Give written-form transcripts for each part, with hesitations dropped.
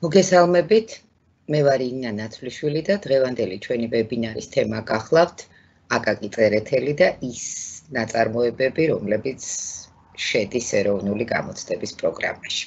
მოგესალმებით, მე ვარ ირინა ნაცვლიშვილი და დღევანდელი ჩვენი ვებინარის თემა გახლავთ აკაკი წერეთელი და ის ნაწარმოებები, რომლებიც შედის ეროვნული გამოცდების პროგრამაში.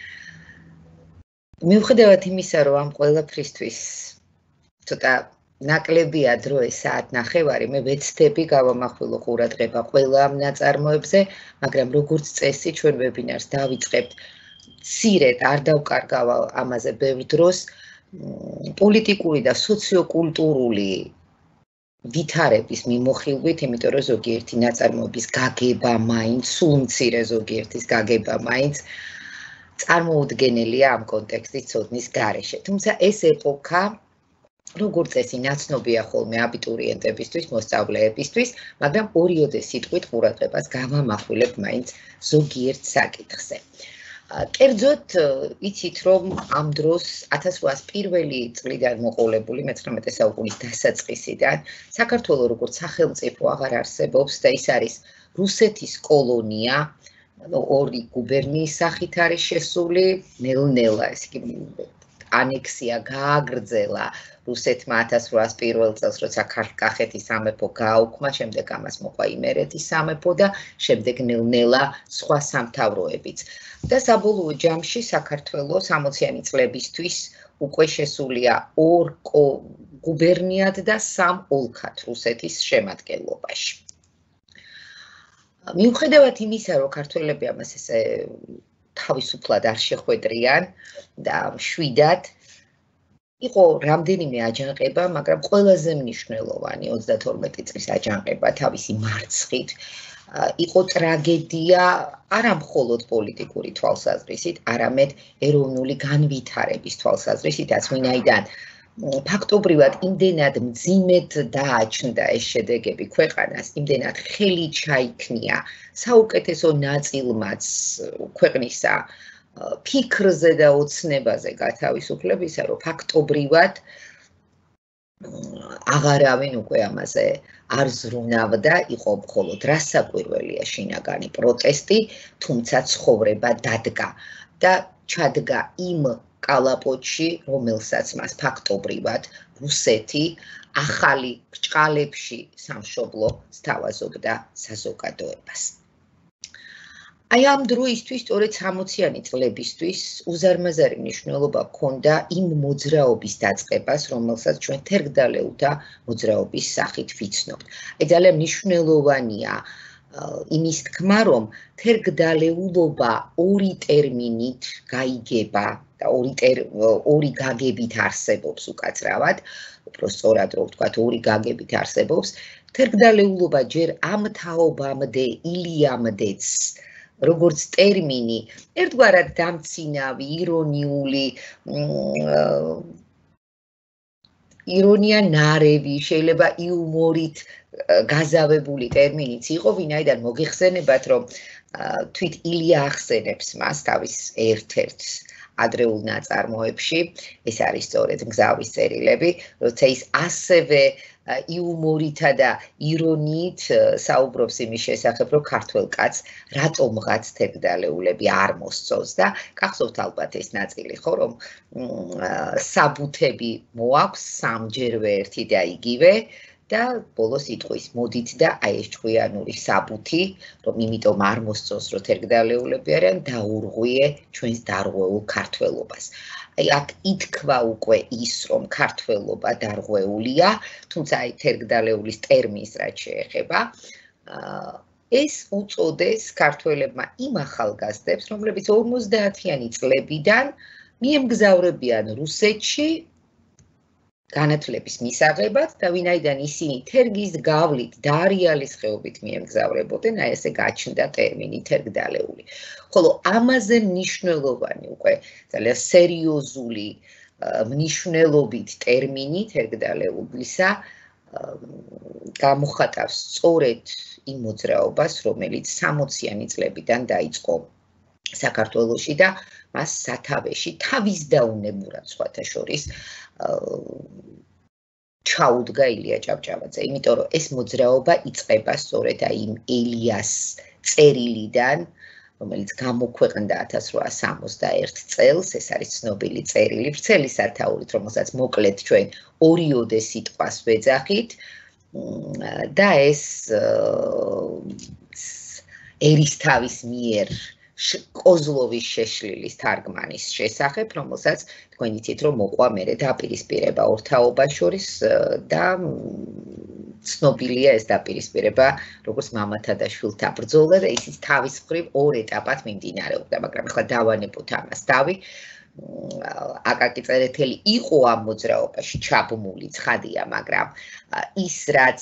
მიუხედავად იმისა, რომ ამ ყველაფრისთვის ცოტა ნაკლებია დრო საათნახევარი, მე ვეცდები გავამახვილო ყურადღება ყველა ამ ნაწარმოებზე, მაგრამ როგორც წესი ჩვენ ვებინარს დავიწყებთ ცირედ არ დავკარგავ ამაზე ბევრ დროს პოლიტიკური და სოციოკულტურული ვითარების მიმოხილვით, იმიტომ რომ ზოგიერთი ნაწარმოების გაგება მაინც, სულ მცირე ზოგიერთის გაგება მაინც წარმოუდგენელია ამ კონტექსტის ცოდნის გარეშე. თუმცა ეს ეპოქა როგორც წესი ნაცნობია ხოლმე აბიტურიენტებისთვის, მოსწავლეებისთვის, მაგრამ ორიოდე სიტყვით ყურადღებას გავამახვილებ მაინც ზოგიერთ საკითხზე. კერძოდ, იცით რომ ამ დროს 1801 წლიდან მოყოლებული 19 საუკუნის დასაწყისიდან საქართველოს როგორც სახელმწიფო აღარ არსებობს და ის არის რუსეთის კოლონია, ორი გუბერნიის სახით არის შესული, ნელ-ნელა, ესე იგი ანექსია გააგრძელა რუსეთმა 1801 წელს, როცა კახეთის სამეფო გააუქმა, შემდეგ ამას მოყვა იმერეთის სამეფო და შემდეგ ნელ-ნელა სხვა სამთავროებიც. და საბოლოო ჯამში საქართველოს 60-იანი წლებისთვის უკვე შესულია 2 გუბერნიად და 3 ოლქად რუსეთის შემადგენლობაში. მიუხედავად იმისა, რომ ქართველები ამას ესე თავისუფლად არ შეხვედრიან და შვიდად იყო რამდენიმე აჯანყება, მაგრამ ყველაზე მნიშვნელოვანი 32 წლის აჯანყება თავისი მარცხით იყო ტრაგედია არა მხოლოდ პოლიტიკური თვალსაზრისით, არამედ ეროვნული განვითარების თვალსაზრისითაც, ვინაიდან ფაქტობრივად იმდენად მძიმედ დააჩნდა ეს შედეგები ქვეყანას, იმდენად ხელი ჩაიქნია საუკეთესო ნაწილმაც ქვეყნისა ფიქრზე და ოცნებაზე გათავისუფლებისა, რომ ფაქტობრივად აღარავინ უკვე ამაზე არ ზრუნავდა, იყო მხოლოდ რასაკვირველია შინაგანი პროტესტი, თუმცა ცხოვრება დადგა და ჩადგა იმ კალაპოტში, რომელსაც მას ფაქტობრივად რუსეთი ახალი ბრჭყალებში სამშობლო სთავაზობდა საზოგადოებას. აი ამ დროისთვის, სწორედ 60-იანი წლებისთვის უზარმაზარი მნიშვნელობა ჰქონდა იმ მოძრაობის დაწყებას, რომელსაც ჩვენ თერგდალეულთა მოძრაობის სახით ვიცნობთ. აი ძალიან მნიშვნელოვანია იმის თქმა, რომ თერგდალეულობა ორი ტერმინით გაიგება და ორი გაგებით არსებობს უკაცრავად, უფრო სწორად რო ვთქვათ, ორი გაგებით არსებობს. თერგდალეულობა ჯერ ამ თაობამდე, ილიამდეც როგორც ტერმინი, ერთგვარად დამცინავი, ირონიული, ირონია ნარევი, შეიძლება იუმორით გაზავებული ტერმინიც იყო, ვინაიდან მოგეხსენებათ, რომ თვით ილია ახსენებს მას თავის ერთ-ერთ ადრეულ ნაწარმოებში, ეს არის სწორედ მგზავრის წერილები, როცა ის ასევე იუმორითა და ირონიით საუბრობს იმის შესახებ, რომ ქართველ კაცს რატომღაც თერგდალეულები არ მოსწონს და გახსოვთ ალბათ ეს ნაწილი, ხო, რომ საბუთები მოაქვს სამჯერვე ერთი და იგივე და ბოლოს იტყვის მოდით და აი ეს ჭკვიანური საბუთი, რომ იმიტომ არ მოსწონს, რომ თერგდალეულები არიან, დაურღვიე ჩვენს დარღვეულ ქართველობას. აი აქ ითქვა უკვე ის, რომ ქართველობა დარღვეულია, თუმცა აი თერგდალეულის ტერმინს რაც შეეხება, ეს უწოდეს ქართველებმა იმ ახალგაზრდებს, რომლებიც 50-იანი წლებიდან მიემგზავრებიან რუსეთში განათლების მისაღებად და ვინაიდან ისინი თერგის გავლით და არეალის ხეობით მიემგზავრებოდნენ, აი ესე გაჩნდა ტერმინი თერგდალეული. ხოლო ამაზე მნიშვნელოვანი უკვე ძალიან სერიოზული მნიშვნელობით ტერმინი თერგდალეულისა გამოხატავს სწორედ იმ მოძრაობას, რომელიც 60-იანი წლებიდან დაიწყო საქართველოში და მას სათავეში თავის დაუნებურად სხვათა შორის ჩაუდგა ილია ჭავჭავაძე, იმიტომ რომ ეს მოძრაობა იწყება სწორედ აი იმ ელიას წერილიდან, რომელიც გამოქვეყნდა 1861 წელს, ეს არის ცნობილი წერილი ვრცელი სათაურით, რომელსაც მოკლედ ჩვენ ორიოდე სიტყვას ვეძახით და ეს ერისთავის მიერ კოზლოვის შეშლილის თარგმანის შესახებ, რომელსაც თქვენ იცით, რომ მოყვა მერე დაპირისპირება ორთაობას შორის და ცნობილია ეს დაპირისპირება როგორც მამათა და შვილთა ბრძოლა და ისიც თავის მხრივ ორ ეტაპად მიმდინარეობდა, მაგრამ ახლა დავანებოთ ამას დავი. აკაკი წერეთელი იყო ამ მოძრაობაში ჩაბმული, ცხადია, მაგრამ ის რაც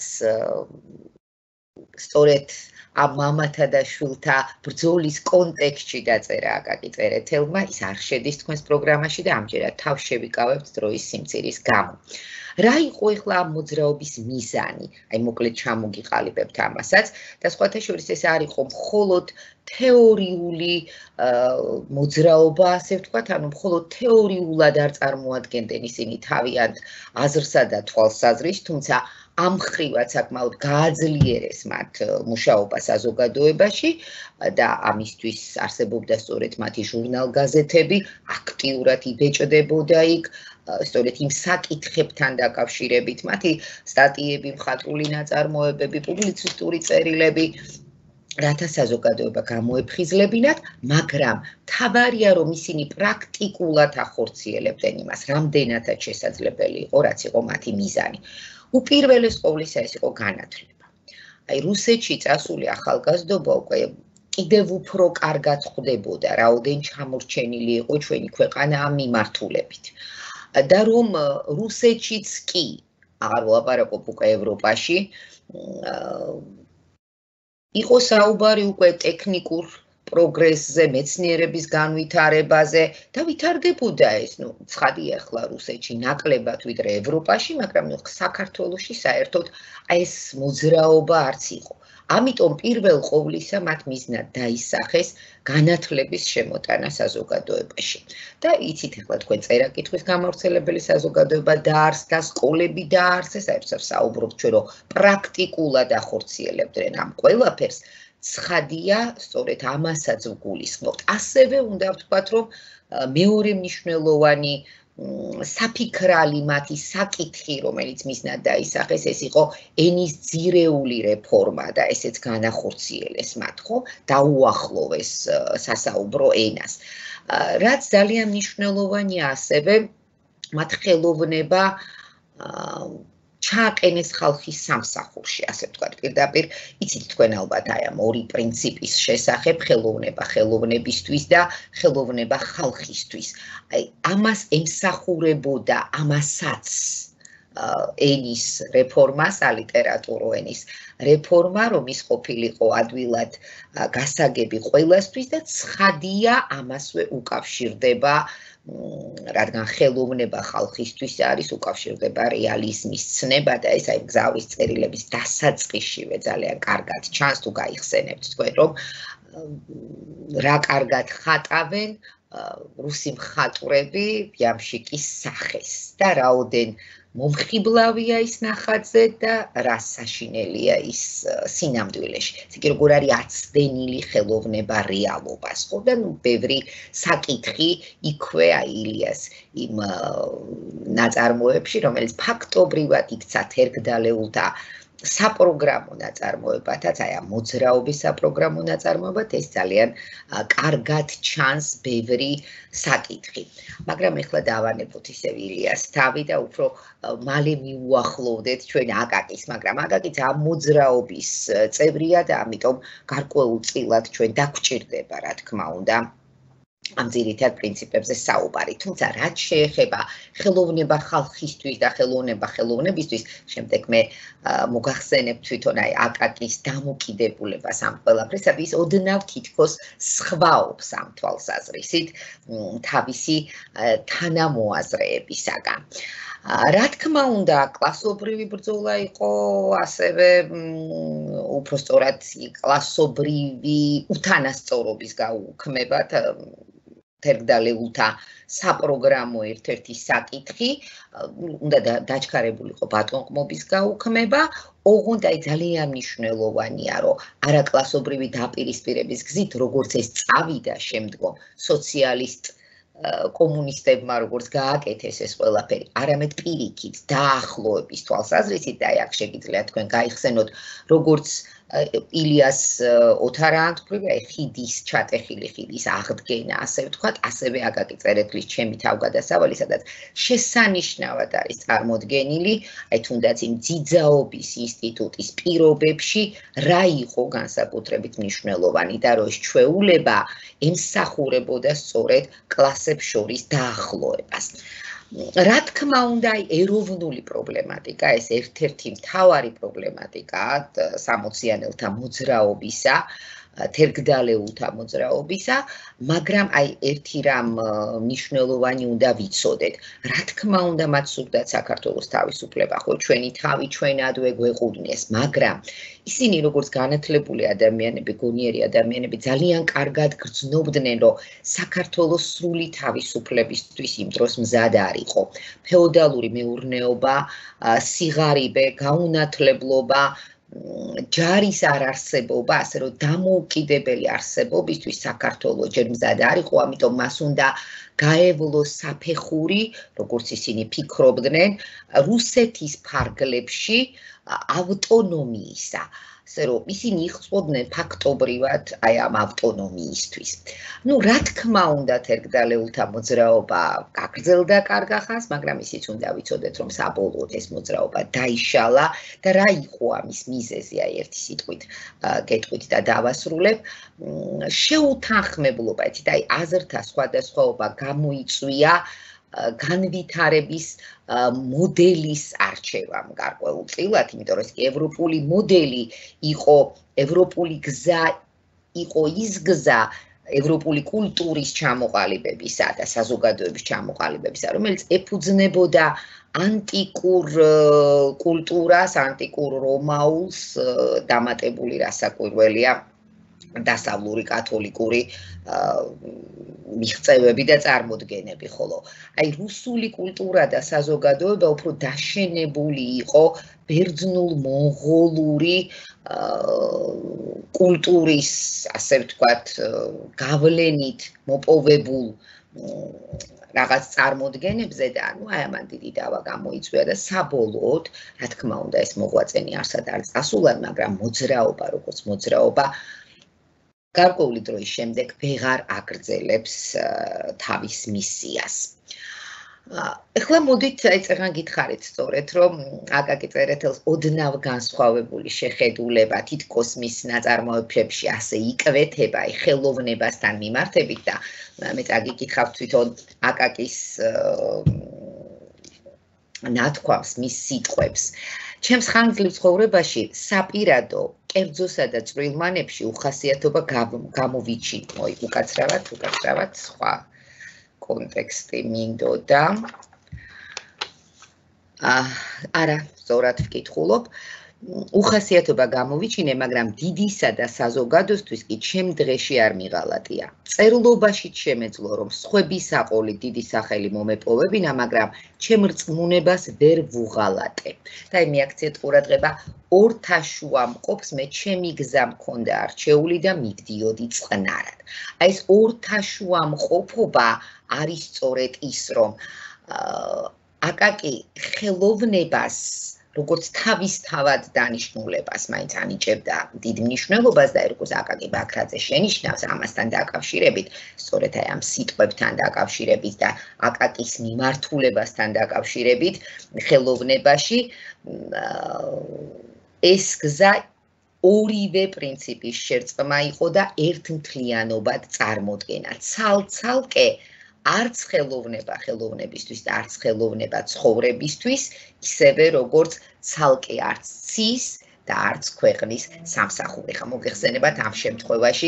სწორედ ამ მამათა და შვილთა ბრძოლის კონტექსტში დაწერა აკაკი წერეთელმა, ის არ შედის თქვენს პროგრამაში და ამჯერად თავს შევიკავებთ დროის სიმცირის გამო. რა იყო ახლა ამ მოძრაობის მიზანი? აი მოკლედ ჩამოგიყალიბებთ ამასაც და სხვათა შორის ეს არ იყო მხოლოდ თეორიული მოძრაობა, ასე ვთქვათ, ანუ მხოლოდ თეორიულად არ წარმოადგენდნენ ისინი თავიანთ აზრსა და თვალსაზრისს, თუმცა ამ ხრივად საკმაოდ გააძლიერეს მათ მუშაობა საზოგადოებაში და ამისთვის არსებობდა სწორედ მათი ჟურნალ-გაზეთები, აქტიურად იბეჭდებოდა იქ, სწორედ იმ საკითხებთან დაკავშირებით მათი სტატიები, მხატვრული ნაწარმოებები, პუბლიცისტური წერილები, რათა საზოგადოება გამოეფხიზლებინათ, მაგრამ მთავარია, რომ ისინი პრაქტიკულად ახორციელებდნენ იმას, რამდენადაც შესაძლებელი იყო, რაც იყო მათი მიზანი. უპირველეს ყოვლისა ეს იყო განათლება. აი რუსეთში წასული ახალგაზრდობა უკვე კიდევ უფრო კარგად ხვდებოდა, რაოდენ ჩამორჩენილი იყო ჩვენი ქვეყანა ამ მიმართულებით. და რომ რუსეთშიც კი, აღარ ვლაპარაკობ უკვე ევროპაში, იყო საუბარი უკვე ტექნიკურ პროგრესზე, მეცნიერების განვითარებაზე და ვითარდებოდა ეს, ცხადია ახლა რუსეთში ნაკლებად ვიდრე ევროპაში, მაგრამ საქართველოში საერთოდ ეს მოძრაობა არც იყო. ამიტომ პირველ ყოვლისა მათ მიზნად დაისახეს განათლების შემოტანა საზოგადოებაში. და იცით ახლა თქვენ წერა-კითხვის გამავრცელებელი საზოგადოება დაარსდა, სკოლები დაარსეს, საერთოდ საუბრობთ ჩვენ რომ პრაქტიკულად ახორციელებდნენ ამ ყველაფერს. ცხადია, სწორედ ამასაც ვგულისხმობთ. ასევე უნდა ვთქვათ, რომ მეორე მნიშვნელოვანი საფიქრალი მათი საკითხი, რომელიც მიზნად დაისახეს, ეს იყო ენის ძირეული რეფორმა და ესეც განახორციელეს მათ, ხო? დაუახლოვეს სასაუბრო ენას. რაც ძალიან მნიშვნელოვანია ასევე მათ ხელოვნება ჩააყენეს ხალხის სამსახურში, ასე ვთქვათ, პირდაპირ იცით თქვენ ალბათ აი ამ ორი პრინციპის შესახებ, ხელოვნება ხელოვნებისთვის და ხელოვნება ხალხისთვის. აი ამას ემსახურებოდა ამასაც ენის რეფორმა, სალიტერატურო ენის რეფორმა, რომ ის ყოფილიყო ადვილად გასაგები ყველასთვის და ცხადია ამასვე უკავშირდება რადგან ხელოვნება ხალხისთვის არის, უკავშირდება რეალიზმის ცნება და ეს აი გზავის წერილების დასაწყისშივე ძალიან კარგად ჩანს, თუ გაიხსენებთ თქვენ, რომ რა კარგად ხატავენ რუსი მხატვრები იამშიკის სახეს და რაოდენ მომხიბლავია ის ნახატზე და რა საშინელია ის სინამდვილეში. ისე როგორ არის აცდენილი ხელოვნება რეალობას, ხო და ბევრი საკითხი იქვე აი ილიას იმ ნაწარმოებში, რომელიც ფაქტობრივად იქცა თერგდალეულთა საპროგრამო ნაწარმოებათაც, აი ამ მოძრაობის საპროგრამო ნაწარმოებათ ეს ძალიან კარგად ჩანს ბევრი საკითხი. მაგრამ ეხლა დავანებოთ ისევ ილიას თავი და უფრო მალე მიუახლოვდეთ ჩვენ აკაკის, მაგრამ აკაკიც ამ მოძრაობის წევრია და ამიტომ გარკვეულწილად ჩვენ დაგვჭირდება, რა თქმა უნდა, ამ ძირითად პრინციპებზე საუბარი. თუმცა რაც შეეხება ხელოვნება ხალხისთვის და ხელოვნება ხელოვნებისთვის, შემდეგ მე მოგახსენებ თვითონ აი აკაკის დამოკიდებულებას ამ ყველაფრისა, ის ოდნავ თითქოს სხვაობს ამ თვალსაზრისით თავისი თანამოაზრეებისაგან. რა თქმა უნდა, კლასობრივი ბრძოლა იყო, ასევე უფრო სწორად კლასობრივი უთანასწორობის გაუქმებად თერგდალეულთა საპროგრამო ერთ-ერთი საკითხი, უნდა დაჩქარებულიყო ბატონყმობის გაუქმება, ოღონდ აი ძალიან მნიშვნელოვანია, რომ არაკლასობრივი დაპირისპირების გზით, როგორც ეს წავიდა შემდგომ სოციალისტ კომუნისტებმა როგორც გააკეთეს ეს ყველაფერი, არამედ პირიქით დაახლოების თვალსაზრისით და აქ შეგიძლიათ თქვენ გაიხსენოთ როგორც ილიას ოთარაანთქვრივი, აი ხიდის ჩატეხილი ხიდის აღდგენა, ასე ვთქვათ, ასევე აკაკი წერეთლის ჩემი თავგადასავალი, სადაც შესანიშნავად არის წარმოდგენილი, აი თუნდაც იმ ძიძაობის ინსტიტუტის პირობებში რა იყო განსაკუთრებით მნიშვნელოვანი და რომ ეს ჩვეულება ემსახურებოდა სწორედ კლასებს შორის დაახლოებას. რა თქმა უნდა, ეროვნული პრობლემატიკა, ეს ერთ-ერთი მთავარი პრობლემატიკაა 60-იანელთა მოძრაობისა, თერგდალეულთა მოძრაობისა, მაგრამ აი ერთი რამ მნიშვნელოვანი უნდა ვიცოდეთ. რა თქმა უნდა, მათ სურდათ საქართველოს თავისუფლება, ხო, ჩვენი თავი ჩვენადვე გვეყუდნიეს, მაგრამ ისინი როგორც განათლებული ადამიანები, გონიერი ადამიანები ძალიან კარგად გრძნობდნენ, რომ საქართველოს სრული თავისუფლებისთვის იმ დროს მზად არ იყო. ფეოდალური მეურნეობა, სიღარიბე, გაუნათლებლობა, ჯარის არ არსებობა, ასე რომ დამოუკიდებელი არსებობისთვის საქართველოს ჯერ მზად არ იყო, ამიტომ მას უნდა გაევლოს საფეხური, როგორც ისინი ფიქრობდნენ, რუსეთის ფარგლებში ავტონომიისა. ასე რომ ისინი იხწყობდნენ ფაქტობრივად აი ამ ავტონომიისთვის. ნუ რა თქმა უნდა, თერგდალეულთა მოძრაობა გაგრძელდა კარგ ახალს, მაგრამ ისიც უნდა ვიცოდეთ, რომ საბოლოოდ ეს მოძრაობა დაიშალა და რა იყო ამის მიზეზი, აი ერთი სიტყვით გეტყვით და დავასრულებ. შეუთანხმებლობა, იცით, აი აზრთა სხვადასხვაობა გამოიწვია განვითარების მოდელის არჩევამ გარკვეულწილად, იმიტომ რომ ეს ევროპული მოდელი იყო, ევროპული გზა იყო ის გზა, ევროპული კულტურის ჩამოყალიბებისა და საზოგადოების ჩამოყალიბებისა, რომელიც ეფუძნებოდა ანტიკურ კულტურას, ანტიკურ რომაულს, დამატებული რასაკვირველია დასავლური კათოლიკური მიღწევები და წარმოდგენები, ხოლო აი რუსული კულტურა და საზოგადოება უფრო დაშენებული იყო ბერძნულ-მონღოლური კულტურის, ასე ვთქვათ, გავლენით მოპოვებულ რაღაც წარმოდგენებზე და ანუ აი ამან დიდი დავა გამოიწვია და საბოლოოდ, რა თქმა უნდა, ეს მოღვაწენი არსად არ წასულა, მაგრამ მოძრაობა, როგორც მოძრაობა გარკვეული დროის შემდეგ ვეღარ აგრძელებს თავის მისიას. ეხლა მოდით წეგან გითხარით სწორედ, რომ აკაკი წერეთელს ოდნავ განსხვავებული შეხედულება თითქოს მის ნაწარმოებებში ასე იკვეთება ხელოვნებასთან მიმართებით და მე წაგიკითხავ თვითონ აკაკის ნათქვამს, მის სიტყვებს. ჩემს ხანგრძლივ ცხოვრებაში საპირადო კერძოსა და წვრილმანებში უხასიათობა გამოვიჩინო, უკაცრავად სხვა კონტექსტი მინდოდა. არა, სწორად ვკითხულობ. უხასიათობა გამოვიჩინე, მაგრამ დიდისა და საზოგადოსთვის კი ჩემ დღეში არ მიღალატია. წერლობაშიც შემეძლო, რომ სხვები საყოლი დიდი სახელი მომეპოვებინა, მაგრამ ჩემ რწმუნებას ვერ ვუღალატე. და აი მიაქციეთ ყურადღება, ორთაშუა მყოფს მე ჩემი გზა მქონდა არჩეული და მივდიოდი წყნარად. აი ეს ორთაშუა მყოფობა არის სწორედ ის, რომ აკაკი ხელოვნებას როგორც თავისთავად დანიშნულებას მაინც ანიჭებდა დიდ მნიშვნელობას და როგორც აკაკი ბაქრაძე შენიშნავს ამასთან დაკავშირებით, სწორედ აი ამ სიტყვებთან დაკავშირებით და აკაკის მიმართულებასთან დაკავშირებით ხელოვნებაში ეს გზა ორივე პრინციპის შერწყმა იყო და ერთმთლიანობად წარმოდგენა. ცალ-ცალკე არც ხელოვნება ხელოვნებისთვის და არც ხელოვნება ცხოვრებისთვის, ისევე როგორც ცალკე არც ცის და არც ქვეყნის სამსახური. ხა მოგეხსენებათ ამ შემთხვევაში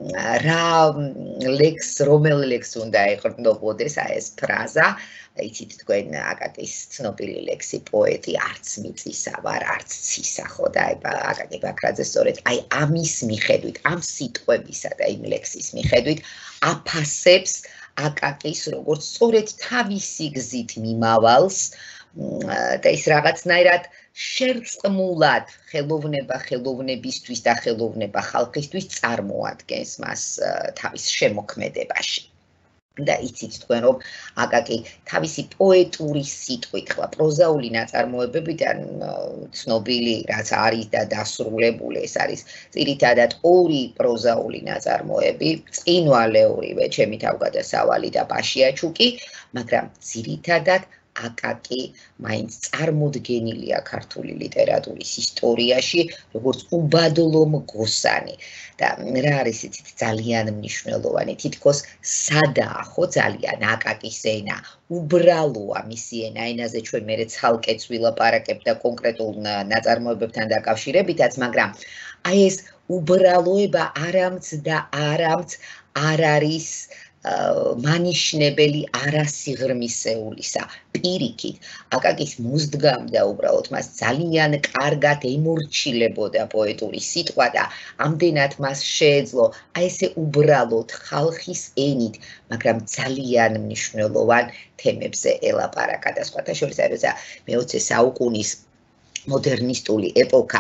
რომელ ლექს უნდა ეყრდნობოდეს აი ეს ფრაზა, იცით თქვენ აკაკის ცნობილი ლექსი პოეტი არც მიწისა ვარ, არც ცისა, ხო და აი აკაკი ბაქრაძე სწორედ აი ამის მიხედვით, ამ სიტყვებისა და იმ ლექსის მიხედვით აფასებს აკაკის როგორც სწორედ თავისი გზით მიმავალს და ის რაღაცნაირად შერწყმულად ხელოვნება ხელოვნებისთვის და ხელოვნება ხალხისთვის წარმოადგენს მას თავის შემოქმედებაში. და იცით თქვენ რომ აკაკი თავისი პოეტური სიტყვით, ხლა პროზაული ნაწარმოებებიდან ცნობილი რაც არის და დასრულებული ეს არის ძირითადად ორი პროზაული ნაწარმოები, წინვალეურივე ჩემი თავგადასავალი და ბაშიაჩუკი, მაგრამ ძირითადად აკაკი მაინც წარმოდგენილია ქართული ლიტერატურის ისტორიაში როგორც უბადლო მგოსანი და რა არის იცით ძალიან მნიშვნელოვანი თითქოს სადაა ხო ძალიან აკაკის ენა უბრალოა მისი ენა ენაზე ჩვენ მერე ცალკეც ვილაპარაკებ და კონკრეტულ ნაწარმოებებთან დაკავშირებითაც მაგრამ აი ეს უბრალოება არამც და არამც არ არის მანიშნებელი არასიღრმისეულისა პირიქით აკაკის მოსდგამდა უბრალოდ მას ძალიან კარგად ემორჩილებოდა პოეტური სიტყვა და ამდენად მას შეეძლო აი ესე უბრალოდ ხალხის ენით მაგრამ ძალიან მნიშვნელოვან თემებზე ელაპარაკა და სხვათა შორის არის მე-20 საუკუნის მოდერნისტული ეპოქა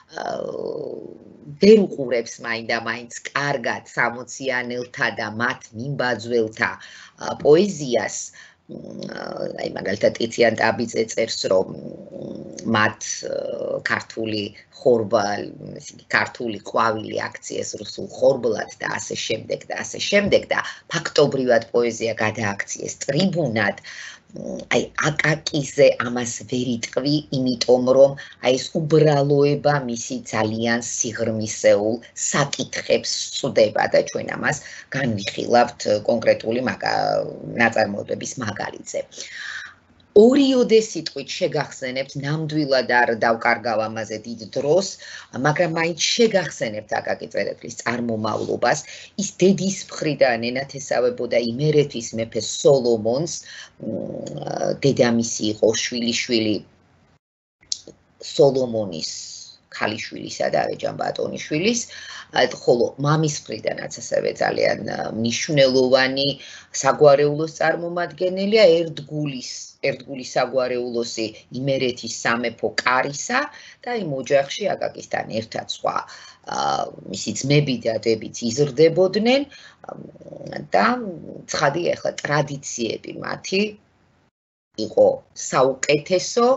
ვერ უყურებს მაინდა-მაინც კარგად 60-იანელთა და მათ მიმბაძველთა პოეზიას აი მაგალითად ტიციან ტაბიძე წერს რომ მათ ქართული ხორბალი, ქართული ყვავილი აქციეს რუსულ ხორბლად და ასე შემდეგ და ფაქტობრივად პოეზია გადააქციეს ტრიბუნად აი აკაკიზე ამას ვერ იტყვი, იმიტომ რომ აი ეს უბრალოება მისი ძალიან სიღრმისეულ საკითხებს წვდება და ჩვენ ამას განვიხილავთ კონკრეტული ნაწარმოებების მაგალითზე. ორიოდე სიტყვით შეგახსენებთ, ნამდვილად არ დავკარგავ ამაზე დიდ დროს, მაგრამ მაინც შეგახსენებთ აკაკი წერეთლის წარმომავლობას, ის დედის მხრიდან ენათესავებოდა იმერეთის მეფე სოლომონს, დედამისი იყო შვილიშვილი სოლომონის ქალიშვილისა და რეჯან ბატონიშვილის, ხოლო მამის მხრიდანაც ასევე ძალიან მნიშვნელოვანი საგვარეულოს წარმომადგენელია ერთგული საგვარეულოსი იმერეთის სამეფო კარისა და იმ ოჯახში აკაკისთან ერთად სხვა მისი ძმები და დებიც იზრდებოდნენ და ცხადია ახლა ტრადიციები მათი იყო საუკეთესო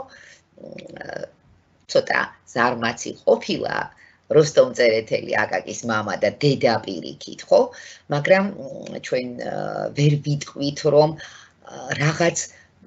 ცოტა ზარმაცი ყოფილა როსტომ წერეთელი აკაკის მამა და დედა პირიქით, ხო? მაგრამ ჩვენ ვერ ვიტყვით რომ რაღაც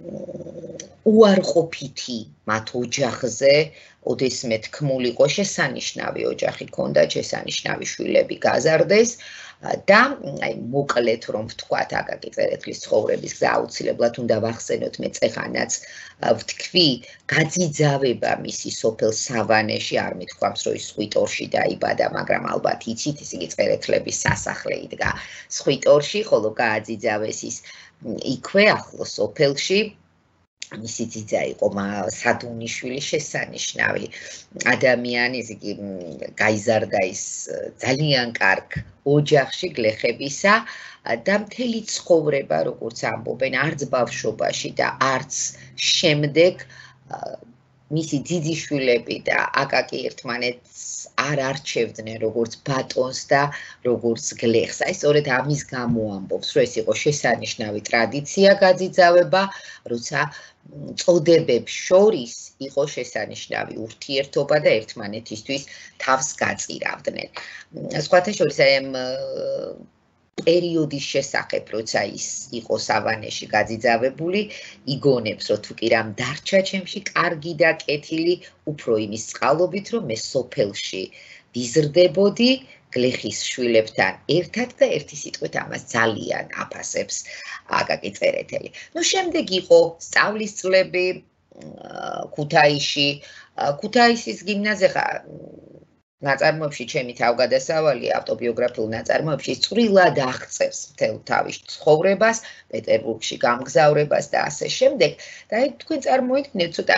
უარყოფითი მათ ოჯახზე ოდესმე თქმულიყო შესანიშნავი ოჯახი ჰქონდა, შესანიშნავი შვილები გაზარდეს და აი მოკლედ რომ ვთქვათ აკაკი წერეთლის ცხოვრების გზა აუცილებლად უნდა ვახსენოთ მე წეხანაც ვთქვი გაძიძავება მისი სოფელ სავანეში არ მithქვამს რომ ის სვიტორში დაიბადა მაგრამ ალბათ იცით ის იგი წერეთლების სასახლე იდგა სვიტორში ხოლო გააძიძავეს ის იქვე ახლოს სოფელში მისი ძიძა იყო სადუნიშვილი შესანიშნავი ადამიანი ის იგი გაიზარდა ის ძალიან კარგ ოჯახში გლეხებისა და მთელი ცხოვრება როგორც ამბობენ არც ბავშვობაში და არც შემდეგ მისი ძიძიშვილები და აკაკი ერთმანეთს არ არჩევდნენ როგორც ბატონს და როგორც გლეხს. აი სწორედ ამის გამო ამბობს, რომ ეს იყო შესანიშნავი ტრადიცია გაძიძავება, როცა წოდებებს შორის იყო შესანიშნავი ურთიერთობა და ერთმანეთისთვის თავს გაწირავდნენ. სხვათა შორის აი ამ პერიოდის შესახებ, როცა ის იყო სავანეში გაძიძავებული, იგონებს, რომ თუ კი რამ დარჩა ჩემში კარგი და კეთილი, უფრო იმის წყალობით, რომ მე სოფელში ვიზრდებოდი გლეხის შვილებთან ერთად და ერთი სიტყვით ამას ძალიან აფასებს აკაკი წერეთელი. ნუ შემდეგ იყო სწავლის წლები ქუთაისში, ქუთაისის გიმნაზია ნაწარმოებში ჩემი თავგადასავალი ავტობიოგრაფიულ ნაწარმოებში წვრილად აღწევს მთელ თავის ცხოვრებას, პეტერბურგში გამგზავრებას და ასე შემდეგ. და აი თქვენ წარმოიდგინეთ ცოტა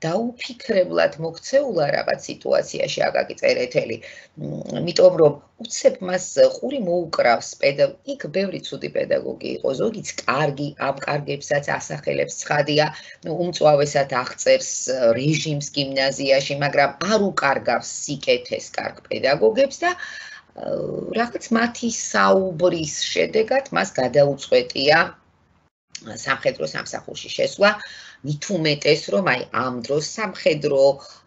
დაუფიქრებლად მოქცეულა რაღაც სიტუაციაში აკაკი წერეთელი, იმიტომ რომ უცებ მას ყური მოუკრავს იქ ბევრი ცუდი პედაგოგი იყო, ზოგიც კარგი, ამ კარგებსაც ასახელებს ცხადია, უმწვავესად აღწერს რეჟიმს გიმნაზიაში, მაგრამ არ უკარგავს სიკეთეს კარგ პედაგოგებს და რაღაც მათი საუბრის შედეგად მას გადაუწყვეტია სამხედრო სამსახურში შესვლა, მით უმეტეს რომ აი ამ დროს სამხედრო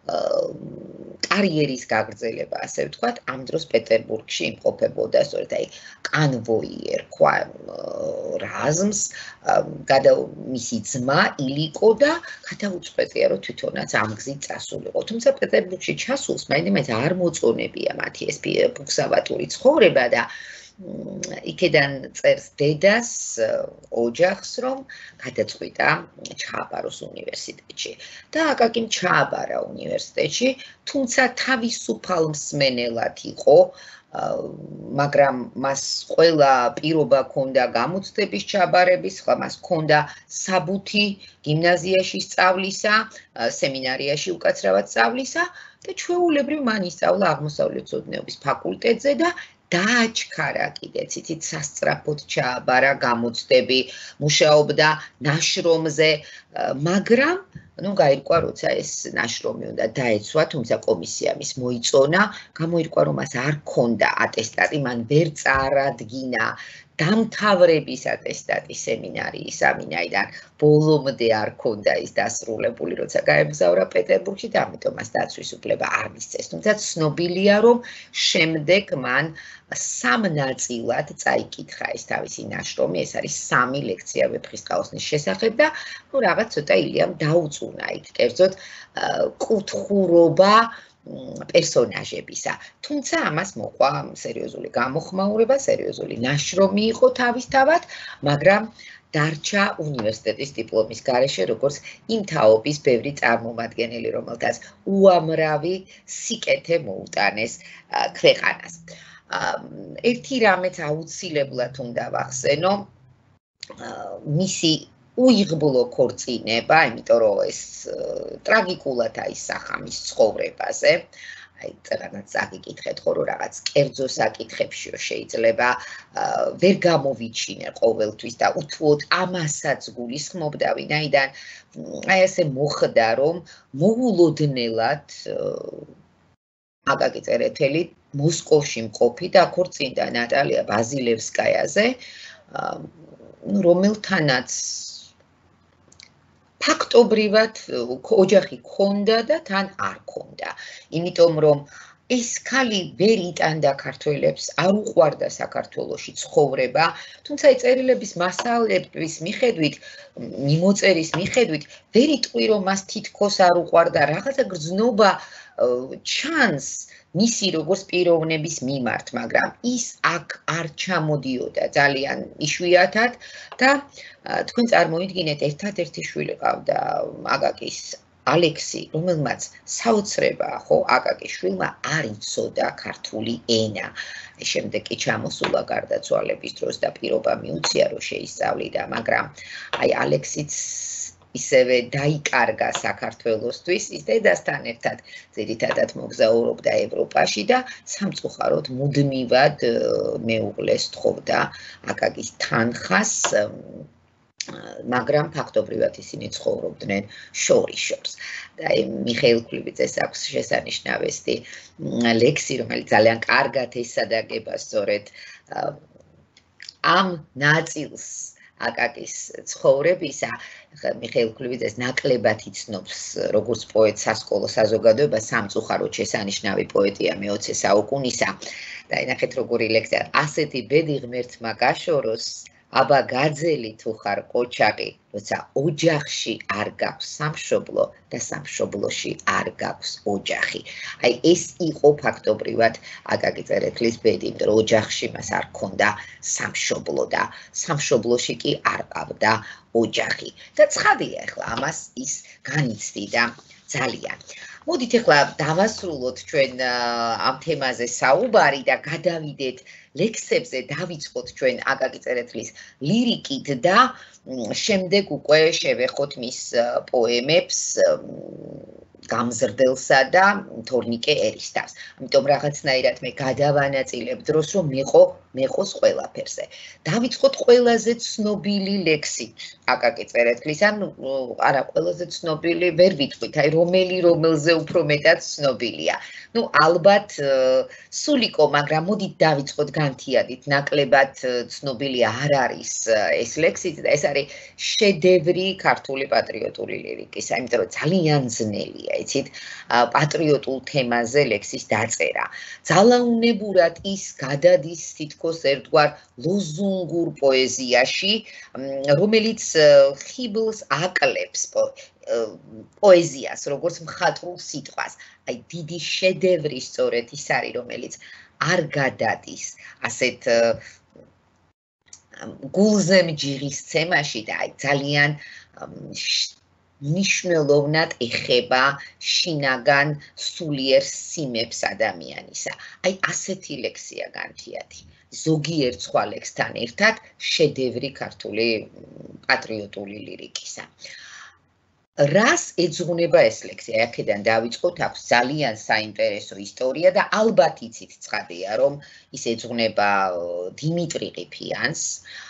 კარიერის გაგრძელება, ასე ვთქვათ, ამ დროს პეტერბურგში იმყოფებოდა, სწორედ აი კანვოი ერქვა რაზმს, მისი ძმა ილიკო და გადაუწყვეტია რომ თვითონაც ამ გზით წასულიყო. თუმცა პეტერბურგში ჩასულს მაინც არ მოწონებია მათი ეს ბუქსავატური ცხოვრება და იქედან წერს დედას, ოჯახს, რომ გადაწყვიტა ჩააბაროს უნივერსიტეტში. და აკაკიმ ჩააბარა უნივერსიტეტში, თუმცა თავისუფალ მსმენელად იყო, მაგრამ მას ყველა პირობა ჰქონდა გამოცდების ჩაბარების, ხლა მას ჰქონდა საბუთი გიმნაზიაში სწავლისა, სემინარიაში უკაცრავად სწავლისა და ჩვეულებრივ მან ისწავლა აღმოსავლეთმცოდნეობის ფაკულტეტზე და დააჩქარა კიდეც იცით სასწრაფოდ ჩააბარა გამოცდები, მუშაობდა ნაშრომზე, მაგრამ გაირკვა როცა ეს ნაშრომი უნდა დაეცვა, თუმცა კომისიამ ის მოიწონა, გამოირკვა რომ მას არ ჰქონდა ატესტატი, მან ვერ წარადგინა დამთავრების ატესტატი სემინარიის ამინაიდან ბოლომდე არ ჰქონდა ის დასრულებული, როცა გაემგზავრა პეტერბურგში და ამიტომ მას დაცვის უფლება არ მისცეს. თუმცა ცნობილია, რომ შემდეგ მან სამ ნაწილად წაიკითხა ეს თავისი ნაშრომი, ეს არის 3 ლექცია ვეფხისტყაოსნის შესახებ და რაღაც ცოტა ილიამ დაუწუნა იქ, კერძოდ კუთხურობა პერსონაჟებისა. თუმცა ამას მოყვა სერიოზული გამოხმაურება, სერიოზული ნაშრომი იყო თავისთავად, მაგრამ დარჩა უნივერსიტეტის დიპლომის გარეშე, როგორც იმ თაობის ბევრი წარმომადგენელი, რომელთაც უამრავი სიკეთე მოუტანეს ქვეყანას. ერთი რამეც აუცილებლად უნდა ვახსენო, მისი უიღბლო ქორწინება, იმიტომ რომ ეს ტრაგიკულად აისახა მის ცხოვრებაზე. აი, წერანაც აგიკითხეთ ხო, რომ რაღაც კერძო საკითხებში შეიძლება ვერ გამოვიჩინე ყოველთვის და უთუოდ ამასაც გულისხმობდა, ვინაიდან აი ასე მოხდა, რომ მოულოდნელად აკაკი წერეთელი მოსკოვში მყოფი და ქორწინდა ნატალია ბაზილევსკაიაზე, რომელთანაც ფაქტობრივად ოჯახი ჰქონდა და თან არ ჰქონდა. იმიტომ რომ ეს ქალი ვერ იტანდა ქართველებს, არ უყვარდა საქართველოში ცხოვრება, თუმცა წერილების მასალების მიხედვით, მიმოწერის მიხედვით, ვერ იტყვი რომ მას თითქოს არ უყვარდა, რაღაცა გრძნობა ჩანს მისი როგორც პიროვნების მიმართ, მაგრამ ის აქ არ ჩამოდიოდა ძალიან იშვიათად და თქვენ წარმოიდგინეთ, ერთადერთი შვილი ყავდა აკაკის ალექსი, რომელმაც საოცრება, ხო, აკაკის შვილმა არ იცოდა ქართული ენა. შემდეგ კი ჩამოსულა გარდაცვალების დროს და პირობა მიუწია, რომ შეისწავლიდა, მაგრამ აი ალექსიც ისევე დაიკარგა საქართველოსთვის, ის დედასთან ერთად ძირითადად მოგზაურობდა ევროპაში და სამწუხაროდ მუდმივად მეუღლეს თხოვდა აკაკის თანხას, მაგრამ ფაქტობრივად ისინი ცხოვრობდნენ შორიშორს. და მიხეილ ქვლივიძეს აქვს შესანიშნავესτη ლექსი, რომელიც ძალიან კარგად ესადაგება სწორედ ამ ნაწილს აკაკის ცხოვრებისა. მიხეილ ქვლივიძეს ნაკლებად იცნობს როგორც პოეტ სასკოლო საზოგადოება, სამწუხაროდ შესანიშნავი პოეტია მე-20 საუკუნისა. და ნახეთ როგორი ლექსია, ასეთი ბედი ღმერთმა გაშოროს, აბა გაძელი თუ ხარ ყოჩაღი, როცა ოჯახში არ გაქვს სამშობლო და სამშობლოში არ გაქვს ოჯახი. აი ეს იყო ფაქტობრივად აკაკი წერეთლის ბედი, იმიტომ რომ ოჯახში მას არ ჰქონდა სამშობლო და სამშობლოში კი არ ყავდა ოჯახი. და ცხადია, ახლა ამას ის განიცდიდა ძალიან. მოდით ახლა დავასრულოთ ჩვენ ამ თემაზე საუბარი და გადავიდეთ ლექსებზე დავიწყოთ ჩვენ აკაკი წერეთლის ლირიკით და შემდეგ უკვე შევეხოთ მის პოემებს გამზრდელსა და თორნიკე ერისთავს. ამიტომ რაღაცნაირად მე გადავანაწილებ დროს, რომ მეყოს ყველაფერზე. დავიწყოთ ყველაზე ცნობილი ლექსით აკაკი წერეთლის, ან არა, ყველაზე ცნობილი ვერ ვიტყვით, აი რომელზე უფრო მეტად ცნობილია. ალბათ სულიკო, მაგრამ მოდით დავიწყოთ განთიადით, ნაკლებად ცნობილი არ არის ეს ლექსი და ეს არის შედევრი ქართული პატრიოტული ლირიკის, იმიტომ რომ ძალიან ძნელია, იცით, პატრიოტულ თემაზე ლექსის დაწერა. ძალაუნებურად ის გადადის თითქოს ერთგვარ ლოზუნგურ პოეზიაში, რომელიც ხიბლს აკლებს პოეზიას, როგორც მხატვრულ სიტყვას. აი დიდი შედევრი სწორედ ის არის, რომელიც არ გადადის ასეთ გულზემჯიღის თემაში და აი ძალიან მნიშვნელოვნად ეხება შინაგან სულიერ სიმებს ადამიანისა. აი ასეთი ლექსია განთიადი. ზოგიერთ სხვა ლექსთან ერთად შედევრი ქართული პატრიოტული ლირიკისა. რას ეძღვნება ეს ლექსი? აქედან დავიწყოთ, აქვს ძალიან საინტერესო ისტორია და ალბათ იცით ცხადია, რომ ის ეძღვნება დიმიტრი ყიფიანს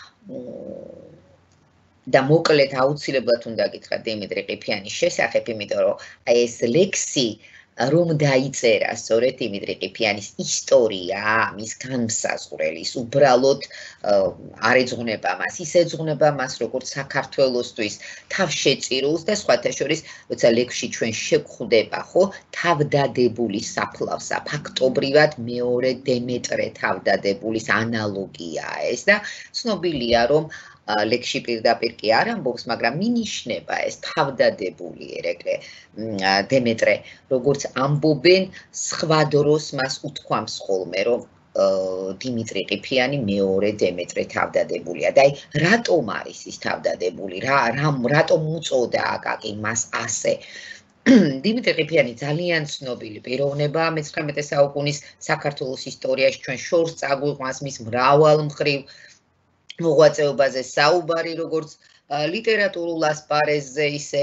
და მოკლედ აუცილებლად უნდა გითხრათ დიმიტრი ყიფიანის შესახებ, იმიტომ რომ აი ეს ლექსი რომ დაიწერა სწორედ დიმიტრი ყიფიანის ისტორია, მის განმსაზღვრელის, უბრალოდ არ ეძღვნება მას, ის ეძღვნება მას როგორც საქართველოსთვის თავშეწირულს და სხვათა შორის, როცა ლექსში ჩვენ შეგხვდება, ხო, თავდადებული საფლავსა, ფაქტობრივად მეორე დემეტრე თავდადებულის ანალოგიაა ეს და ცნობილია, რომ ლექსში პირდაპირ კი არ ამბობს, მაგრამ მინიშნება ეს თავდადებული ერეკლე დემეტრე, როგორც ამბობენ, სხვა დროს მას უთქვამს ხოლმე, რომ დიმიტრი ყიფიანი მეორე დემეტრე თავდადებულია და აი რატომ არის ის თავდადებული, რატომ უწოდა აკაკი მას ასე? დიმიტრი ყიფიანი ძალიან ცნობილი პიროვნება მე-19 საუკუნის საქართველოს ისტორიაში, ჩვენ შორს წაგვიყვანს მის მრავალმხრივ მოღვაწეობაზე საუბარი, როგორც ლიტერატურულ ასპარეზზე, ისე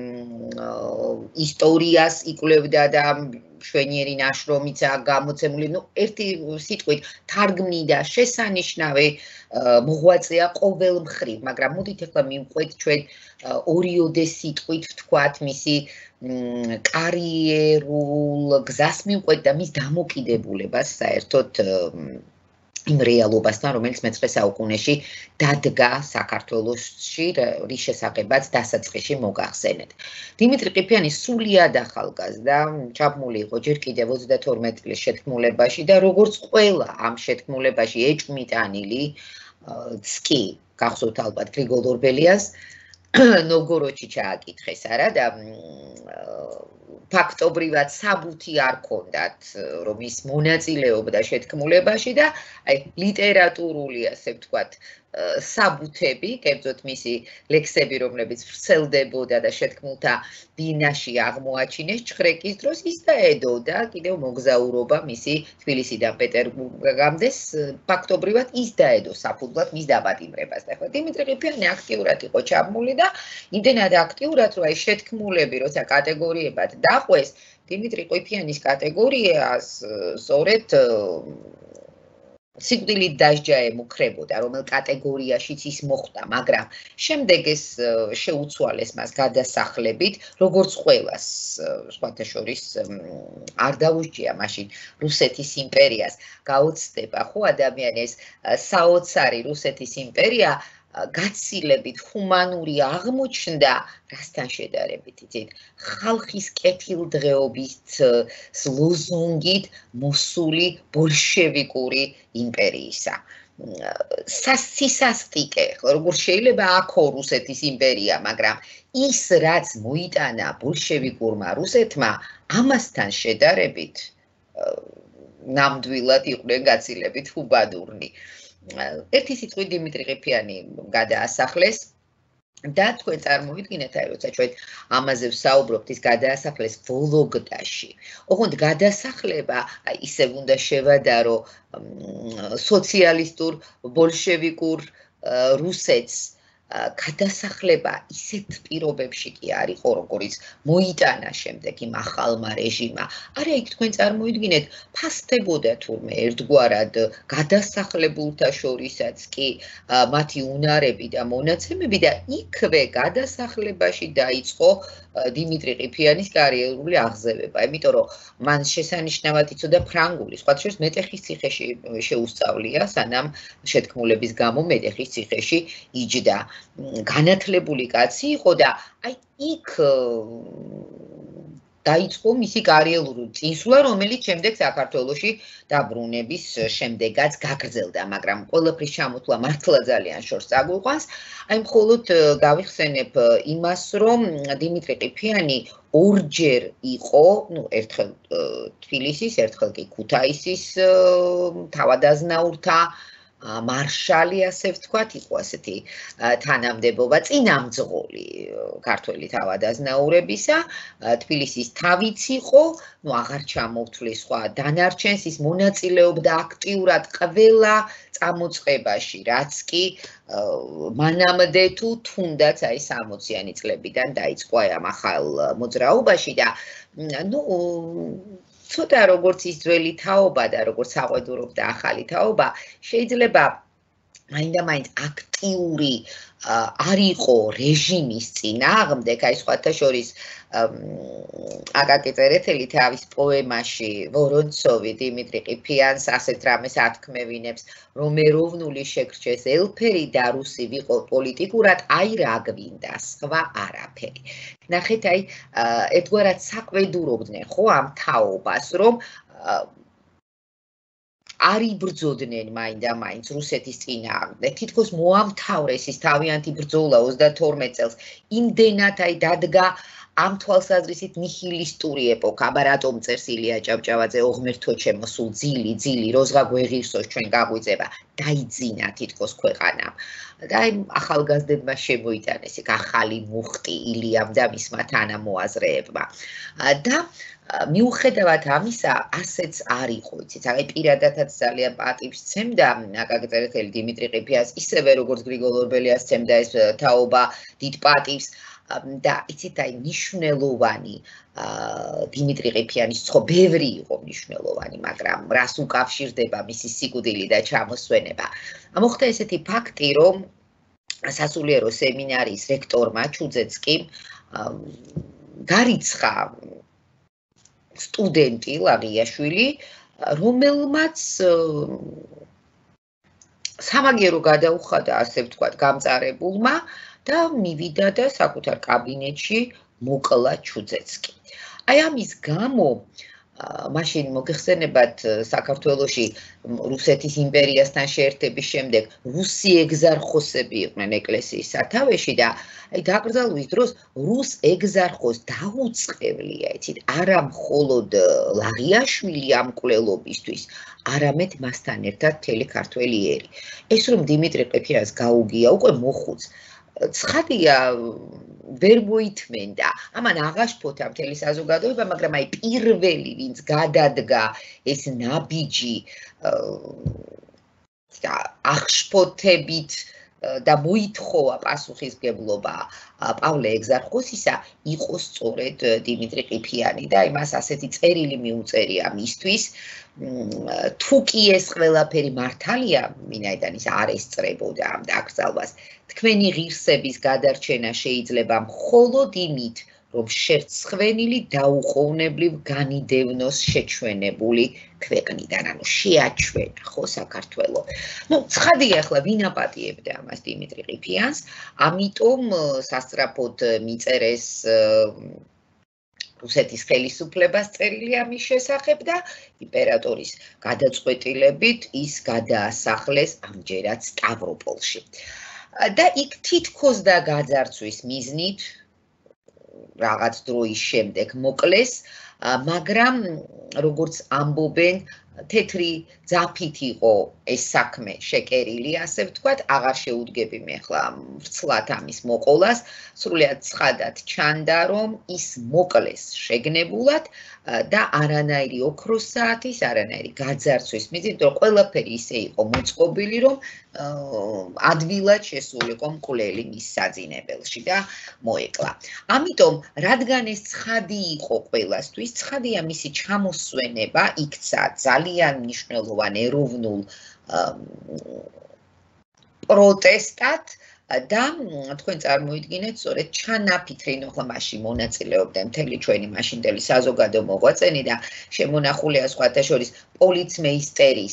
ისტორიას იკვლევდა და შვენიერი ნაშრომიც გამოცემული, ერთი სიტყვით თარგმნიდა შესანიშნავი მოღვაწეა ყოველ მხრივ, მაგრამ მოდით ახლა მივყვეთ ჩვენ ორიოდე სიტყვით ვთქვათ მისი კარიერულ გზას მივყვეთ და მის დამოკიდებულებას საერთოდ იმ რეალობასთან, რომელიც მე-19 საუკუნეში დადგა საქართველოში, რის შესახებაც დასაწყისში მოგახსენეთ. დიმიტრი ყიფიანი სულიად ახალგაზრდა, ჩაბმული იყო ჯერ კიდევ 32 წლის შეთქმულებაში და როგორც ყველა ამ შეთქმულებაში ეჭვმიტანილი, ცკი, გახსოვთ ალბათ გრიგოლ ორბელიას, ნოვგოროდში ჩააკითხეს არა და ფაქტობრივად საბუთი არ ქონდათ, რომ ის მონაწილეობდა შეთქმულებაში და აი ლიტერატურული, ასე ვთქვათ, საბუთები, კერძოდ მისი ლექსები, რომლებიც ვრცელდებოდა და შეთქმულთა ბინაში აღმოაჩინეს ჩხრეკის დროს, ის დაედოდა კიდევ მოგზაურობა მისი თბილისიდან პეტერბურგამდე, ფაქტობრივად ის დაედო საფუძვლად მის დაპატიმრებას. და ახლა დიმიტრი ყიფიანი აქტიურად იყო ჩაბმული და იმდენად აქტიურად, რომ აი შეთქმულები, როცა კატეგორიებად დაყვეს, დიმიტრი ყიფიანის კატეგორიას სწორედ სიკვდილით დასჯა ემუქრებოდა, რომელ კატეგორიაშიც ის მოხვდა, მაგრამ შემდეგ ეს შეუცვალეს მას გადასახლებით, როგორც ყველას, სხვათა შორის არ დაუსჯია მაშინ რუსეთის იმპერიას გაოცდება, ხო, ადამიანის საოცარი რუსეთის იმპერია გაცილებით ჰუმანური აღმოჩნდა, რასთან შედარებით, იცით, ხალხის კეთილდღეობით ლოზუნგით მოსული ბოლშევიკური იმპერიისა. სისასტიკე, როგორ შეიძლება აქო რუსეთის იმპერია, მაგრამ ის რაც მოიტანა ბოლშევიკურმა რუსეთმა, ამასთან შედარებით ნამდვილად იყვნენ გაცილებით უბადურნი. ერთი სიტყვით დიმიტრი ყიფიანი გადაასახლეს და თქვენ წარმოვიდგინეთ, აი როცა ჩვენ ამაზე ვსაუბრობთ ის გადაასახლეს ვოლოგდაში. ოღონდ გადასახლება აი ისევ უნდა შევადარო სოციალისტურ, ბოლშევიკურ რუსეთს გადასახლება ისეთ პირობებში კი არ იყო, როგორიც მოიტანა შემდეგ იმ ახალმა რეჟიმმა. არა, იქ თქვენ წარმოიდგინეთ, ფასდებოდა თურმე ერთგვარად გადასახლებულთა შორისაც კი მათი უნარები და მონაცემები და იქვე გადასახლებაში დაიწყო დიმიტრი ყიფიანის კარიერული აღზევება. იმიტომ რომ მან შესანიშნავად იცოდა ფრანგული, სხვა შორის მეტეხის ციხეში შეუსწავლია, სანამ შეთქმულების გამო მეტეხის ციხეში იჯდა. განათლებული კაცი იყო და აი იქ დაიწყო მისი კარიერული წინსვლა, რომელიც შემდეგ საქართველოში დაბრუნების შემდეგაც გაგრძელდა, მაგრამ ყველაფრის ჩამოთვლა მართლა ძალიან შორს წაგვიყვანს. აი მხოლოდ გავიხსენებ იმას, რომ დიმიტრი ყიფიანი ორჯერ იყო, ერთხელ თბილისის, ერთხელ კი ქუთაისის თავადაზნაურთა მარშალი, ასე ვთქვათ, იყო ასეთი თანამდებობა, წინამძღოლი ქართველი თავადაზნაურებისა, თბილისის თავიც იყო, აღარ ჩამოვთვლი სხვა დანარჩენს, ის მონაწილეობდა აქტიურად ყველა წამოწყებაში, რაც კი მანამდე თუ თუნდაც აი 60-იანი წლებიდან დაიწყო ამ ახალ მოძრაობაში და ცოტა როგორც ის ძველი თაობა და როგორც საყვედურობდა ახალი თაობა, შეიძლება მაინდა-მაინც აქტიური არ იყო რეჟიმის წინააღმდეგ, აი სხვათა შორის აკაკი წერეთელი თავის პოემაში ვორონცოვი დიმიტრი ყიფიანს ასეთ რამეს ათქმევინებს, რომ ეროვნული შეგრჩეს ელფერი და რუსი ვიყო პოლიტიკურად, აი რა გვინდა, სხვა არაფერი. ნახეთ, აი ერთგვარად საყვედურობდნენ ხო ამ თაობას, რომ არ იბრძოდნენ მაინდა-მაინც რუსეთის წინააღმდეგ. თითქოს მოამთავრეს ის თავიანთი ბრძოლა 32 წელს. იმდენად აი დადგა ამ თვალსაზრისით ნიჰილისტური ეპოქა, აბა რატომ წერს ილია ჭავჭავაძე ოღმერთო ჩემო სულ ძილი, როზღა გვეღირსოს ჩვენ გაგვიწება, დაიძინა თითქოს ქვეყანამ. და აი ახალგაზრდებმა შემოიტანეს იქ ახალი მუხტი ილიამ და მისმა თანამოაზრეებმა. და მიუხედავად ამისა, ასეც არ იყო, იცით, აი პირადადაც ძალიან პატივს სცემდა აკაკი წერეთელი დიმიტრი ყიფიანს, ისევე როგორც გრიგოლ ორბელიას სცემდა ეს თაობა დიდ პატივს და იცით, აი მნიშვნელოვანი დიმიტრი ყიფიანის ბევრი იყო მნიშვნელოვანი, მაგრამ რას უკავშირდება მისი სიკვდილი და ჩამოსვენება. მოხდა ესეთი ფაქტი, რომ სასულიერო სემინარიის რექტორმა ჩუძეცკიმ გარიცხა სტუდენტი ლაღიაშვილი, რომელმაც სამაგიერო გადაუხადა, ასე ვთქვათ, გამწარებულმა და მივიდა და საკუთარ კაბინეტში მოკლა ჩუძეცკი. აი ამის გამო მაშინ მოგეხსენებათ საქართველოში რუსეთის იმპერიასთან შეერთების შემდეგ რუსი ეგზარხოსები იყვნენ ეკლესიის სათავეში და აი დაკრძალვის დროს რუს ეგზარხოს დაუწყევლია, იცით, არა მხოლოდ ლაღიაშვილი ამ მკვლელობისთვის, არამედ მასთან ერთად მთელი ქართველი ერი. ეს რომ დიმიტრი ყიფიანს გაუგია უკვე მოხუც, ცხადია ვერ მოითმენდა, ამან აღაშფოთა მთელი საზოგადოება, მაგრამ აი პირველი, ვინც გადადგა ეს ნაბიჯი აღშფოთებით და მოითხოვა პასუხისმგებლობა პავლე ეგზარხოსისა, იყო სწორედ დიმიტრი ყიფიანი და იმას ასეთი წერილი მიუწერია მისთვის, თუ კი ეს ყველაფერი მართალია, ვინაიდან ის არ ესწრებოდა ამ დაკრძალვას, თქვენი ღირსების გადარჩენა შეიძლება მხოლოდ იმით, რომ შერცხვენილი დაუყოვნებლივ განიდევნოს შეჩვენებული ქვეყნიდან, ანუ შეაჩვენა ხო საქართველო. ცხადია ახლა ვინ აპატიებდა ამას დიმიტრი ყიფიანს, ამიტომ სასწრაფოდ მიწერეს რუსეთის ხელისუფლებას წერილი ამის შესახებ და იმპერატორის გადაწყვეტილებით ის გადაასახლეს ამჯერად სტავროპოლში. და იქ თითქოს და გაძარცვის მიზნით რაღაც დროის შემდეგ მოკლეს მაგრამ როგორც ამბობენ თეთრი ძაფით იყო ეს საქმე შეკერილი, ასე ვთქვათ, აღარ შეუდგები მე ახლა ვრცლად ამის მოყოლას, სრულიად ცხადად ჩანდა, რომ ის მოკლეს შეგნებულად და არანაირი ოქროს საათის, არანაირი გაძარცვის მიზნით, რომ ყველაფერი ისე იყო მოწყობილი, რომ ადვილად შესულიყო მკვლელი მის საძინებელში და მოეკლა. ამიტომ, რადგან ეს ცხადი იყო ყველასთვის, ცხადია მისი ჩამოსვენება იქცა ძალიან მნიშვნელოვან ეროვნულ პროტესტად და თქვენ წარმოიდგინეთ, სწორედ ჩანაფიქრი, ახლა მაშინ მონაწილეობდა მთელი ჩვენი მაშინდელი საზოგადო მოღვაწენი და შემონახულია სხვათა შორის პოლიცმეისტერის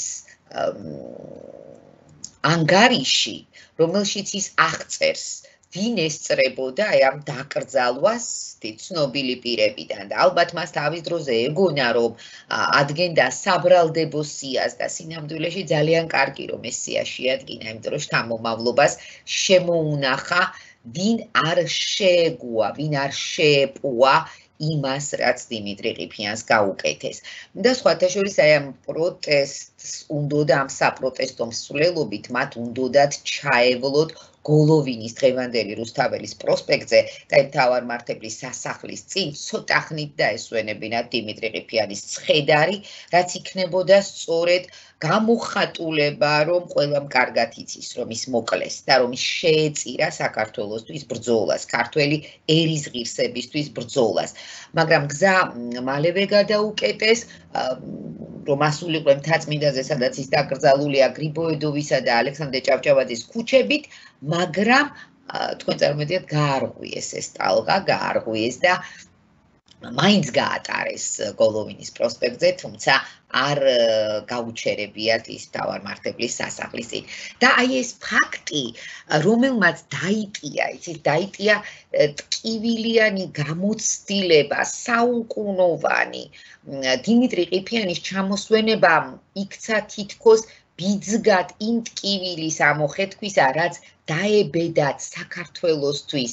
ანგარიში, რომელშიც ის აღწერს ვინ ესწრებოდა ამ დაკრძალვას ცნობილი პირებიდან და ალბათ მას თავის დროზე ეგონა, რომ ადგენდა საბრალდებო სიას და სინამდვილეში ძალიან კარგი რომ ეს სია შეადგინა, იმიტომ რომ შთამომავლობას შემოუნახა ვინ არ შეეგუა, ვინ არ შეეპუა იმას, რაც დიმიტრი ყიფიანს გაუკეთეს. და სხვათა შორის აი ამ პროტესტს უნდოდა, ამ საპროტესტო მსვლელობით მათ უნდოდათ ჩაევლოთ გოლოვინის დღევანდელი რუსთაველის პროსპექტზე და მთავარმართებლის სასახლის წინ ცოტა ხნით დაესვენებინათ დიმიტრი ყიფიანის ცხედარი, რაც იქნებოდა სწორედ გამოხატულება, რომ ყველამ კარგად იცის, რომ ის მოკლეს და რომ ის შეეწირა საქართველოსთვის ბრძოლას, ქართველი ერის ღირსებისთვის ბრძოლას. მაგრამ გზა მალევე გადაუკეტეს, რომ ასულიყო მთაწმინდაზე, სადაც ის დაკრძალულია გრიბოედოვისა და ალექსანდრე ჭავჭავაძის ქუჩებით, მაგრამ თქვენ წარმოიდგინეთ, გაარღვიეს ეს ტალღა, გაარღვიეს და მაინც გაატარეს გოლოვინის პროსპექტზე, თუმცა არ გაუჩერებიათ ის მთავარმართებლის სასახლის წინ. და აი ეს ფაქტი, რომელმაც დაიტია, იცით, დაიტია ტკივილიანი გამოცდილება, საუკუნოვანი დიმიტრი ყიფიანის ჩამოსვენება იქცა თითქოს ბიძგად იმ ტკივილის ამოხეთქვისა, რაც დაებედათ საქართველოსთვის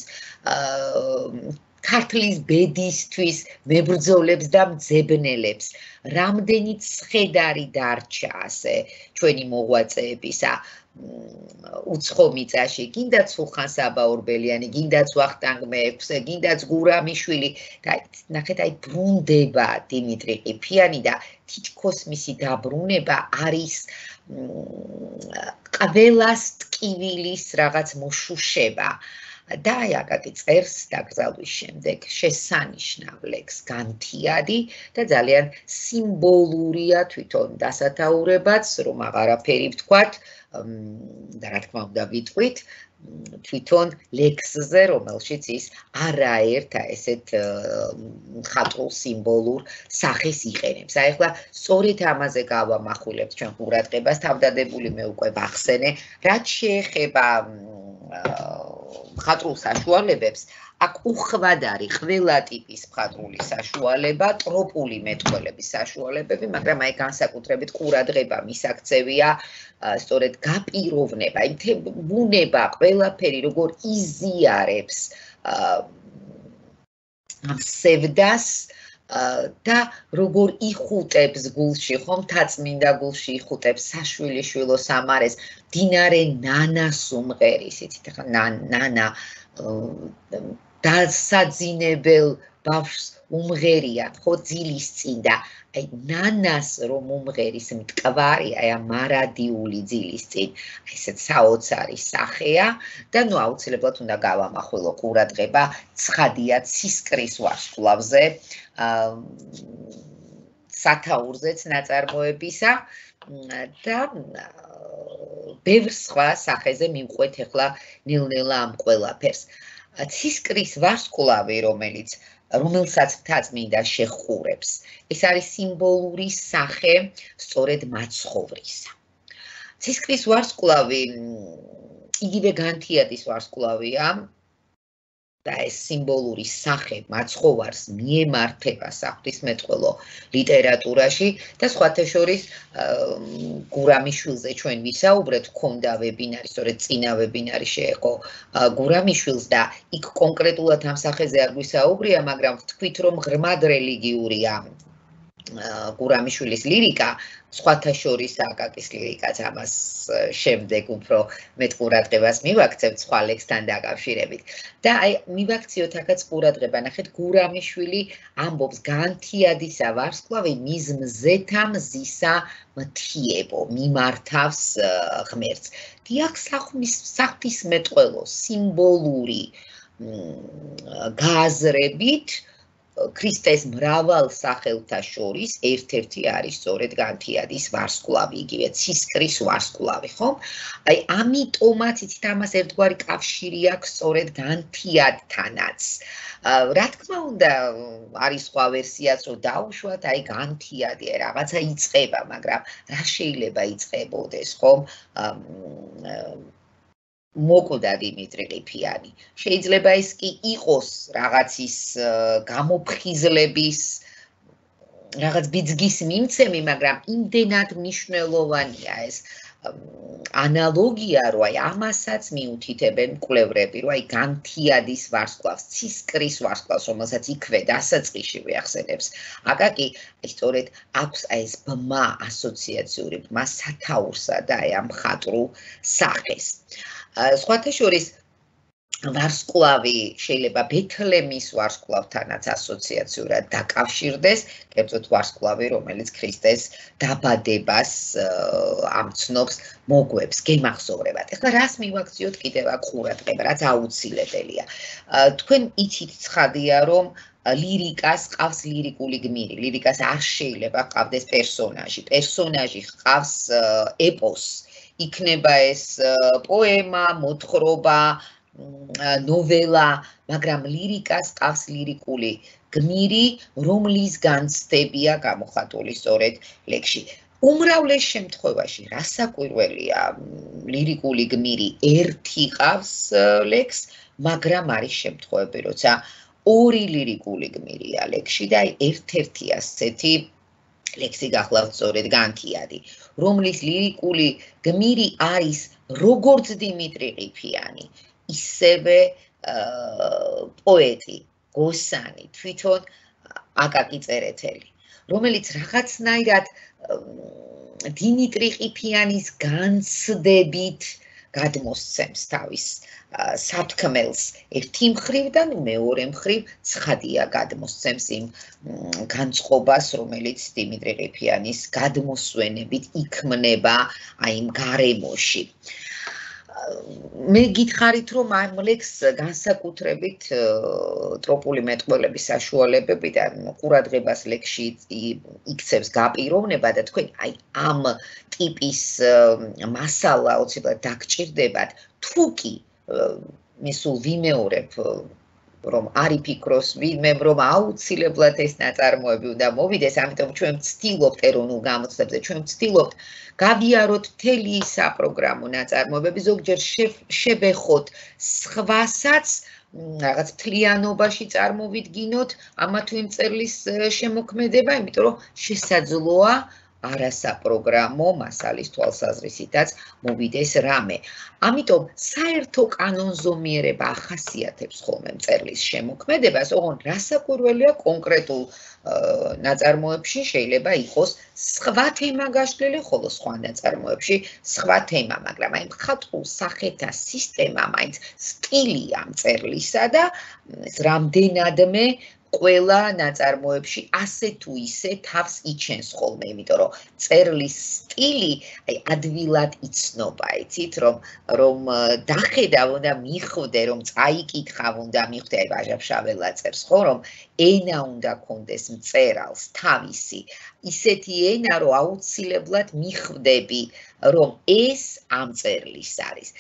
ქართლის ბედისთვის მებრძოლებს და მძებნელებს, რამდენი ცხედარი დარჩა ასე ჩვენი მოღვაწეებისა უცხო მიწაში, გინდაც სულხან საბა ორბელიანი, გინდაც ვახტანგ მეექვსე, გინდაც გურამიშვილი და ნახეთ აი ბრუნდება დიმიტრი ყიფიანი და თითქოს მისი დაბრუნება არის ყველას ტკივილის რაღაც მოშუშება. და აი აკაკი წერს დაკრძალვის შემდეგ შესანიშნავ ლექსს განთიადი და ძალიან სიმბოლურია თვითონ დასათაურებაც, რომ აღარაფერი ვთქვათ და რა თქმა უნდა ვიტყვით თვითონ ლექსზე, რომელშიც ის არაერთ ესეთ მხატვრულ სიმბოლურ სახეს იყენებს. აი ახლა სწორედ ამაზე გავამახვილებთ ჩვენ ყურადღებას, თავდადებული მე უკვე ვახსენე, რაც შეეხება მხატვრულ საშუალებებს, აქ უხვად არის ყველა ტიპის მხატვრული საშუალება, ტროპული მეტყველების საშუალებები, მაგრამ აი განსაკუთრებით ყურადღება მისაქცევია სწორედ გაპიროვნება, იმ ბუნება, ყველაფერი როგორ იზიარებს ამ სევდას და როგორ იხუტებს გულში, ხომ მთაწმინდა გულში იხუტებს საშვილიშვილო სამარეს, მდინარე ნანას უმღერის, იცით ახლა ნანა დასაძინებელ ბავშვს უმღერიან, ხო ძილის წინ და აი ნანას რომ უმღერის მტკვარი, აი ამ მარადიული ძილის წინ, აი ესეც საოცარი სახეა და ნუ აუცილებლად უნდა გავამახვილო ყურადღება ცხადია ცისკრის ვარსკვლავზე, სათაურზეც ნაწარმოებისა და ბევრ სხვა სახეზე მივყვეთ ახლა ნელ-ნელა ამ ყველაფერს. ცისკრის ვარსკვლავი, რომელსაც მთაწმინდა შეხურებს, ეს არის სიმბოლური სახე სწორედ მაცხოვრისა. ცისკრის ვარსკვლავი იგივე განთიადის ვარსკვლავია, და ეს სიმბოლური სახე მაცხოვარს მიემართება საღვთისმეტყველო ლიტერატურაში და სხვათა შორის გურამიშვილზე ჩვენ ვისაუბრეთ, ჰქონდა ვებინარი, სწორედ წინა ვებინარი შეეყო გურამიშვილს და იქ კონკრეტულად ამ სახეზე არ გვისაუბრია, მაგრამ ვთქვით, რომ ღრმად რელიგიურია გურამიშვილის ლირიკა, სხვათა შორის აკაკის ლირიკაც ამას შემდეგ უფრო მეტ ყურადღებას მივაქცევთ სხვა ლექსთან დაკავშირებით. და აი მივაქციოთ აქაც ყურადღება, ნახეთ გურამიშვილი ამბობს განთიადისა ვარსკვლავი მის მზეთა მზისა მთიებო, მიმართავს ღმერთს. დიახ, საღვთისმეტყველო სიმბოლური გააზრებით ქრისტეს მრავალ სახელთა შორის ერთ-ერთი არის სწორედ განთიადის ვარსკვლავი, იგივე ცისკრის ვარსკვლავი, ხო? აი ამიტომაც იცით ამას ერთგვარი კავშირი აქვს სწორედ განთიადთანაც. რა თქმა უნდა, არის სხვა ვერსიაც, რომ დაუშვათ, აი განთიადი, რაღაცა იწყება, მაგრამ რა შეიძლება იწყებოდეს, ხო? მოკვდა დიმიტრი ყიფიანი. შეიძლება ის კი იყოს რაღაცის გამოფხიზლების რაღაც ბიძგის მიმცემი, მაგრამ იმდენად მნიშვნელოვანია ეს ანალოგია, რომ აი ამასაც მიუთითებენ მკვლევრები, რომ აი განთიადის ვარსკვლავს, ცისკრის ვარსკვლავს, რომელსაც იქვე დასაწყისში ვიახსენებს. აკაკი სწორედ აქვს აი ეს ბმა, ასოციაციური ბმა სათაურსა და აი ამ მხატვრულ სახეს. სხვათა შორის ვარსკვლავი შეიძლება ბეთლემის ვარსკვლავთანაც ასოციაციურად დაკავშირდეს, კერძოდ ვარსკვლავი, რომელიც ქრისტეს დაბადებას ამცნობს, მოგვებს, გემახსოვრებათ. ეხლა რას მივაქციოთ კიდევ აქ ყურადღება, რაც აუცილებელია. თქვენ იცით ცხადია, რომ ლირიკას ყავს ლირიკული გმირი. ლირიკას არ შეიძლება ყავდეს პერსონაჟი. პერსონაჟი ყავს ეპოსი. იქნება ეს პოემა, მოთხრობა, ნოველა, მაგრამ ლირიკას ყავს ლირიკული გმირი, რომლის განცდებია გამოხატული სწორედ ლექსში. უმრავლეს შემთხვევაში, რასაკვირველია, ლირიკული გმირი ერთი ყავს ლექსს, მაგრამ არის შემთხვევები, როცა ორი ლირიკული გმირია ლექსში და ერთ-ერთი ასეთი ლექსი გახლავთ სწორედ განთიადი, რომლის ლირიკული გმირი არის როგორც დიმიტრი ყიფიანი, ისევე პოეტი, გოსანი, თვითონ აკაკი წერეთელი, რომელიც რაღაცნაირად დიმიტრი ყიფიანის განცდებით გადმოსცემს თავის სათქმელს ერთი მხრივ და მეორე მხრივ ცხადია გადმოსცემს იმ განწყობას, რომელიც დიმიტრი ყიფიანის გადმოსვენებით იქმნება აი იმ გარემოში. მე გითხარით, რომ ამ ლექსს განსაკუთრებით ტროპული მეტყველების საშუალებებიდან ყურადღებას ლექსში იქცევს გაპიროვნება და თქვენ აი ამ ტიპის მასალა აუცილებლად დაგჭირდებათ, თუ კი მე სულ ვიმეორებ, რომ არ იფიქროს ვინმემ, რომ აუცილებლად ეს ნაწარმოები უნდა მოვიდეს, ამიტომ ჩვენ ვცდილობთ ეროვნულ გამოცდებზე, ჩვენ ვცდილობთ გავიაროთ მთელი საპროგრამო ნაწარმოებები, ზოგჯერ შევეხოთ სხვასაც, რაღაც მთლიანობაში წარმოვიდგინოთ ამა თუ იმ მწერლის შემოქმედება, იმიტომ რომ შესაძლოა არასაპროგრამო მასალის თვალსაზრისითაც მოვიდეს რამე. ამიტომ საერთო კანონზომიერება ახასიათებს ხოლმე მწერლის შემოქმედებას, ოღონდ რასაკვირველია კონკრეტულ ნაწარმოებში შეიძლება იყოს სხვა თემა გაშლილი, ხოლო სხვა ნაწარმოებში სხვა თემა, მაგრამ აი მხატვრულ სახეთა სისტემა, მაინც სტილია მწერლისა და რამდენადმე ყველა ნაწარმოებში ასე თუ ისე თავს იჩენს ხოლმე, იმიტომ რომ წერლის სტილი აი ადვილად იცნობა, იცით, რომ დახედავ და მიხვდე, რომ წაიკითხავ და მიხვდე, აი ვაჟა-ფშაველა წერს, ხო, რომ ენა უნდა კონდეს მწერალს თავისი, ისეთი ენა, რომ აუცილებლად მიხვდები, რომ ეს ამ წერლის არის.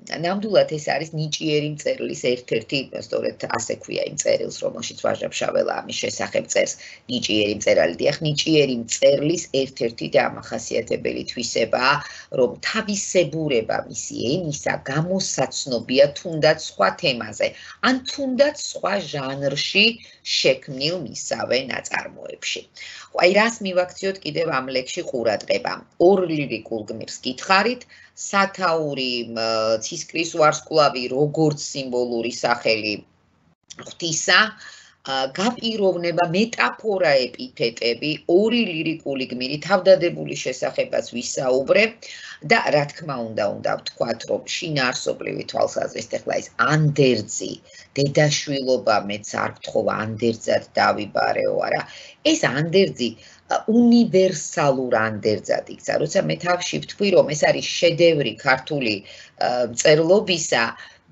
ნამდვილად ეს არის ნიჭიერი მწერლის ერთ-ერთი, სწორედ ასე ქვია იმ წერილს, რომელშიც ვაჟა-ფშაველა ამის შესახებ წერს, ნიჭიერი მწერალი. დიახ, ნიჭიერი მწერლის ერთ-ერთი დამახასიათებელი თვისებაა, რომ თავისებურება მისი ენისა გამოსაცნობია თუნდაც სხვა თემაზე, ან თუნდაც სხვა ჟანრში შექმნილ მისავე ნაწარმოებში. აი რას მივაქციოთ კიდევ ამ ლექსში ყურადღება. ორ ლირიკულ გმირს გითხარით, სათაური, ცისკრის ვარსკვლავი, როგორც სიმბოლური სახელი ღვთისა, გაპიროვნება, მეტაფორა, ეპითეტები, ორი ლირიკული გმირი, თავდადებული შესახებაც ვისაუბრე და რა თქმა უნდა ვთქვათ, რომ შინაარსობრივი თვალსაზრისით ახლა ეს ანდერძი, დედაშვილობა მეც არ გთხოვა ანდერძად დავიბარეო, არა. ეს ანდერძი უნივერსალურ ანდერძად იქცა, როცა მე თავში ვთქვი, რომ ეს არის შედევრი ქართული მწერლობისა,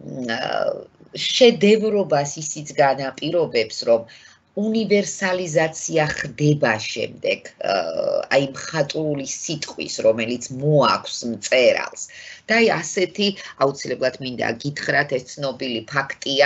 შედევრობას ისიც განაპირობებს, რომ უნივერსალიზაცია ხდება შემდეგ აი მხატვრული სიტყვის, რომელიც მოაქვს მწერალს. და აი ასეთი აუცილებლად მინდა გითხრათ, ეს ცნობილი ფაქტია.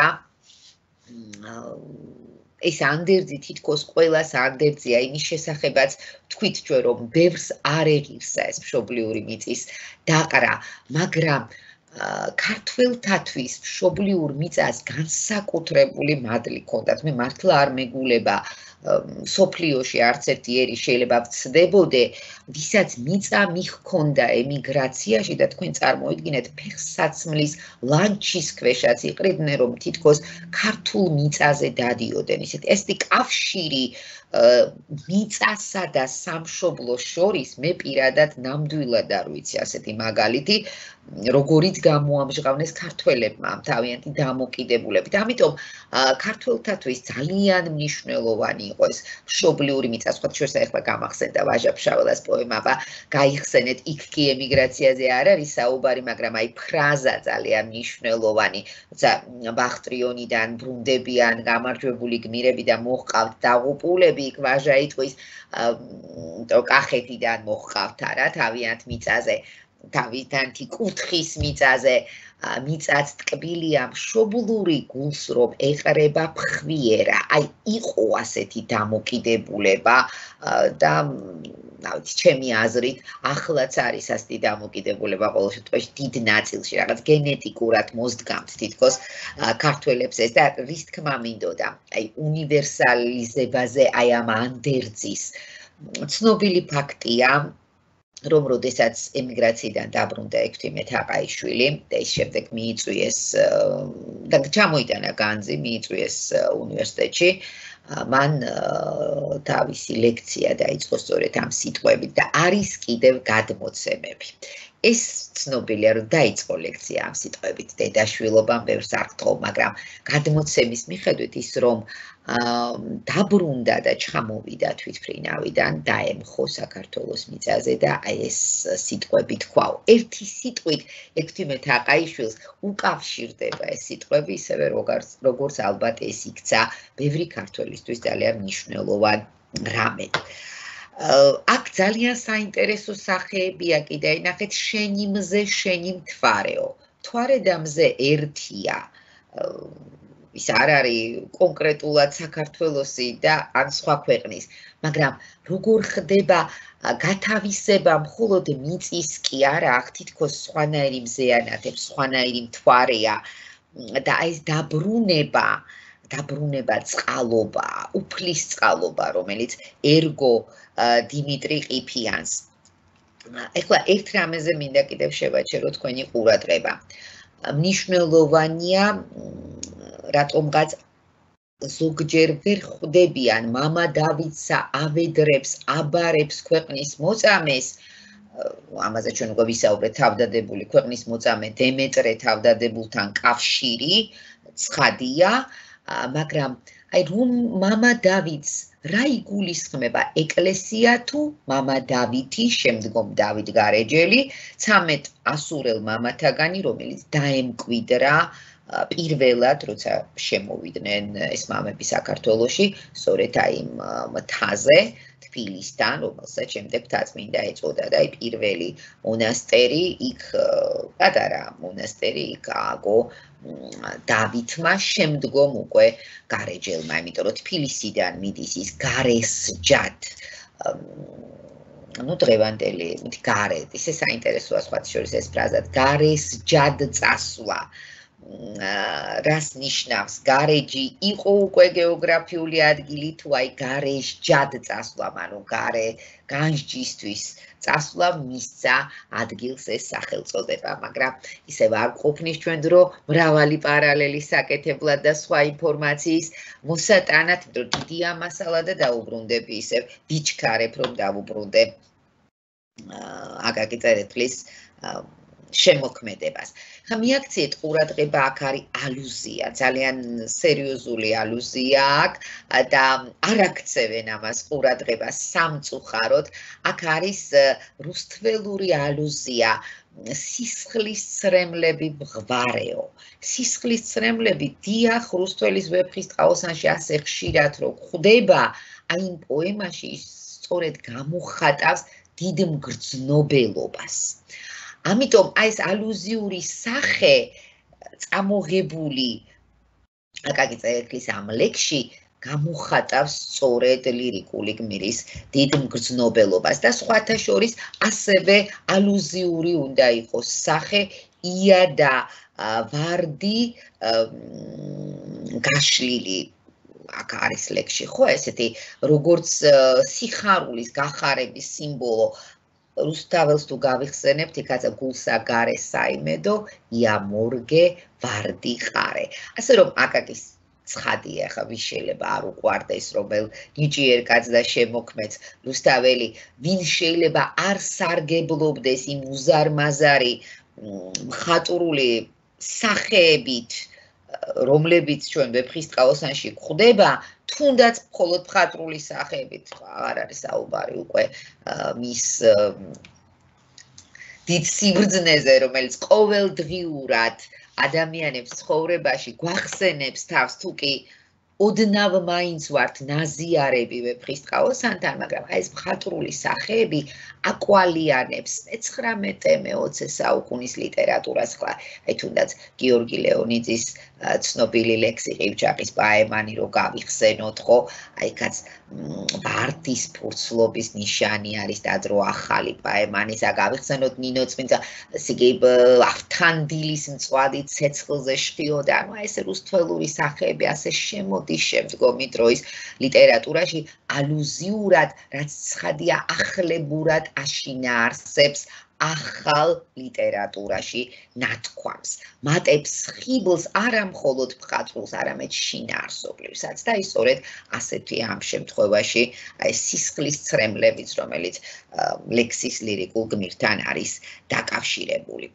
ეს ანდერძი თითქოს ყველას ანდერძია, იმის შესახებაც თქვით ჩვენ, რომ ბევრს არ ეღირსა ეს მშობლიური მიწის დაყრა, მაგრამ ქართველთათვის მშობლიურ მიწას განსაკუთრებული მადლი ჰქონდათ. მე მართლა არ მეგულება სოფლიოში არც ერთი ერი შეიძლება ვცდებოდე, ვისაც მიწა მიჰქონდა ემიგრაციაში და თქვენ წარმოიდგინეთ, ფეხსაცმლის ლანჩის ქვეშაც იყრიდნენ, რომ თითქოს ქართულ მიწაზე დადიოდნენ. ესეთი კავშირი მიწასა და სამშობლოს შორის მე პირადად ნამდვილად არ ვიცი ასეთი მაგალითი, როგორიც გამოამჟღავნეს ქართველებმა ამ თავიანთი დამოკიდებულებით. ამიტომ ქართველთათვის ძალიან მნიშვნელოვანი იყო ეს მშობლიური მიწა. სხვა შორს ახლა გამახსენდა ვაჟა-ფშაველას პოემა, გაიხსენეთ, იქ კი ემიგრაციაზე არ არის საუბარი, მაგრამ აი ფრაზა ძალიან მნიშვნელოვანი. როცა ბახტრიონიდან ბრუნდებიან გამარჯვებული გმირები და მოჰყავთ დაღუპულები, იქ ვაჟა იტყვის, კახეთიდან მოჰყავთ არა თავიანთ მიწაზე, თავიანთი კუთხის მიწაზე, მიწაც ტკბილია მშობლური გულს რომ ეყრება ფხვიერა. აი იყო ასეთი დამოკიდებულება და ჩემი აზრით ახლაც არის ასეთი დამოკიდებულება ყოველ შემთხვევაში დიდ ნაწილში, რაღაც გენეტიკურად მოსდგამთ თითქოს ქართველებს ეს და რის თქმა მინდოდა, აი უნივერსალიზებაზე აი ამ ანდერძის ცნობილი ფაქტია, რომ როდესაც ემიგრაციიდან დაბრუნდა ექვთიმე თაყაიშვილი და ის შემდეგ მიიწვიეს და ჩამოიტანა განძი, მიიწვიეს უნივერსიტეტში, მან თავისი ლექცია დაიწყო სწორედ ამ სიტყვებით და არის კიდევ გადმოცემები. ეს ცნობილია, რომ დაიწყო ლექცია ამ სიტყვებით, დედაშვილობამ ბევრს არ გთხოვ, მაგრამ გადმოცემის მიხედვით ის რომ დაბრუნდა და ჩამოვიდა თვითმფრინავიდან, დაემხო საქართველოს მიწაზე და აი ეს სიტყვები თქვა. ერთი სიტყვით ექვთიმე თაყაიშვილს უკავშირდება ეს სიტყვები, ისევე როგორც ალბათ ეს იქცა ბევრი ქართველისთვის ძალიან მნიშვნელოვან რამედ. აქ ძალიან საინტერესო სახეებია კიდე, ნახეთ, შენი მზე, შენი მთვარეო. მთვარე და მზე ერთია. ის არ არის კონკრეტულად საქართველოსი და ან სხვა ქვეყნის, მაგრამ როგორ ხდება გათავისება მხოლოდ მიწის კი არა, აქ თითქოს სხვანაირი მზეანათებს, სხვანაირი მთვარეა და ეს დაბრუნება წყალობა, უფლის წყალობა, რომელიც ერგო დიმიტრი ყიფიანს. ეხლა ერთ რამეზე მინდა კიდევ შევაჩერო თქვენი ყურადღება. მნიშვნელოვანია, რატომღაც ზოგჯერ ვერ ხვდებიან მამა დავითსა ავედრებს, აბარებს ქვეყნის მოწამეს, ამაზე ჩვენ უკვე ვისაუბრეთ, თავდადებული ქვეყნის მოწამე დემეტრე თავდადებულთან კავშირი ცხადია, მაგრამ აი რომ მამა დავითს რა იგულისხმება, ეკლესია თუ მამა დავითი, შემდგომ დავით გარეჯელი, 13 ასურელ მამათაგანი, რომელიც დაემკვიდრა პირველად, როცა შემოვიდნენ ეს მამები საქართველოში, სწორედ აი იმ მთაზე, თბილისთან, რომელსაც შემდეგ მთაწმინდა ეწოდა და პირველი მონასტერი იქ პატარა მონასტერი იქ ააგო დავითმა, შემდგომ უკვე გარეჯელმა, იმიტომ რომ თბილისიდან მიდის ის გარესჯად დღევანდელი გარე, ისე საინტერესოა სხვათა შორის ეს ფრაზა, გარესჯად წასვლა. რას ნიშნავს გარეჯი იყო უკვე გეოგრაფიული ადგილი თუ აი გარესჯად წასვლა, ანუ გარე განსჯისთვის წასვლა მისცა ადგილს ეს სახელწოდება, მაგრამ ისევ არ ყოფნის ჩვენ დრო მრავალი პარალელი საკეთებლად და სხვა ინფორმაციის მოსატანად, რომ დიდია მასალა და დაუბრუნდები ისევ ვიჩქარებ რომ დავუბრუნდე აკაკი წერეთლის შემოქმედებას. ხა მიაქციეთ ყურადღება, აქ არის ალუზია, ძალიან სერიოზული ალუზია აქ და არ აქცევენ ამას ყურადღებას სამწუხაროდ. აქ არის რუსთველური ალუზია სისხლის ცრემლები ბღვარეო. სისხლის ცრემლები დიახ რუსთველის ვეფხის ტყაოსანში ასე ხშირად რო გვხვდება, აი იმ პოემაში სწორედ გამოხატავს დიდ მგრძნობელობას. ამიტომ აი ეს ალუზიური სახე წამოღებული აკაკი წერეთლის ამ ლექსში გამოხატავს სწორედ ლირიკული გმირის დიდ მგრძნობელობას და სხვათა შორის ასევე ალუზიური უნდა იყოს სახე ია და ვარდი გაშლილი აქ არის ლექსში, ხო, ესეთი როგორც სიხარულის გახარების სიმბოლო რუსთაველს თუ გავიხსენებთ, იქაც გულსა გარე საიმედო, ია მორგე ვარდი ყარე. ასე რომ აკაკის ცხადია, ხა ვის შეიძლება არ უყვარდეს რომელ ნიჭიერ კაცს და შემოქმედს რუსთაველი, ვინ შეიძლება არ სარგებლობდეს იმ უზარმაზარი მხატვრული სახეებით, რომლებიც ჩვენ ვეფხის ტყაოსანში გვხვდება, თუნდაც მხოლოდ მხატვრული სახეებით, აღარ არის საუბარი უკვე მის დიდ სიბრძნეზე, რომელიც ყოველდღიურად ადამიანებს ცხოვრებაში გვახსენებს თავს, თუ კი ოდნავ მაინც ვართ ნაზიარები ვეფხის ტყაოსანთან, მაგრამ აი ეს მხატვრული სახეები აკვალიანებს 19-20 საუკუნის ლიტერატურას, ხლა აი თუნდაც გიორგი ლეონიძის ცნობილი ლექსი ყივჩაყის პაემანი რო გავიხსენოთ, ხო, აი იქაც ვარდის ფურცლობის ნიშანი არის და დრო ახალი პაემანის გავიხსენოთ ნინო წმინდა, ესე იგი ავთანდილის მწვადი ცეცხლზე შხიოდა, ანუ აი ეს რუსთველური სახეები ასე შემოდის შემდგომი დროის ლიტერატურაში ალუზიურად, რაც ცხადია ახლებურად აშინაარსებს ახალ ლიტერატურაში ნათქვამს. მატებს ხიბლს არა მხოლოდ მხატვრულს, არამედ შინაარსობრივსაც და ის სწორედ ასეთი ამ შემთხვევაში სისხლის ცრემლებიც, რომელიც ლექსის ლირიკულ გმირთან არის დაკავშირებული.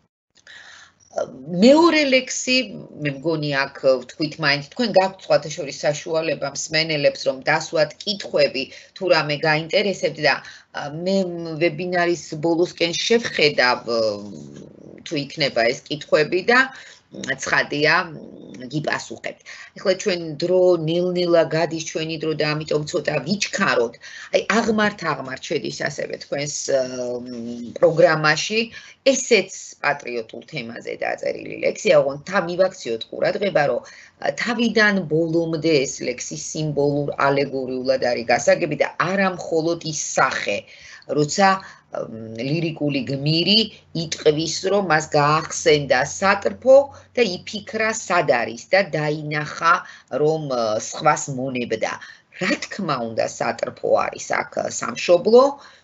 მეორე ლექსი, მე მგონი აქ ვთქვით მაინც, თქვენ გაქვთ სხვათა შორის საშუალება მსმენელებს, რომ დასვათ კითხვები, თუ რამე გაინტერესებთ და მე ვებინარის ბოლოსკენ შევხედავ, თუ იქნება ეს კითხვები და ცხადია გიპასუხებთ. ეხლა ჩვენ დრო ნელ-ნელა გადის ჩვენი დრო და ამიტომ ცოტა ვიჩქაროთ. აი აღმართ შედის ასევე თქვენს პროგრამაში ესეც პატრიოტულ თემაზე დაწერილი ლექსია, ოღონდ მივაქციოთ ყურადღება, რომ თავიდან ბოლომდე ეს ლექსი სიმბოლურ ალეგორიულად არის გასაგები და არა მხოლოდ ის სახე, როცა ლირიკული გმირი იტყვის, რომ მას გაახსენდა სატრფო და იფიქრა სად არის და დაინახა, რომ სხვას მონებდა. რა თქმა უნდა, სატრფო არის აქ სამშობლო,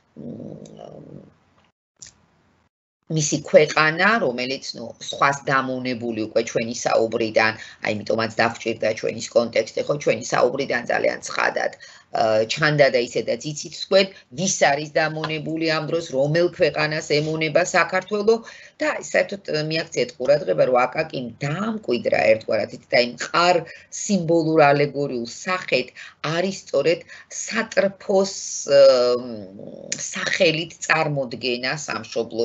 მისი ქვეყანა, რომელიც სხვას დამონებული უკვე ჩვენი საუბრიდან, აი იმიტომაც დავჭირდა ჩვენის კონტექსტი, ხო, ჩვენი საუბრიდან ძალიან ცხადად ჩანდა და ისედაც იცით თქვენ, ვის არის დამონებული ამ დროს, რომელ ქვეყანას ემონება საქართველო და საერთოდ მიაქციეთ ყურადღება, რომ აკაკიმ დაამკვიდრა ერთგვარად და იმ მყარ სიმბოლურ ალეგორიულ სახედ არის სწორედ სატრფოს სახელით წარმოდგენა სამშობლოსი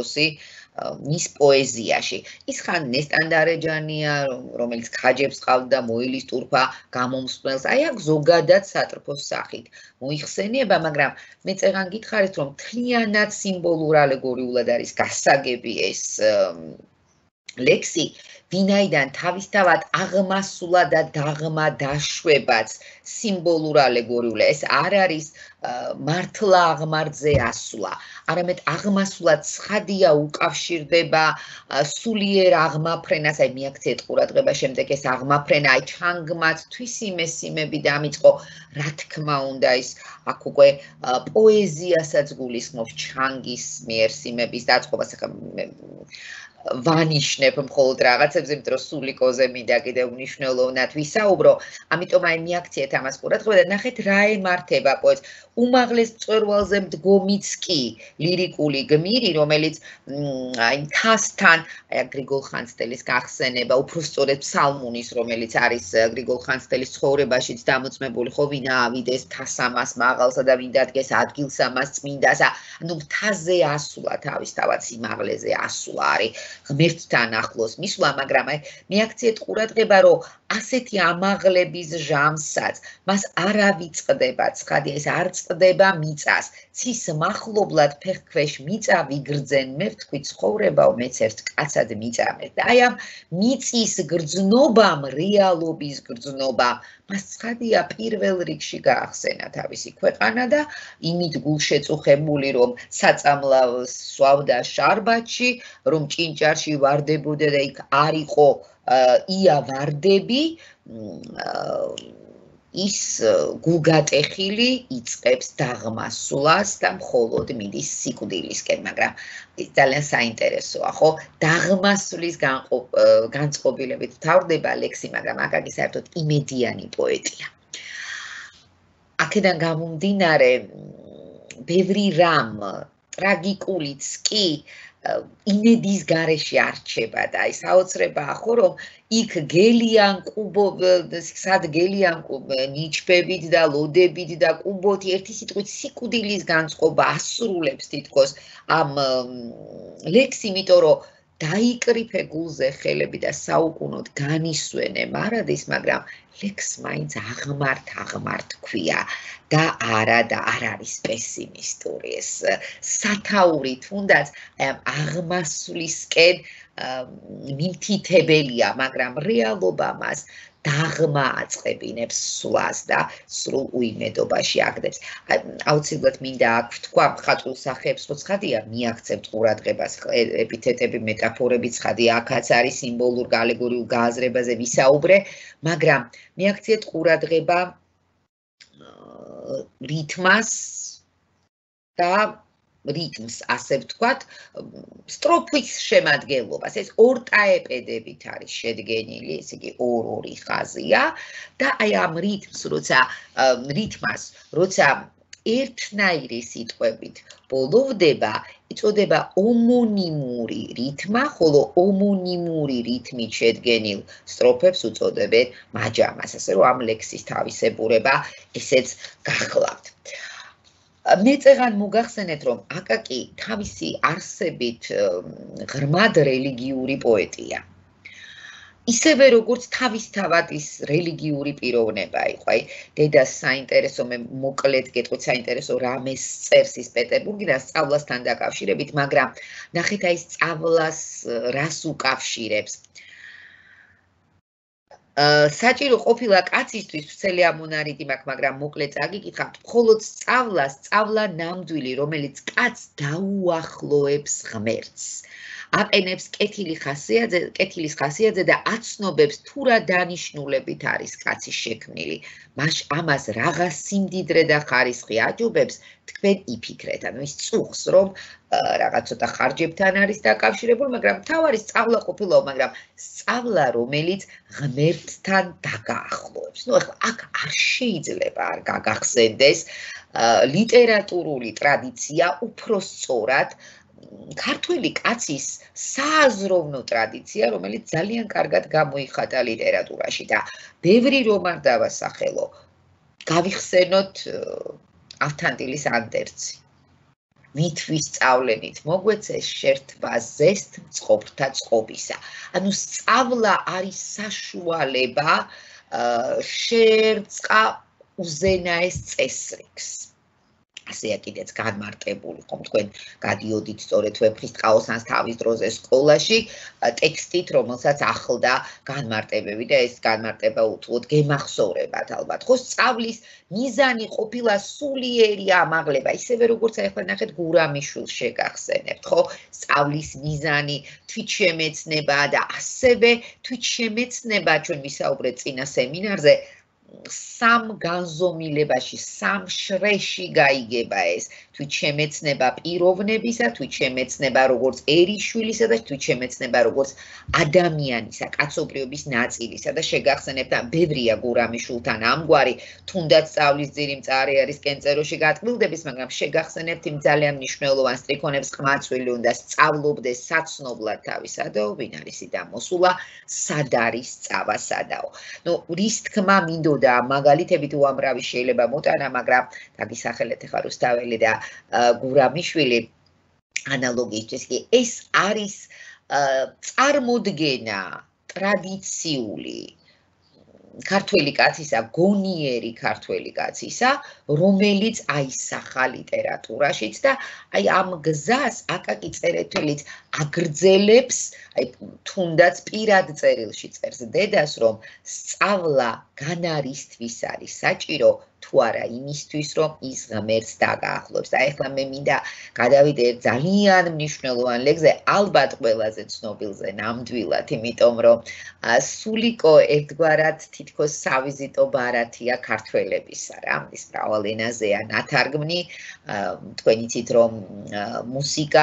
მის პოეზიაში. ის ხან ნესტანდარეჯანია, რომელიც ხაჯებს ყავდა და მოილის ტურფა გამომსვლელს. აი აქ ზოგადად სატრფოს სახით მოიხსენიება, მაგრამ მე წეგან გითხარით, რომ მთლიანად სიმბოლურ ალეგორიულად არის გასაგები ეს ლექსი, ვინაიდან თავისთავად აღმასულა და დაღმა დაშვებაც სიმბოლურ ალეგორიულია. ეს არ არის მართლა აღმართზე ასვლა, არამედ აღმასულა ცხადია უკავშირდება სულიერ აღმაფრენას, აი მიაქციეთ ყურადღება, შემდეგ ეს აღმაფრენა, აი ჩანგმაც თვის იმესიმები დამიწყო, რა თქმა უნდა ის აქ უკვე პოეზიასაც გულისხმობს ჩანგის მიერ სიმების დაწყობას, ახლა ვანიშნებ მხოლოდ რაღაცებზე, იმიტომ რომ სულიკოზე მინდა კიდევ მნიშვნელოვნად ვისაუბრო, ამიტომ აი მიაქციეთ ამას ყურადღება და ნახეთ რა ემართება პოეტს. უმაღლეს მწვერვალზე მდგომიც კი ლირიკული გმირი, რომელიც აი თასთან, აი გრიგოლ ხანძთელის გახსენება, უფრო სწორედ ფსალმუნის, რომელიც არის გრიგოლ ხანძთელის ცხოვრებაშიც დამოწმებული, ხო ვინ აავიდეს თასამას მაღალსა და ვინ დადგეს ადგილსამას წმინდასა, ანუ მთაზე ასვლა თავისთავად სიმაღლეზე ასვლა არის. ღმერთთან ახლოს მისვლა, მაგრამ აი მიაქციეთ ყურადღება, რომ ასეთი ამაღლების ჟამსაც მას არ ავიწყდება ცხადია, ეს არ წყდება მიწას, ცის მახლობლად ფეხქვეშ მიწა ვიგრძენ, მე ვთქვი ცხოვრებაო, მეც ერთ კაცად მიწამეთ. და აი ამ მიწის გრძნობამ, რეალობის გრძნობამ, მას ცხადია პირველ რიგში გაახსენა თავისი ქვეყანა და იმით გულშეწუხებული, რომ საწამლავს სვავდა შარბათში, რომ ჭინჭარში ვარდებოდა და იქ არ იყო ია ვარდები, ის გულგატეხილი იწყებს დაღმასვლას და მხოლოდ მიდის სიკვდილისკენ, მაგრამ ის ძალიან საინტერესოა, ხო? დაღმასვლის განწყობილებით თავდება ლექსი, მაგრამ აკაკი საერთოდ იმედიანი პოეტია. აქედან გამომდინარე, ბევრი რამ ტრაგიკულიც კი იმედის გარეშე არჩება და აი საოცრებაა ხო, რომ იქ გელიან სად გელიან ნიჩბებით და ლოდებით და კუბოთი ერთი სიტყვით სიკვდილის განწყობა ასრულებს თითქოს ამ ლექსს, იმიტომ რომ დაიკრიფე გულზე ხელები და საუკუნოდ განისვენე მარადის, მაგრამ ლექსს მაინც აღმართ ქვია და არ არის პესიმისტური ეს სათაური თუნდაც ამ აღმასვლისკენ მიმთითებელია, მაგრამ რეალობა მას დაღმა აწყებინებს სვლას და სრულ უიმედობაში აგდებს. აუცილებლად მინდა აქ ვთქვა მხატვრულ სახეებს, რომ ცხადია მიაქცევთ ყურადღებას, ეპითეტები, მეტაფორები, ცხადია აქაც არის სიმბოლურ ალეგორიულ გააზრებაზე ვისაუბრე, მაგრამ მიაქციეთ ყურადღება რითმას და რიტმს, ასე ვთქვათ, სტროფის შემადგენლობას. ეს ორტაეპედებით არის შედგენილი, ესე იგი ორ-ორი ხაზია და აი ამ რითმას, როცა ერთნაირი სიტყვებით ბოლოვდება, იწოდება ომონიმური რითმა, ხოლო ომონიმური რითმით შედგენილ სტროფებს უწოდებენ მაჯამას, ასე რომ ამ ლექსის თავისებურება ესეც გახლავთ. მე წეგან მოგახსენეთ, რომ აკაკი თავისი არსებით ღრმად რელიგიური პოეტია. ისევე როგორც თავისთავად ის რელიგიური პიროვნება იყო. აი, დედას საინტერესო, მე მოკლედ გეტყვით საინტერესო რამეს წერს ის პეტერბურგიდან სწავლასთან დაკავშირებით, მაგრამ ნახეთ აი სწავლას რას უკავშირებს. საჭირო ყოფილა კაცისთვის ვრცელი ამონარიდი მაქვს, მაგრამ მოკლედ წაგიკითხავთ, მხოლოდ სწავლა ნამდვილი, რომელიც კაცს დაუახლოებს ღმერთს. აყენებს კეთილის ხასიათზე და აცნობებს თუ რა დანიშნულებით არის კაცი შექმნილი. ამას რაღა სიმდიდრე და ხარისხი აჯობებს, თქვენ იფიქრეთ. ანუ ის წუხს, რომ რაღაც ცოტა ხარჯებთან არის დაკავშირებული, მაგრამ თავარი სწავლა ყოფილაო, მაგრამ სწავლა, რომელიც ღმერთთან დაგაახლოებს. ნუ ახლა აქ არ შეიძლება არ გაგახსენდეს ლიტერატურული ტრადიცია, უფრო სწორად ქართველი კაცის სააზროვნო ტრადიცია, რომელიც ძალიან კარგად გამოიხატა ლიტერატურაში და ბევრი რომ არ დავასახელო, გავიხსენოთ ავთანდილის ანდერძი. მითვისწავლენით მოგვეცეს შერთვა ზესთ მწყობრთა წყობისა. ანუ სწავლა არის საშუალება შერწყა უზენაეს წესრიგს. ასეა კიდეც განმარტებული, ხომ თქვენ გადიოდით სწორედ ვეფხისტყაოსანს თავის დროზე სკოლაში ტექსტით, რომელსაც ახლდა განმარტებები და ეს განმარტება უთუოდ გემახსოვრებათ ალბათ. ხო, სწავლის მიზანი ყოფილა სულიერი ამაღლება, ისევე როგორც ახლა ნახეთ გურამიშვილს შეგახსენებთ, ხო? სწავლის მიზანი თვითშემეცნება და ასევე თვითშემეცნება, ჩვენ ვისაუბრეთ წინა სემინარზე, სამ განზომილებაში, სამ შრეში გაიგება ეს თვითშემეცნება პიროვნებისა, თვითშემეცნება როგორც ერიშვილისა და თვითშემეცნება როგორც ადამიანისა, კაცობრიობის ნაწილისა და შეგახსენებთ, ბევრია გურამიშვილთან ამგვარი, თუნდაც სწავლის ძირი მწარე არის კენწეროში გატყვილდების, მაგრამ შეგახსენებთ იმ ძალიან მნიშვნელოვან სტრიქონებს ყმაწვილი უნდა სწავლობდეს საცნობლად თავისადაო, ვინ არის იდა მოსულა, სად არის სწავა სადაო. ნუ რის თქმა მინდო და მაგალითებით უამრავი შეიძლება მოტანა, მაგრამ დაგისახელეთ ახლა რუსთაველი და გურამიშვილი ანალოგიისთვის კი ეს არის წარმოდგენა ტრადიციული ქართველი კაცისა, გონიერი ქართველი კაცისა, რომელიც აისახა ლიტერატურაშიც და აი ამ გზას აკაკი წერეთელიც აგრძელებს, აი თუნდაც პირად წერილში წერს დედას, რომ სწავლა განარისთვის არის საჭირო, თუ არა იმისთვის, რომ ის ღმერთს დაგაახლოს. და ეხლა მე მინდა გადავიდე ძალიან მნიშვნელოვან ლექსზე, ალბათ ყველაზე ცნობილზე ნამდვილად, იმიტომ რომ სულიკო ერთგვარად თითქოს სავიზიტო ბარათია ქართველებისა რა. ის მრავალ ენაზეა ნათარგმნი, თქვენ იცით რომ მუსიკა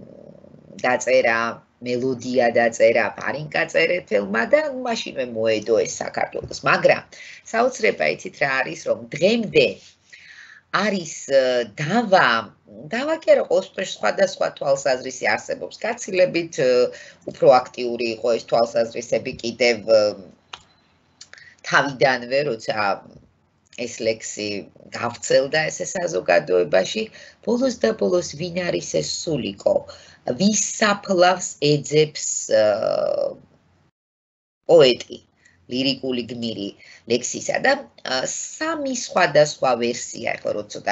დაწერა, მელოდია დაწერა ფარინკა წერეთელმა და მაშინვე მოედო ეს საქართველოს. მაგრამ საოცრება იცით რა არის, რომ დღემდე არის დავა კი არა, ყოველთვის სხვადასხვა თვალსაზრისი არსებობს. გაცილებით უფრო აქტიური იყო ეს თვალსაზრისები კიდევ თავიდანვე, როცა ეს ლექსი გავრცელდა ესე საზოგადოებაში, ბოლოს და ბოლოს ვინ არის ეს სულიკო? ვის საფლავს ეძებს პოეტი, ლირიკული გმირი ლექსისა და სამი სხვადასხვა ვერსია, ახლა რო ცოტა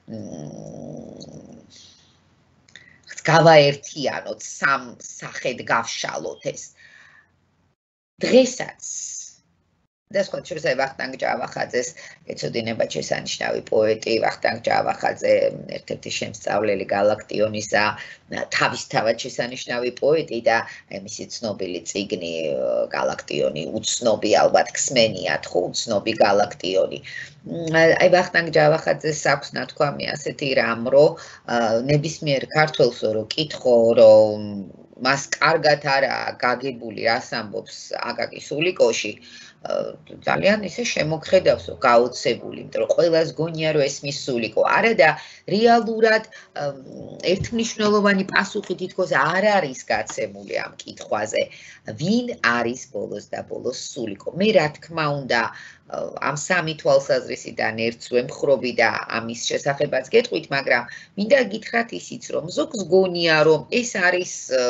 გავაერთიანოთ, სამ სახედ გავშალოთ ეს. დღესაც და სხვა შორის აი ვახტანგ ჯავახაძეს ეცოდინება შესანიშნავი პოეტი, ვახტანგ ჯავახაძე ერთ-ერთი შემსწავლელი გალაქტიონისა, თავისთავად შესანიშნავი პოეტი და აი მისი ცნობილი წიგნი გალაქტიონი, უცნობი ალბათ ხსმენიათ, ხო, უცნობი გალაქტიონი. აი ვახტანგ ჯავახაძეს აქვს ნათქვამი ასეთი რამ, რომ ნებისმიერ ქართველსო რო კითხო, რომ მას კარგად არაა გაგებული, რას ამბობს აკაკი სულიკოში, ძალიან ისე შემოგხედავსო, გაოცებული, იმიტომ რომ ყველას გონია რომ ეს მის სულიკო. არა და რეალურად ერთმნიშვნელოვანი პასუხი თითქოს არ არის გაცემული ამ კითხვაზე, ვინ არის ბოლოს და ბოლოს სულიკო. მე რა თქმა უნდა ამ სამი თვალსაზრისიდან ერთს ვემხრობი და ამის შესახებაც გეტყვით, მაგრამ მინდა გითხრათ ისიც, რომ ზოგს გონია, რომ ეს არის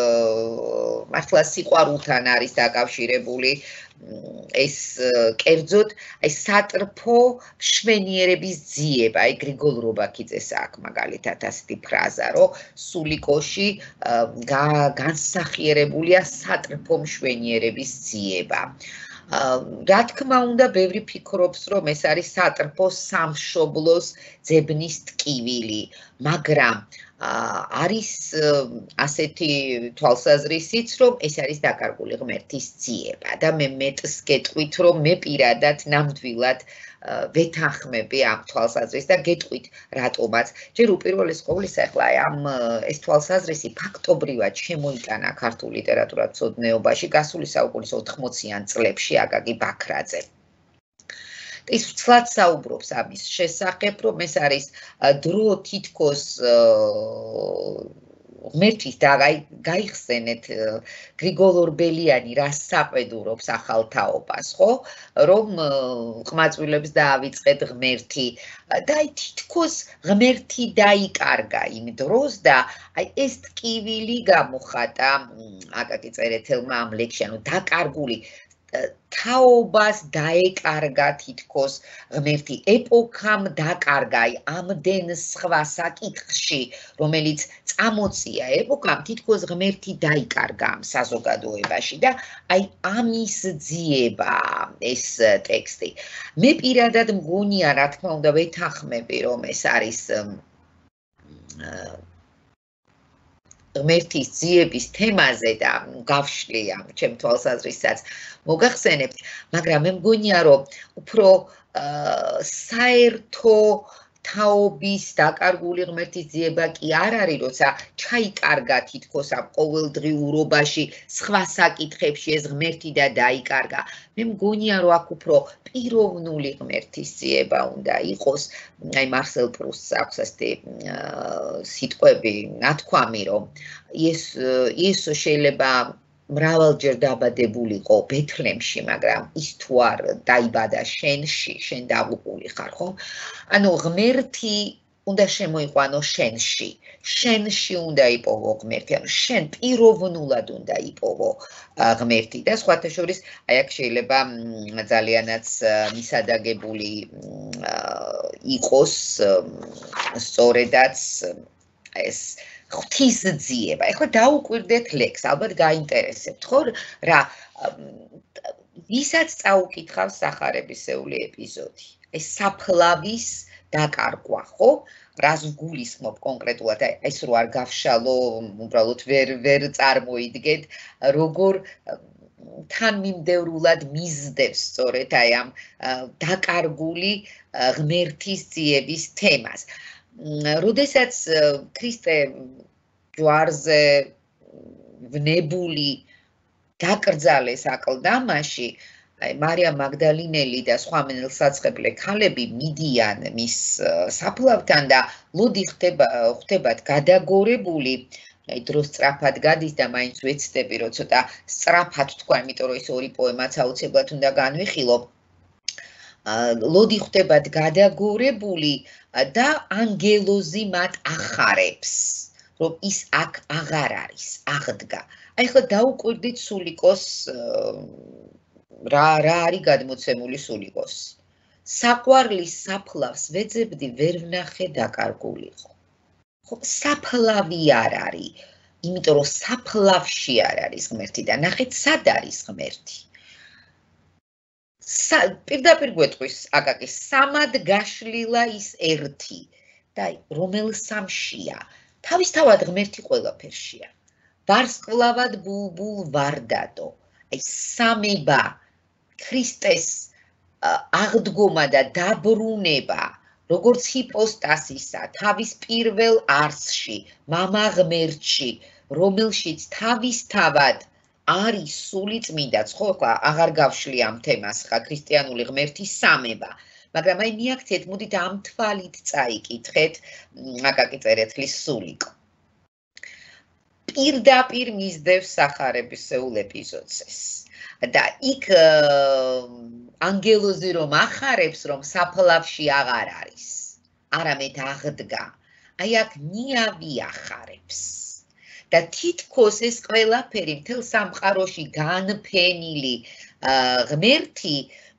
მართლა სიყვარულთან არის დაკავშირებული, ეს კერძოდ აი სატრფო მშვენიერების ძიება, აი გრიგოლ რობაქიძეს აქვს მაგალითად ასეთი ფრაზა, რომ სულიკოში განსახიერებულია სატრფო მშვენიერების ძიება. რა თქმა უნდა, ბევრი ფიქრობს, რომ ეს არის სატრფო სამშობლოს ძებნის ტკივილი, მაგრამ არის ასეთი თვალსაზრისიც, რომ ეს არის დაკარგული ღმერთის ძიება და მე მეტს გეტყვით, რომ მე პირადად ნამდვილად ვეთანხმები ამ თვალსაზრისს და გეტყვით რატომაც. ჯერ უპირველეს ყოვლისა, ახლა ეს თვალსაზრისი ფაქტობრივად შემოიტანა ქართულ ლიტერატურათმცოდნეობაში გასული საუკუნის 80-იან წლებში აკაკი ბაქრაძე. ის ვცლად საუბრობს ამის შესახებ, რომ ეს არის დრო თითქოს ღმერთის გაიხსენეთ გრიგოლ ორბელიანი რას საყვედურობს ახალ თაობას, ხო? რომ ყმაწვილებს დაავიწყეთ ღმერთი და აი თითქოს ღმერთი დაიკარგა იმ დროს და აი ეს ტკივილი გამოხატა აკაკი წერეთელმა ამ ლექსში, ანუ დაკარგული თაობას დაეკარგა თითქოს ღმერთი ეპოქამ დაკარგა ამდენ სხვა საკითხში რომელიც წამოწია ეპოქამ თითქოს ღმერთი დაიკარგა ამ საზოგადოებაში და აი ამის ძიება ეს ტექსტი მე პირადად მგონია რა თქმა უნდა ვეთანხმები რომ ეს არის ღმერთის ძიების თემაზე და გავშლია ჩემ თვალსაზრისითაც მოგახსენებთ, მაგრამ მე მგონია რომ უფრო საერთო თაობის დაკარგული ღმერთის ძიება კი არ არის, როცა ჩაიკარგა თითქოს ამ ყოველდღიურობაში სხვა საკითხებში ეს ღმერთი და დაიკარგა. მე მგონია რომ აქ უფრო პიროვნული ღმერთის ძიება უნდა იყოს. აი მარსელ პრუსტს აქვს ასეთი სიტყვები, ნათქვამი, რომ იესო შეიძლება მრავალჯერ დაბადებულიყო ბეთლემში, მაგრამ ის თუ არ დაიბადა შენში, შენ დაღუპული ხარ, ხო? ანუ ღმერთი უნდა შემოიყვანო შენში. შენში უნდა იპოვო ღმერთი, ანუ შენ პიროვნულად უნდა იპოვო ღმერთი და სხვათა შორის აი აქ შეიძლება ძალიანაც მისადაგებული იყოს სწორედაც ეს ღვთისძიება. ეხლა დაუკვირდეთ ლექს, ალბათ გაინტერესებთ, ხო? რა ვისაც წაუკითხავს სახარებისეული ეპიზოდი. ეს საფლავის დაკარგვა, ხო? რას გულისხმობ კონკრეტულად, ეს რო არ გავშალო, უბრალოდ ვერ წარმოიდგეთ, როგორ თანმიმდევრულად მისდევს სწორედ აი ამ დაკარგული ღმერთის ძიების თემას. როდესაც ქრისტე ჯვარზე ვნებული დაკრძალეს აკლდამაში, მარიამ მაგდალინელი და სხვა მენელსაცხებლე ქალები მიდიან მის საფლავთან და ლოდი ხდებათ გადაგორებული. აი დრო სწრაფად გადის და მაინც ვეცდები რომ ცოტა სწრაფად თქვა, იმიტომ რომ ეს ორი პოემაც აუცილებლად უნდა განვიხილო. ლოდი ხდებათ გადაგორებული და ანგელოზი მათ ახარებს, რომ ის აქ აღარ არის, აღდგა. აი ხლა დაუკვირდით სულიკოს რა არის გადმოცემული სულიკოსი. საყვარლის საფლავს ვეძებდი ვერ ვნახე დაკარგულიყო. ხო, საფლავი არ არის, იმიტომ რომ საფლავში არ არის ღმერთი და ნახეთ სად არის ღმერთი. პირდაპირ გვეტყვის აკაკი, სამად გაშლილა ის ერთი და რომელ სამშია, თავისთავად ღმერთი ყველაფერშია. ვარსკვლავად ბულბულ ვარდადო, აი სამება, ქრისტეს აღდგომა და დაბრუნება, როგორც ჰიპოსტასისა, თავის პირველ არსში, მამა ღმერთში, რომელშიც თავისთავად არის სულიწმინდაც, ხო, ხა აღარ გავშლი ამ თემას, ხა ქრისტიანული ღმერთის სამება, მაგრამ აი მიაქცეთ, მოდით ამ თვალით წაიკითხეთ აკაკი წერეთლის სულიკო. პირდაპირ მისდევს სახარებისეულ ეპიზოდს ეს. და იქ ანგელოზი რომ ახარებს, რომ საფლავში აღარ არის, არამედ აღდგა, აი აქ ნიავი ახარებს. და თითქოს ეს ყველაფერი მთელ სამყაროში განფენილი ღმერთი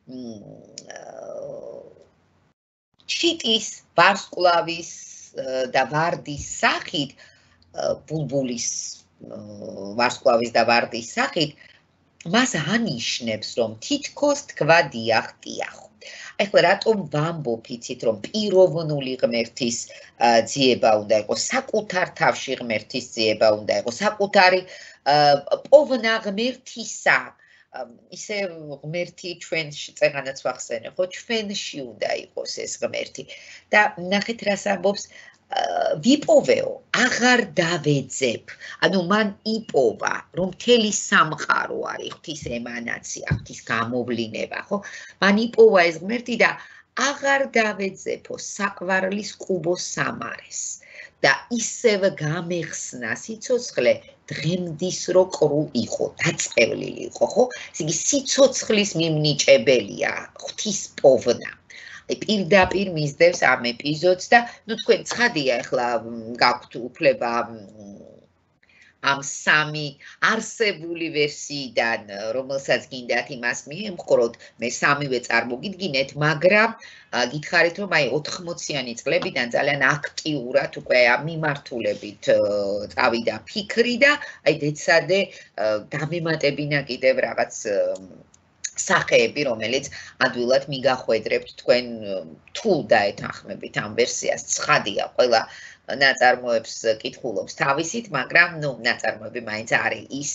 ჩიტის, ვარსკვლავის და ვარდის სახით, ბულბულის ვარსკვლავის და ვარდის სახით მას ანიშნებს, რომ თითქოს თქვა დიახ, დიახო. ახლა რატომ ვამბობ იცით, რომ პიროვნული ღმერთის ძიება უნდა იყოს, საკუთარ თავში ღმერთის ძიება უნდა იყოს, საკუთარი პოვნა ღმერთისა, ისე ღმერთი ჩვენში, წეღანაც ვახსენე, ხო, ჩვენში უნდა იყოს ეს ღმერთი. და ნახეთ რას ამბობს, ვიპოვეო, აღარ დავეძებ, ანუ მან იპოვა, რომ მთელი სამყარო არის ღვთის ემანაცია, ღვთის გამოვლინება, ხო? მან იპოვა ეს ღმერთი და აღარ დავეძებო საყვარლის კუბოს სამარეს. და ისევ გამეხსნა სიცოცხლე დღემდის რო კრუ იყო, დაწყევლილი იყო, ხო? ესე იგი სიცოცხლის მიმნიჭებელია ღვთის პოვნა. პირდაპირ მისდევს ამ ეპიზოდს და ნუ თქვენ ცხადია ახლა გაქვთ უფლება ამ სამი არსებული ვერსიიდან, რომელსაც გინდათ იმას მიემხროთ, მე სამივე წარმოგიდგინეთ, მაგრამ გითხარით, რომ აი 80-იანი წლებიდან ძალიან აქტიურად უკვე ამ მიმართულებით წავიდა ფიქრი და აი დეცადე დამემატებინა კიდევ რაღაც სახეები, რომელიც ადვილად მიგახვედრებთ თქვენ თუ დაეთანხმებით ამ ვერსიას, ცხადია, ყველა ნაწარმოებს კითხულობს თავისით, მაგრამ ნუ ნაწარმოები მაინც არის ის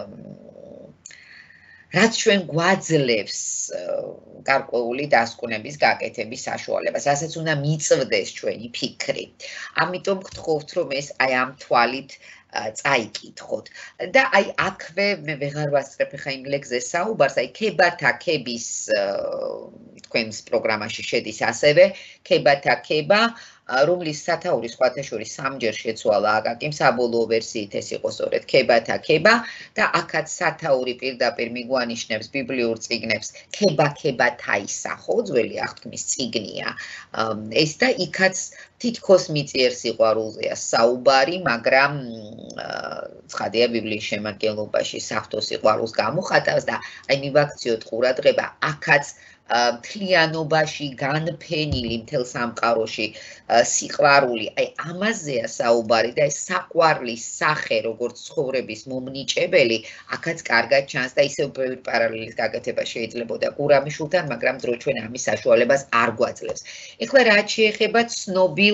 რაც ჩვენ გვაძლევს გარკვეული დასკვნების გაკეთების საშუალებას, რასაც უნდა მიწვდეს ჩვენი ფიქრი. ამიტომ გთხოვთ, რომ ეს აი ამ თვალით წაიკითხოთ. და აი აქვე მე ვეღარ ვასწრებ ხა იმ ლექსზე საუბარს, აი ქებათა ქების თქვენს პროგრამაში შედის ასევე ქებათა ქება, რომლის სათაური სხვათა შორის სამჯერ შეცვალა აკაკიმ, საბოლოო ვერსიით ეს იყო სწორედ ქებათა ქება და აქაც სათაური პირდაპირ მიგვანიშნებს ბიბლიურ წიგნებს ქება თაისა, ხო, ძველი აღთქმის წიგნია ეს და იქაც თითქოს მიწიერ სიყვარულზეა საუბარი, მაგრამ ცხადია ბიბლიის შემადგენლობაში საღვთო სიყვარულს გამოხატავს და აი მივაქციოთ ყურადღება, აქაც მთლიანობაში განფენილი მთელ სამყაროში სიყვარული, აი ამაზეა საუბარი და ეს საყვარლის სახე, როგორც ცხოვრების მომნიჭებელი, აქაც კარგად ჩანს და ისევ ბევრი პარალელის გაკეთება შეიძლებოდა გურამიშვილთან, მაგრამ დრო ჩვენ ამის საშუალებას არ გვაძლევს. ეხლა რაც შეეხება ცნობილ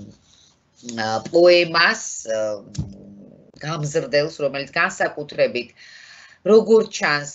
პოემას გამზრდელს, რომელიც განსაკუთრებით როგორც ჩანს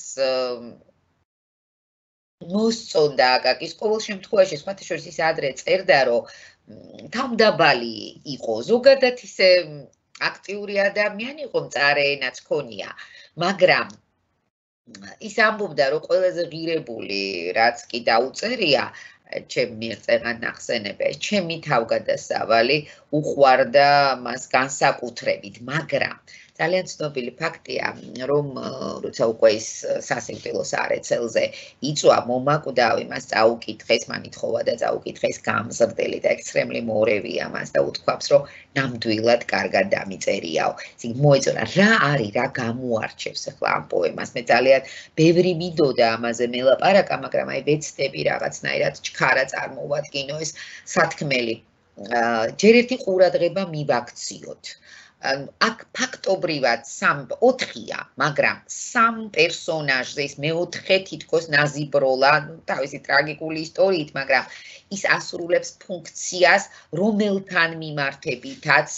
მოსწონდა აკაკის, ყოველ შემთხვევაში სხვათა შორის ის ადრე წერდა, რომ თავმდაბალი იყო, ზოგადად ისე აქტიური ადამიანი იყო, მწარე ენაც ჰქონია, მაგრამ ის ამბობდა, რომ ყველაზე ღირებული რაც კი დაუწერია, ჩემ მიერ წერან ნახსენებია, ჩემი თავგადასავალი უყვარდა მას განსაკუთრებით, მაგრამ ძალიან ცნობილი ფაქტია, რომ როცა უკვე ის სასიკვდილო სარეცელზე იწვა, მომაკვდავი მას წაუკითხეს, მან ითხოვა და წაუკითხეს გამზრდელი და ექსტრემლი მორევია მას და უთქვამს, რომ ნამდვილად კარგად დამიწერიაო. ისინი მოეწონა, რა არის, რა გამოარჩევს ახლა ამ პოემას. მე ძალიან ბევრი მინდოდა ამაზე მელაპარაკა, მაგრამ აი ვეცდები რაღაცნაირად ჩქარა წარმოვადგინო ეს სათქმელი. ჯერ ერთი ყურადღება მივაქციოთ. აქ ფაქტობრივად 4-ია, მაგრამ 3 პერსონაჟზე ის მეოთხე თითქოს ნაზიბროლა, თავისი ტრაგიკული ისტორიით, მაგრამ ის ასრულებს ფუნქციას, რომელთან მიმართებითაც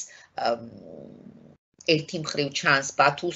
ერთი მხრივ ჩანს ბათუს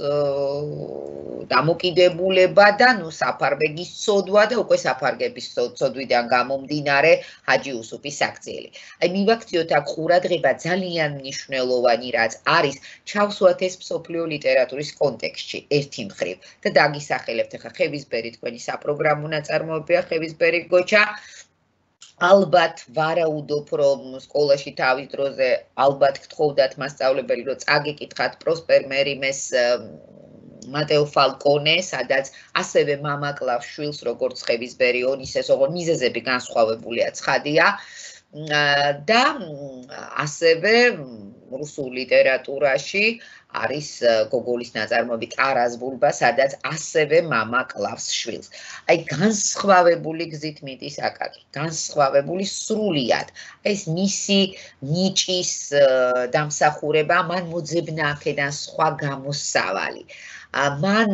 დამოკიდებულება და ნუ საფარბეგის ცოდვა და უკვე საფარგების ცოდვიდან გამომდინარე ჰაჯი უსუფის საქციელი. აი მივაქციოთ აქ ყურადღება ძალიან მნიშვნელოვანი რაც არის ჩავსვათ ეს მსოფლიო ლიტერატურის კონტექსტში ერთი მხრივ და დაგისახელებთ ახლა ხევისბერი თქვენი საპროგრამო ნაწარმოებია ხევისბერი გოჩა ალბათ ვარაუდობ, რომ სკოლაში თავის დროზე ალბათ გთხოვდათ მასწავლებელი, რომ წაგეკითხათ პროსპერ მერიმეს მატეო ფალკონე, სადაც ასევე მამა კლავს შვილს, როგორც ხევისბერი ონისეს, ოღონდ მიზეზები განსხვავებულია, ცხადია. და ასევე რუსულ ლიტერატურაში არის გოგოლის ნაწარმოები ტარას ბულბა, სადაც ასევე მამა კლავს შვილს. აი განსხვავებული გზით მიდის აკაკი, განსხვავებული სრულიად. ეს მისი ნიჭის დამსახურება, მან მოძებნა აქედან სხვა გამოსავალი. მან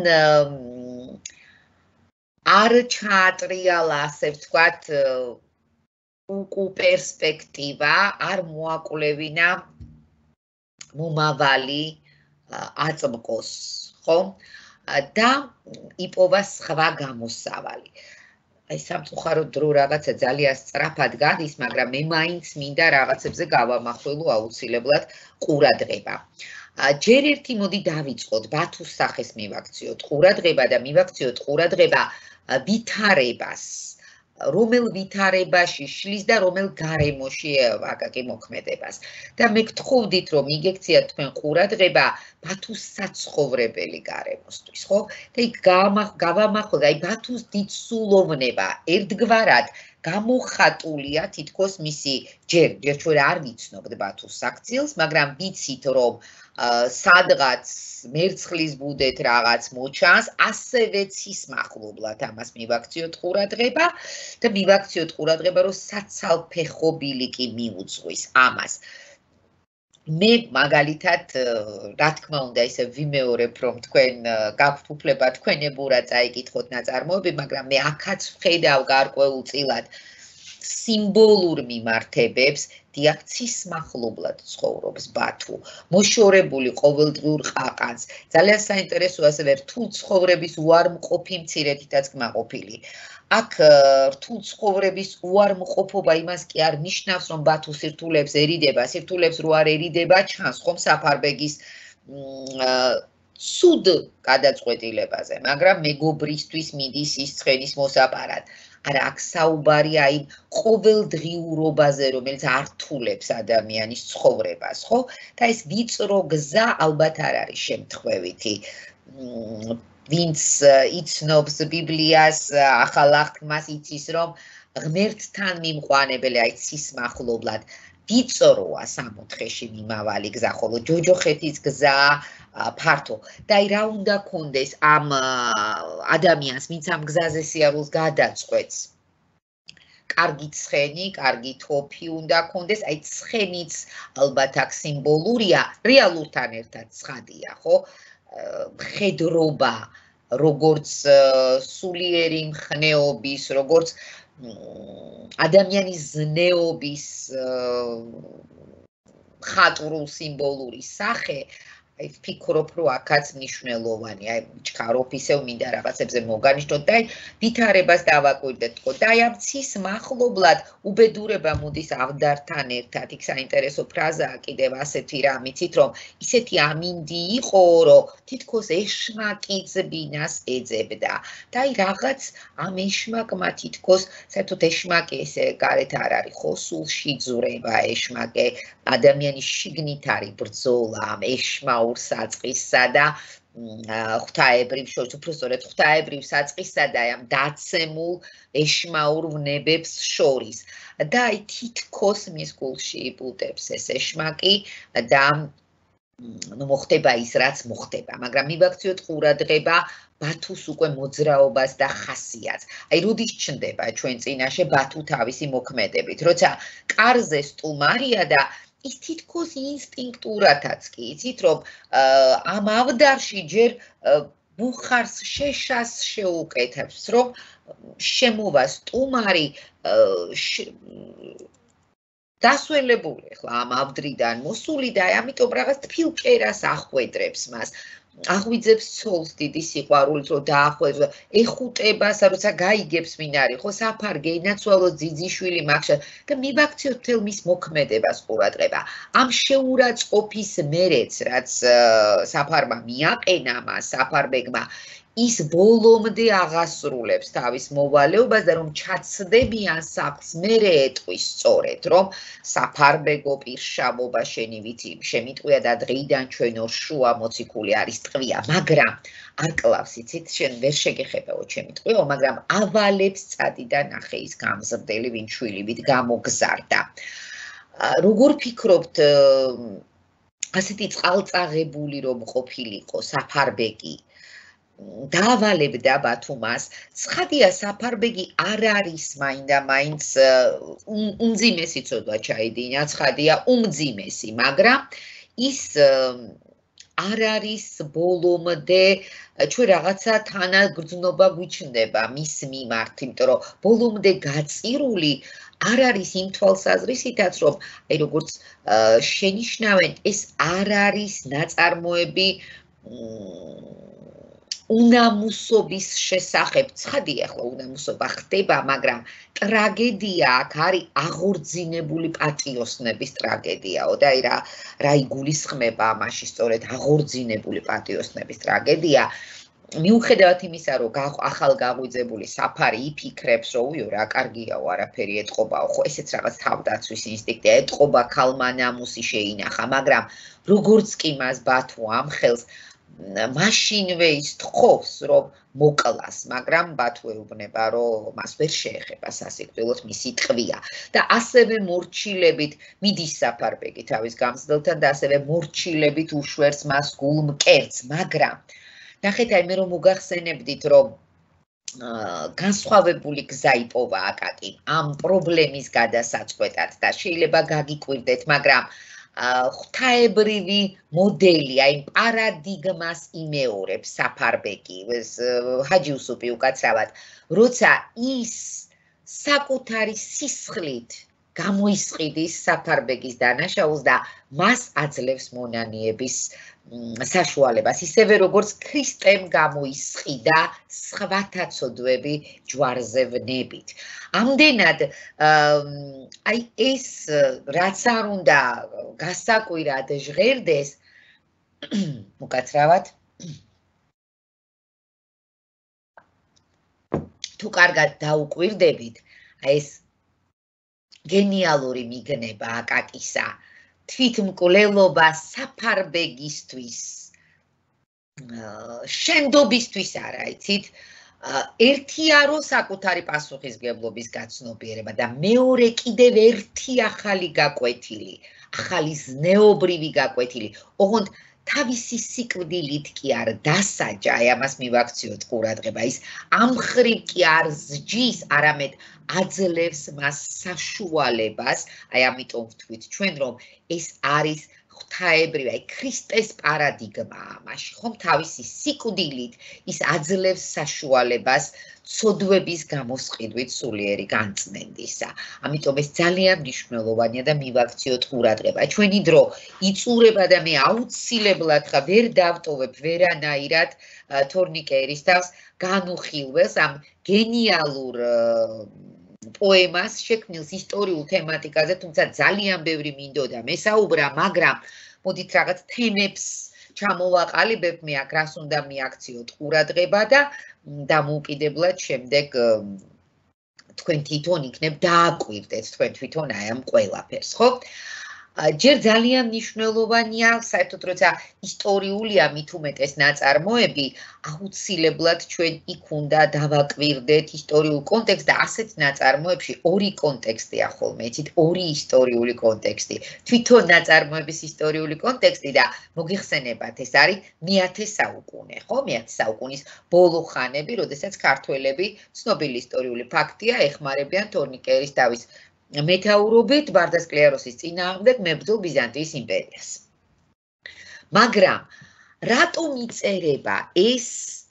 არ ჩაატრიალა, ასე ვთქვათ, უკუ პერსპექტივა, არ მოაკვლევინა მომავალი აწმყოს, ხო? და იპოვა სხვა გამოსავალი. აი სამწუხაროდ დრო რაღაცა ძალიან სწრაფად გადის, მაგრამ მე მაინც მინდა რაღაცებზე გავამახვილო აუცილებლად ყურადღება. ჯერ ერთი მოდი დავიწყოთ, ბათუს სახეს მივაქციოთ ყურადღება და მივაქციოთ ყურადღება ვითარებას. რომელ ვითარებაში შლის და რომელ გარემოში აკაკი მოქმედებას. და მე გთხოვდით, რომ იგექციათ თქვენ ყურადღება ბათუს საცხოვრებელი გარემოსთვის, ხო? და იქ გავამახვილ, აი ბათუს დიდსულოვნება ერთგვარად გამოხატულია თითქოს მისი ჯერ ჩვენ არ ვიცნობთ ბათუს საქციელს, მაგრამ ვიცით, რომ სადღაც მერცხლის ბუდეთ რაღაც მოჩანს, ასევე ცისმახლობლად ამას მივაქციოთ ყურადღება და მივაქციოთ ყურადღება, რომ საცალფეხო ბილიკი მიუძღვის ამას. მე მაგალითად, რა თქმა უნდა, ისე ვიმეორებ, რომ თქვენ გაქვთ უფლება თქვენებურად წაიკითხოთ ნაწარმოები, მაგრამ მე აქაც ვხედავ გარკვეულწილად სიმბოლურ მიმართებებს, დიახ, ცისმახლობლად ცხოვრობს ბათუ, მოშორებული ყოველდღიურ ყაყანს. ძალიან საინტერესოა ასევე რთულ ცხოვრების უარმყოფი მცირედითაც კმაყოფილი. აქ რთულ ცხოვრების უარმყოფობა იმას კი არ ნიშნავს, რომ ბათუ სირთულეებსერიდება, სირთულეებს რო არერიდება, ჩანს ხომ საფარბეგის სუდ გადაწყვეტილებაზე, მაგრამ მეგობრისთვის მიდის ის ცხენის მოსაპარად. არა, აქ საუბარია იმ ყოველდღიურობაზე, რომელიც ართულებს ადამიანის ცხოვრებას, ხო? და ეს ვიწრო გზა ალბათ არ არის შემთხვევითი. ვინც იცნობს ბიბლიას, ახალ აღთქმას იცის, რომ ღმერთთან მიმყვანებელი, აი ცისმახლობლად ვიწროა 60-ში მიმავალი გზა, ხოლო ჯოჯოხეთის გზა ფართო. და აი რა უნდა კონდეს ამ ადამიანს, ვინც ამ გზაზე სიარულს გადაწყვეტს. კარგი ცხენი, კარგი თოფი უნდა კონდეს, აი ცხენიც ალბათ აქ სიმბოლურია, რეალურთან ერთად ცხადია, ხო? მხედრობა, როგორც სულიერი მხნეობის, როგორც ადამიანის ზნეობის ხატრულ სიმბოლური სახე, აი ვფიქრობ, რომ აქაც მნიშვნელოვანია, აი ჩქარობ ისევ მინდა რაღაცებზე მოგანიშნოთ და აი ვითარებას დავაკვირდეთ თქო და აი ამ ცისმახლობლად უბედურება მოდის ავდართან ერთად. იქ საინტერესო ფრაზაა კიდევ ასეთი რამ იცით, რომ ისეთი ამინდი იყო, რომ თითქოს ეშმაკი ძბინას ეძებდა და აი რაღაც ამ ეშმაკმა თითქოს საერთოდ ეშმაკი ესე გარეთ არ არის ხო, სულში ძვრება ეშმაკი, ადამიანის შიგნით არის ბრძოლა ამ ეშმაურ საწყისსა და ღვთაებრივ შორის, უფრო სწორედ ღვთაებრივ საწყისსა და ამ დაცემულ ეშმაურ ვნებებს შორის. და აი თითქოს მის გულში იბუდებს ეს ეშმაკი და მოხდება ის, რაც მოხდება, მაგრამ მივაქციოთ ყურადღება ბათუს უკვე მოძრაობას და ხასიათს. აი როდის ჩნდება ჩვენ წინაშე ბათუ თავისი მოქმედებით, როცა კარზე სტუმარია და ის თითქოს ინსტინქტურათაც კი იცით, რომ ამ ავდარში ჯერ ბუხარს შეშას შეუკეთებს, რომ შემოვა სტუმარი დასველებული ახლა ამ ავდრიდან მოსული და ამიტომ რაღაც თბილკერას ახვედრებს მას. აღვიძებს ცოლს დიდი სიყვარულით, რომ დაახვედროს, ეხუტებას, როცა გაიგებს ვინ არის, ხო, საფარგე, ინაცვალოს ძიძიშვილი მაგშა და მივაქციოთ მთელ მის მოქმედებას ყურადღება. ამ შეურაცხყოფის მერეც, რაც საფარმა მიაყენა მას, საფარბეგმა, ის ბოლომდე აღასრულებს თავის მოვალეობას და რომ ჩაცდებიან სახლს, მერე ეტყვის სწორედ, რომ საფარბეგო პირშავობა შენი ვიცი, შემიტყვია და დღეიდან ჩვენო შუა მოციქული არის ტყვია, მაგრამ არ კლავს იცით, შენ ვერ შეგეხებაო ჩემი ტყვიაო, მაგრამ ავალებს წადი და ნახე ის გამზრდელი ვინ შვილივით გამოგზარდა. როგორ ფიქრობთ, ასეთი წყალწაღებული რომ ყოფილიყო საფარბეგი, დაავალებდა ბათუმას, ცხადია საფარბეგი არ არის მაინდა-მაინც უმძიმესი ცოდვა ჩაიდინა, ცხადია უმძიმესი, მაგრამ ის არ არის ბოლომდე ჩვენ რაღაცა თანაგრძნობა გვიჩნდება მის მიმართ, იმიტომ რომ ბოლომდე გაწირული არ არის იმ თვალსაზრისითაც, რომ აი როგორც შენიშნავენ, ეს არ არის ნაწარმოები უნამუსობის შესახებ. ცხადია ახლა უნამუსობა ხდება, მაგრამ ტრაგედია აქ არის აღორძინებული პატიოსნების ტრაგედიაო და აი რა იგულისხმება ამაში სწორედ აღორძინებული პატიოსნების ტრაგედია. მიუხედავად იმისა, რომ ახალ გაღვიძებული საფარი იფიქრებს, რომ უიო რა კარგიაო, არაფერი ეტყობაო, ხო ესეც რაღაც თავდაცვის ინსტინქტია, ეტყობა ქალმა ნამუსი შეინახა, მაგრამ როგორც კი მას ბათუ ამხელს, მაშინვე ის თხოვს, რომ მოკლას, მაგრამ ბათუ ეუბნება, რომ მას ვერ შეეხება სასიკვდილოდ მისი ტყვია და ასევე მორჩილებით მიდის საფარბეგი თავის გამზრდელთან და ასევე მორჩილებით უშვერს მას გულმკერდს, მაგრამ ნახეთ, აი მე რომ მოგახსენებდით, რომ განსხვავებული გზა იპოვა აკაკი ამ პრობლემის გადასაწყვეტად და შეიძლება გაგიკვირდეთ, მაგრამ ღვთაებრივი მოდელი, აი პარადიგმას იმეორებს საფარბეგი, ჰაჯი უსუპი უკაცრავად, როცა ის საკუთარი სისხლით გამოისყიდის საფარბეგის დანაშაულს და მას აძლევს მონანიების საშუალებას, ისევე როგორც ქრისტემ გამოისყიდა სხვათა ცოდვები ჯვარზე ვნებით. ამდენად აი ეს რაც არ უნდა გასაკვირად ჟღერდეს, უკაცრავად თუ კარგად დაუკვირდებით, აი ეს გენიალური მიგნება აკაკისა თვითმკვლელობა საფარბეგისთვის შენდობისთვის არა, იცით? ერთია რომ საკუთარი პასუხისმგებლობის გაცნობიერება და მეორე კიდევ ერთი ახალი გაკვეთილი, ახალი ზნეობრივი გაკვეთილი. ოღონდ თავისი სიკვდილით კი არ დასაჯა, აი ამას მივაქციოთ ყურადღება, ის ამ მხრივ კი არ ზჯის, არამედ აძლევს მას საშუალებას, აი ამიტომ ვთქვით ჩვენ, რომ ეს არის ღვთაებრივი, აი ქრისტეს პარადიგმაა ამაში, ხომ თავისი სიკვდილით ის აძლევს საშუალებას ცოდვების გამოსყიდვით სულიერი განწმენდისა. ამიტომ ეს ძალიან მნიშვნელოვანია და მივაქციოთ ყურადღება. ჩვენი დრო იწურება და მე აუცილებლად ხა ვერ დავტოვებ ვერანაირად თორნიკე ერისთავს განუხილველს ამ გენიალურ პოემას შექმნილს ისტორიულ თემატიკაზე, თუმცა ძალიან ბევრი მინდოდა მესაუბრა, მაგრამ მოდით რაღაც თემებს ჩამოვაყალიბებ, მე აქ რას უნდა მიაქციოთ ყურადღება და დამოუკიდებლად შემდეგ თქვენ თვითონ იქნებ დააკვირდეთ თქვენ თვითონ აი ამ ყველაფერს, ხო? ჯერ ძალიან მნიშვნელოვანია, საერთოდ როცა ისტორიულია მით უმეტეს ნაწარმოები, აუცილებლად ჩვენ იქ უნდა დავაკვირდეთ ისტორიულ კონტექსტს და ასეთ ნაწარმოებში ორი კონტექსტია ხოლმე, იცით, ორი ისტორიული კონტექსტი. თვითონ ნაწარმოების ისტორიული კონტექსტი და მოგიხსენებათ, ეს არის მე-10 საუკუნე, ხო? მე-10 საუკუნის ბოლო ხანები, როდესაც ქართველები ცნობილი ისტორიული ფაქტია, ეხმარებიან თორნიკე ერისთავის მეთაურობით ბარდასკლიეროსის წინააღმდეგ მებრძოლ ბიზანტიის იმპერიას. მაგრამ რატომ იწერება ეს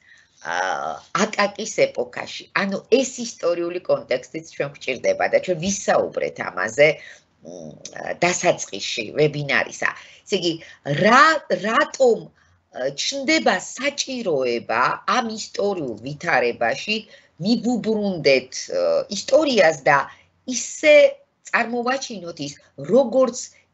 აკაკის ეპოქაში? ანუ ეს ისტორიული კონტექსტიც ჩვენ გვჭირდება და ჩვენ ვისაუბრეთ ამაზე დასაწყისში ვებინარისა. ესე იგი, რატომ ჩნდება საჭიროება ამ ისტორიულ ვითარებაში მივუბრუნდეთ ისტორიას და ისე წარმოვაჩინოთ ის, როგორც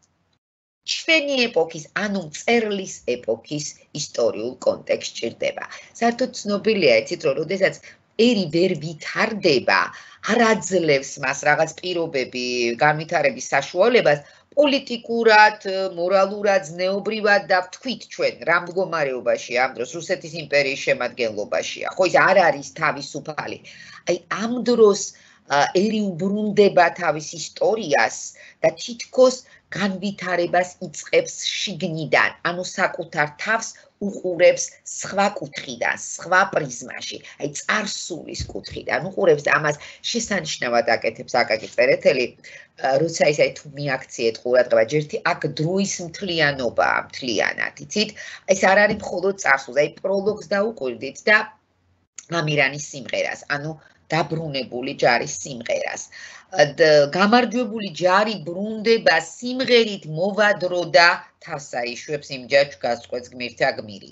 ჩვენი ეპოქის, ანუ მწერლის ეპოქის ისტორიულ კონტექსტში ჭირდება. საერთოდ ცნობილია, იცით, რომ როდესაც ერი ვერ ვითარდება, არ აძლევს მას რაღაც პირობები განვითარების საშუალებას, პოლიტიკურად, მორალურად, ზნეობრივად და ვთქვით ჩვენ, რა მდგომარეობაშია ამ დროს რუსეთის იმპერიის შემადგენლობაშია. ხო, ის არ არის თავისუფალი. აი ამ დროს ერი უბრუნდება თავის ისტორიას და თითქოს განვითარებას იწყებს შიგნიდან, ანუ საკუთარ თავს უყურებს სხვა კუთხიდან, სხვა პრიზმაში, აი წარსულის კუთხიდან უყურებს და ამას შესანიშნავად აკეთებს აკაკი წერეთელი, როცა ის აი თუ მიაქციეთ ყურადღება, ჯერთი აქ დროის მთლიანობაა მთლიანად, იცით? ეს არ არის მხოლოდ წარსულს, აი პროლოგს დაუკვირდით და ამირანის სიმღერას, ანუ დაბრუნებული ჯარის სიმღერას. გამარჯვებული ჯარი ბრუნდება სიმღერით მოვადრო და თავს აიშვებს იმ ჯაჭვ გასწყვეტს გმირთა გმირი.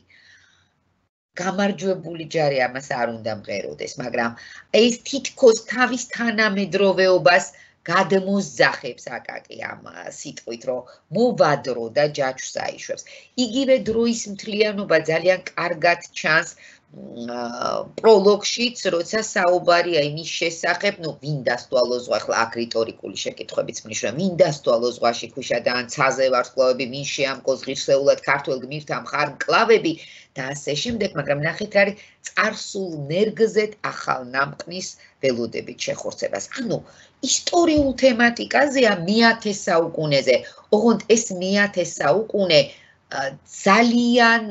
გამარჯვებული ჯარი ამას არ უნდა მღეროდეს, მაგრამ ეს თითქოს თავის თანამედროვეობას გადმოსძახებს აკაკი ამ სიტყვით, რომ მოვადრო და ჯაჭვს აიშვებს. იგივე დროის მთლიანობა ძალიან კარგად ჩანს პროლოგშიც, როცა საუბარია იმის შესახებ, ვინ დასდვალო ზღვა, ახლა აქ რიტორიკული შეკითხვებიც მნიშნა, ვინ დასდვალო ზღვაში ქვიშა და ან ცაზე ვარსკვლავები, ვინ შეამკოს ღირსეულად ქართველ გმირთა მხარმკლავები და ასე შემდეგ, მაგრამ ნახეთ რა არის წარსულ ნერგზეთ ახალ ნამყნის ველოდებით შეხორცებას. ანუ ისტორიულ თემატიკაზეა მე-10 საუკუნეზე. ოღონდ ეს მე-10 საუკუნე ძალიან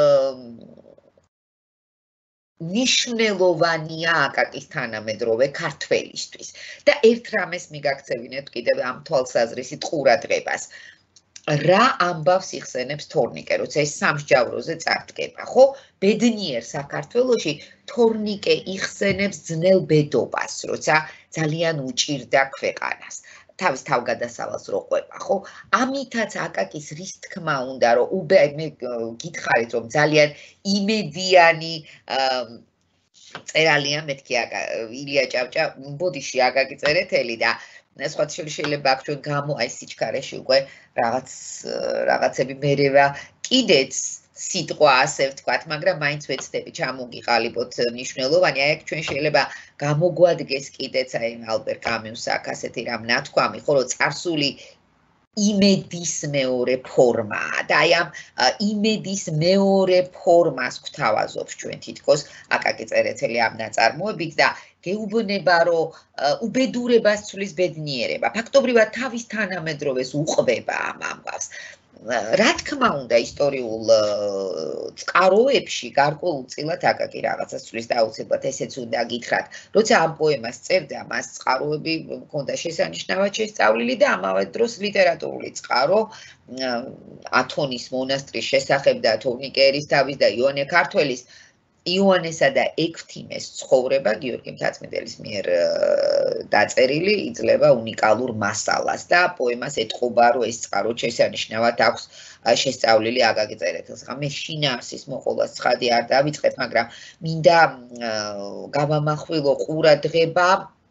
ნიშნულოვანია აკაკის თანამედროვე ქართველისთვის და ერთ რამეს მიგაქცევინებთ კიდევ ამ თვალსაზრისით ყურადღებას. რა ამბავს იხსენებს თორნიკე, როცა ეს სამსჯავროზე წარდგება, ხო? ბედნიერ საქართველოში თორნიკე იხსენებს ძნელ ბედობას, როცა ძალიან უჭირდა ქვეყანას. თავის თავგადასავალს რო ყვება, ხო? ამითაც აკაკის რის თქმა უნდა, რომ მე გითხარით, რომ ძალიან იმედიანი წერალია მეთქი ილია ჭავჭა, ბოდიში აკაკი წერეთელი და სხვა შეიძლება აქ ჩვენ გამო აი სიჩქარეში უკვე რაღაცები მერევა კიდეც სიტყვა ასე ვთქვათ, მაგრამ მაინც ვეცდები ჩამოგიყალიბოთ მნიშვნელოვანი. აი აქ ჩვენ შეიძლება გამოგვადგეს კიდეც აი ალბერ კამიუს აქ ასეთი რამ ნათქვამი, ხო, რომ წარსული იმედის მეორე ფორმაა და აი ამ იმედის მეორე ფორმას გვთავაზობს ჩვენ თითქოს აკაკი წერეთელი ამ ნაწარმოებით და გეუბნება, რომ უბედურებას ცვლის ბედნიერება. ფაქტობრივად თავის თანამედროვეს უყვება ამ ამბავს. რა თქმა უნდა, ისტორიულ წყაროებში გარკვეულწილად აკაკი რაღაცას ცვლის და აუცილებლად ესეც უნდა გითხრათ. როცა ამ პოემას წერდა, მას წყაროები ჰქონდა შესანიშნავად შესწავლილი და ამავე დროს ლიტერატურული წყარო ათონის მონასტრის შესახებ და თორნიკე ერისთავის და იოანე ქართველის იოანესა და ექვთიმეს ცხოვრება გიორგი მთაწმიდელის მიერ დაწერილი იძლევა უნიკალურ მასალას და პოემას ეტყობა, რომ ეს წყარო შესანიშნავად აქვს შესწავლილი აკაკი წერეთელს. მე შინაარსის მოყოლას ცხადი არ დავიწყებ, მაგრამ მინდა გავამახვილო ყურადღება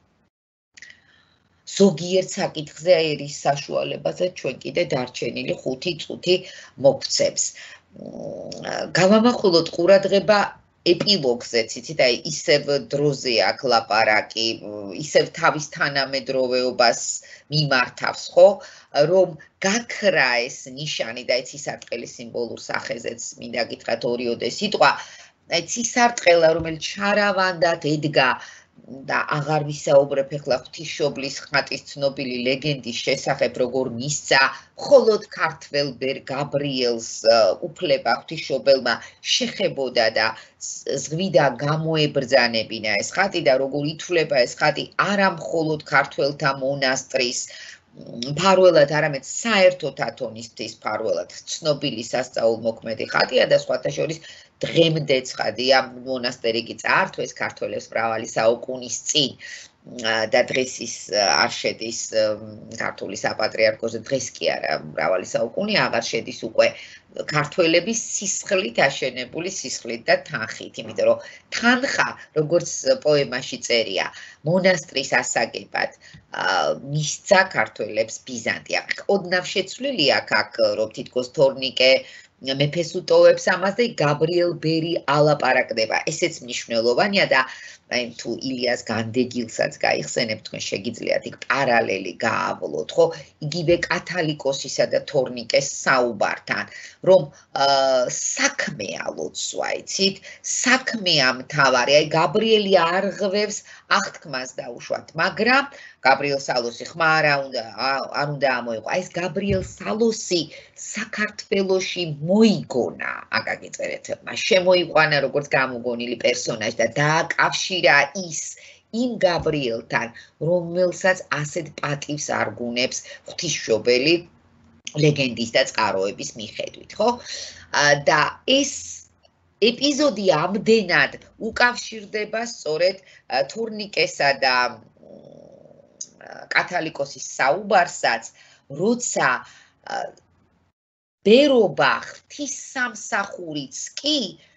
ზოგიერთ საკითხზე ერის საშუალებაზე ჩვენ კიდე დარჩენილი 5 წუთი მოგცემს. გავამახვილოთ ყურადღება ეპილოგზე, ციცით, აი ისევ დროზე აქ ლაპარაკი, ისევ თავის თანამედროვეობას მიმართავს, ხო? რომ გაქრა ეს ნიშანი და ცისარტყელის სიმბოლურ სახეზეც მინდა გითხრათ ორიოდე სიტყვა, აი ცისარტყელა, რომელიც ჩარავანდად ედგა და აღარ ვისაუბრებ ახლა ღვთისმშობლის ხატის ცნობილი ლეგენდის შესახებ, როგორ მისცა მხოლოდ ქართველ ბერ გაბრიელს უფლება ღვთისმშობელმა შეხებოდა და ზღვიდა გამოებრძანებინა ეს ხატი და როგორ ითვლება ეს ხატი არა მხოლოდ ქართველთა მონასტრის მფარველად, არამედ საერთოდ ათონისთვის მფარველად ცნობილი სასწაულმოქმედი ხატია და სხვათა შორის დღემდე ცხადია, მონასტერი კი წაართვეს ქართველებს მრავალი საუკუნის წინ და დღეს ის არ შედის ქართული საპატრიარქოზე, დღეს კი არა, მრავალი საუკუნე აღარ შედის უკვე ქართველების სისხლით აშენებული სისხლით და თანხით, იმიტომ რომ თანხა, როგორც პოემაში წერია, მონასტრის ასაგებად მისცა ქართველებს ბიზანტია. ოდნავ შეცვლილია აქ, რომ თითქოს თორნიკე მეფეს უტოვებს ამას და გაბრიელ ბერი ალაპარაკდება. ესეც მნიშვნელოვანია და აი თუ ილიას განდეგილსაც გაიხსენებთ, თქვენ შეგიძლიათ იქ პარალელი გაავლოთ, ხო? იგივე კათალიკოსისა და თორნიკეს საუბართან, რომ საქმეა ლოცვა, იცით? საქმეა მთავარი. აი გაბრიელი არღვევს აღთქმას დაუშვათ, მაგრამ გაბრიელ სალოსი ხმა არ უნდა ამოიყო. აი ეს გაბრიელ სალოსი საქართველოში მოიგონა აკაკი წერეთელმა, შემოიყვანა როგორც გამოგონილი პერსონაჟი და დააკავშირა ის იმ გაბრიელთან, რომელსაც ასეთ პატივს არგუნებს ღვთისმშობელი ლეგენდის და წყაროების მიხედვით, ხო? და ეს ეპიზოდი ამდენად უკავშირდება სწორედ თორნიკესა და კათალიკოსის საუბარსაც, როცა ბერობა ღვთისმსახურიც კი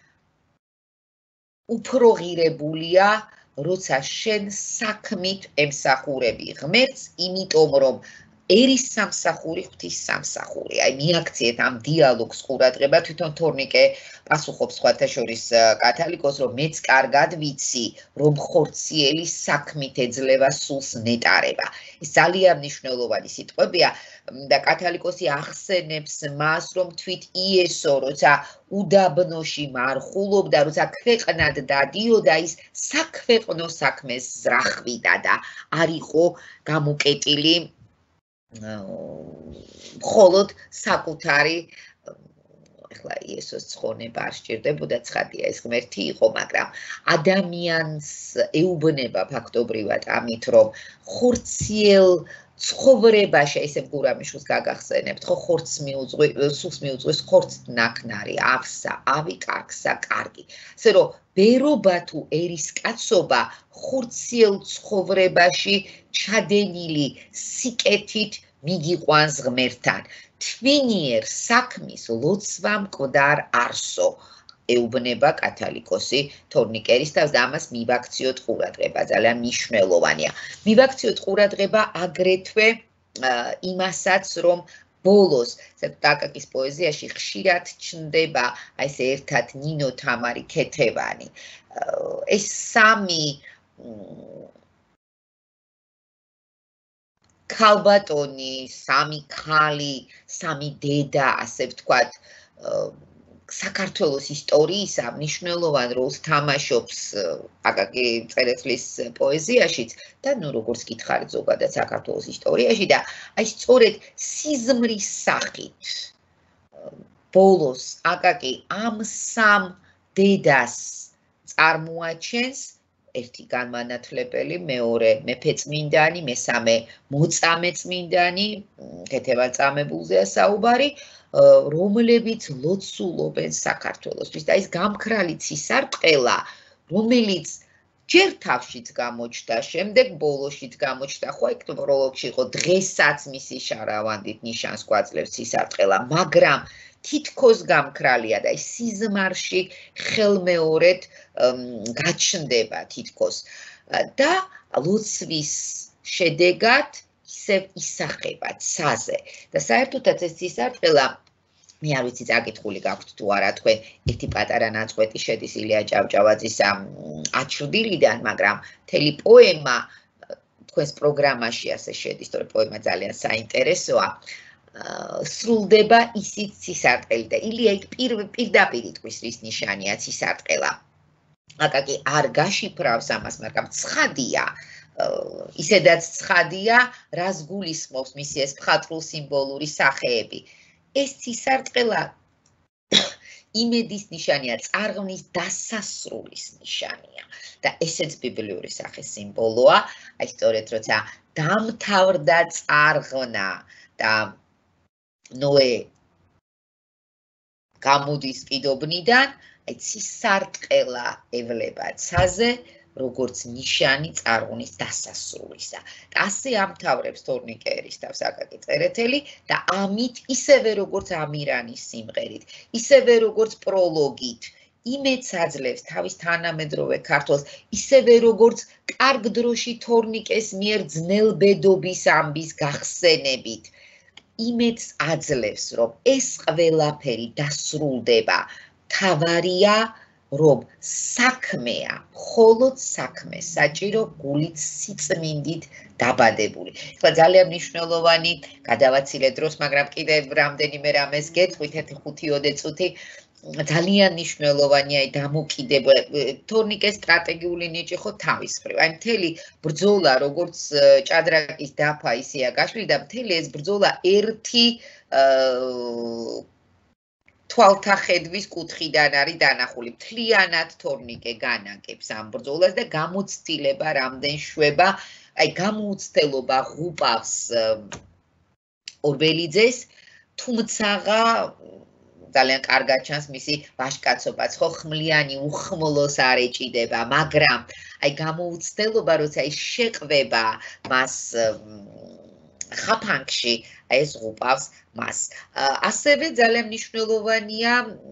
უფრო ღირებულია, როცა შენ საქმით ემსახურები ღმერთს, იმიტომ რომ ერის სამსახური, ღვთის სამსახური. აი მიაქციეთ ამ დიალოგს ყურადღება, თვითონ თორნიკე პასუხობს სხვათა შორის კათალიკოს, რომ მეც კარგად ვიცი, რომ ხორციელი საქმით ეძლევა სულს ნეტარება. ეს ძალიან მნიშვნელოვანი სიტყვებია და კათალიკოსი ახსენებს მას, რომ თვით იესო, როცა უდაბნოში მარხულობდა, როცა ქვეყნად დადიოდა, ის საქვეყნო საქმეს ზრახვიდა და არ იყო გამოკეტილი მხოლოდ საკუთარი ახლა იესოს ცხონება არ სჭირდებოდა, ცხადია ეს ღმერთი იყო, მაგრამ ადამიანს ეუბნება ფაქტობრივად ამით, რომ ხორციელ ცხოვრებაში, ესე გურამიშვილს გაგახსენებთ, ხო ხორცს სულს მიუძღვის ხორცთ ნაქნარი, ავსა, ავი კარგსა, კარგი. ასე რომ ბერობა თუ ერისკაცობა ხორციელ ცხოვრებაში ჩადენილი სიკეთით მიგიყვანს ღმერთთან. თვინიერ საქმის ლოცვა მკვდარ არსო. ეუბნება კათალიკოსი თორნიკერის თავს და ამას მივაქციოთ ყურადღება, ძალიან მნიშვნელოვანია. მივაქციოთ ყურადღება აგრეთვე იმასაც, რომ ბოლოს, აკაკის პოეზიაში ხშირად ჩნდება აი ეს ერთად ნინო, თამარი, ქეთევანი. ეს სამი ქალბატონი, სამი ქალი, სამი დედა, ასე ვთქვათ, საქართველოს ისტორიისა მნიშვნელოვან როლს თამაშობს აკაკი წერეთლის პოეზიაშიც და ნუ როგორც გითხარით ზოგადად საქართველოს ისტორიაში და აი სწორედ სიზმრის სახით ბოლოს აკაკი ამ სამ დედას წარმოაჩენს ერთი განმანათლებელი, მეორე მეფეწმინდანი, მესამე მოწამეწმინდანი, ქეთევანწამებულზეა საუბარი, რომლებიც ლოცულობენ საქართველოსთვის და ის გამქრალი ცისარტყელა, რომელიც ჯერ თავშიც გამოჩნდა, შემდეგ ბოლოშიც გამოჩნდა, ხო იქ პროლოგში იყო დღესაც მისი შარავანდით ნიშანს გვაძლევს ცისარტყელა, მაგრამ თითქოს გამქრალია და ის სიზმარში ხელმეორედ გაჩნდება თითქოს და ლოცვის შედეგად ისევ ისახება ცაზე და საერთოდაც ეს ცისარტყელა მე არ ვიცი წაკითხული გაქვთ თუ არა თქვენ ერთი პატარა ნაწყვეტი შედის ილია ჭავჭავაძის აჩრდილიდან, მაგრამ მთელი პოემა თქვენს პროგრამაში ასე შედის, თორე პოემა ძალიან საინტერესოა. სრულდება ისიც ცისარტყელი და ილია იქ პირდაპირ იტყვის რის ნიშანია ცისარტყელა. აკაკი არ გაშიფრავს ამას, მაგრამ ცხადია, ისედაც ცხადია, რას გულისხმობს მისი ეს მხატვრულ სიმბოლური სახეები. ეს ცისარტყელა იმედის ნიშანია, წარღვნის დასასრულის ნიშანია და ესეც ბიბლიური სახის სიმბოლოა. აი სწორედ როცა დამთავრდა წარღვნა და ნოე გამოდის კიდობნიდან, აი ცისარტყელა ევლება ცაზე, როგორც ნიშანი წარღვნის დასასრულისა. და ასე ამთავრებს თორნიკე ერისთავს აკაკი წერეთელი და ამით ისევე როგორც ამირანის სიმღერით, ისევე როგორც პროლოგით, იმედს აძლევს თავის თანამედროვე ქართველს, ისევე როგორც კარგ დროში თორნიკეს მიერ ძნელბედობის ამბის გახსენებით. იმედს აძლევს, რომ ეს ყველაფერი დასრულდება. თავარია, რომ საქმეა, მხოლოდ საქმე საჭირო გულით სიწმინდით დაბადებული. ახლა ძალიან მნიშვნელოვანი გადავაცილე დროს, მაგრამ კიდევ რამდენიმე რამეს გეტყვით, 1-5 წუთი. ძალიან მნიშვნელოვანია დამოკიდება თორნიკეს სტრატეგიული ნიჭი ხო თავის მხრივ. აი მთელი ბრძოლა, როგორც ჭადრაკის დაფა ისეა გაშლილი და მთელი ეს ბრძოლა ერთი თვალთა ხედვის კუთხიდან არის დანახული. მთლიანად თორნიკე განაგებს ამ ბრძოლას და გამოცდილება რამდენ შვება, აი გამოუცდელობა ღუპავს ორბელიძეს, თუმცა ძალიან კარგად ჩანს მისი ვაჟკაცობაც, ხო ხმლიანი უხმლოს არ ეჭიდება, მაგრამ აი გამოუცდელობა, როცა ის შეყვება მას ხაფანგში, აი ეს ღუპავს მას. ასევე ძალიან მნიშვნელოვანია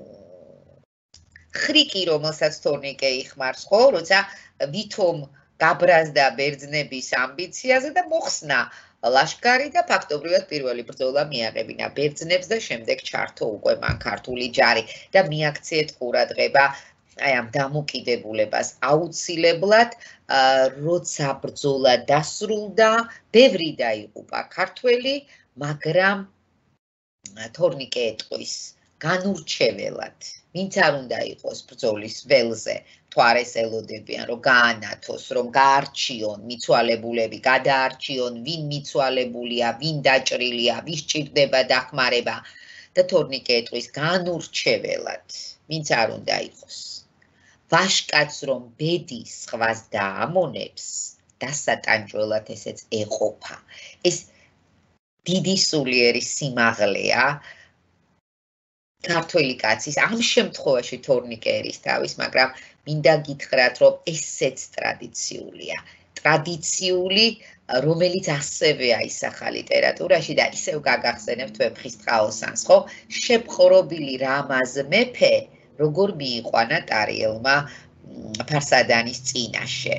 ხრიკი, რომელსაც თორნიკე იხმარს, ხო, როცა ვითომ გაბრაზდა ბერძნების ამბიციაზე და მოხსნა ლაშქარი და ფაქტობრივად პირველი ბრძოლა მიაღებინა ბერძნებს და შემდეგ ჩართო უკვე მან ქართული ჯარი და მიაქციეთ ყურადღება აი ამ დამოკიდებულებას აუცილებლად როცა ბრძოლა დასრულდა ბევრი დაიღუპა ქართველი მაგრამ თორნიკე ეტყვის განურჩეველად ვინც არ უნდა იყოს ბრძოლის ველზე მთვარეს ელოდებიან რომ გაანათოს რომ გაარჩიონ მიცვალებულები გადაარჩიონ ვინ მიცვალებულია ვინ დაჭრილია ვის ჭირდება დახმარება და თორნიკე ეტყვის განურჩეველად ვინც არ უნდა იყოს ვაშკაც რომ ბედის სხვას დაამონებს დასატანჯველად ესეც ეყოფა ეს დიდი სულიერი სიმაღლეა ქართველი კაცის ამ შემთხვევაში თორნიკე ერისთავის მაგრამ მინდა გითხრათ რომ ესეც ტრადიციულია ტრადიციული რომელიც ასევე აისახა ლიტერატურაში და ისევ გაგახსენებთ ვეფხისტყაოსანს ხო შეპყრობილი რამაზ მეფე როგორ მიიყვანა ტარიელმა ფარსადანის წინაშე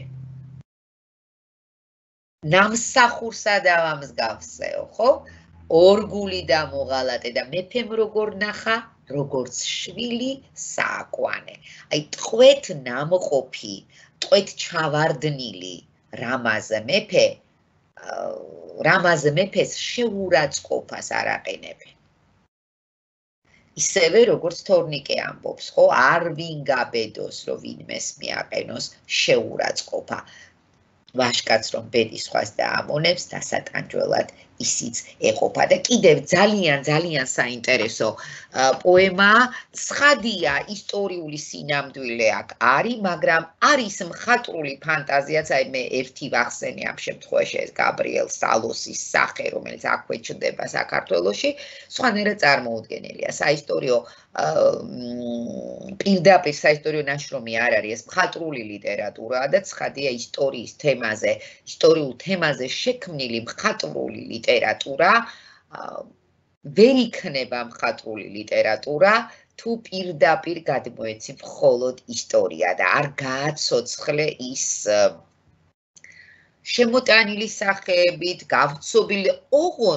ნამსახურსა დავამსგავსეო ხო ორგული და მოღალატე და მეფემ როგორ ნახა როგორც შვილი სააკვანე აი ტყვეთ ნამყოფი ტყვეთ ჩავარდნილი რამაზ მეფეს შეურაცხყოფას არ აყენებენ ისევე როგორც თორნიკე ამბობს ხო არ ვინ გაბედოს რომ ვინმეს მიაყენოს შეურაცხყოფა ვაშკაც რომ ბედის სხვას დაამონებს დასატანჯველად ისიც ეყოფა და კიდევ ძალიან საინტერესო პოემა ცხადია ისტორიული სინამდვილე აქ არის მაგრამ არის მხატვრული ფანტაზიაც აი მე ერთი ვახსენე ამ შემთხვევაში ეს გაბრიელ სალოსის სახე რომელიც აქვე ჩნდება საქართველოში სხვანაირად წარმოუდგენელია საისტორიო პირდაპირ საისტორიო ნაშრომი არ არის ეს მხატვრული ლიტერატურაა და ცხადია ისტორიულ თემაზე შექმნილი მხატვრული ლიტერატურა ვერ იქნება მხატვრული ლიტერატურა თუ პირდაპირ გადმოეცი მხოლოდ ისტორია და არ გააცოცხლე ის შემოტანილი სახეებით გავცობილი ოღონ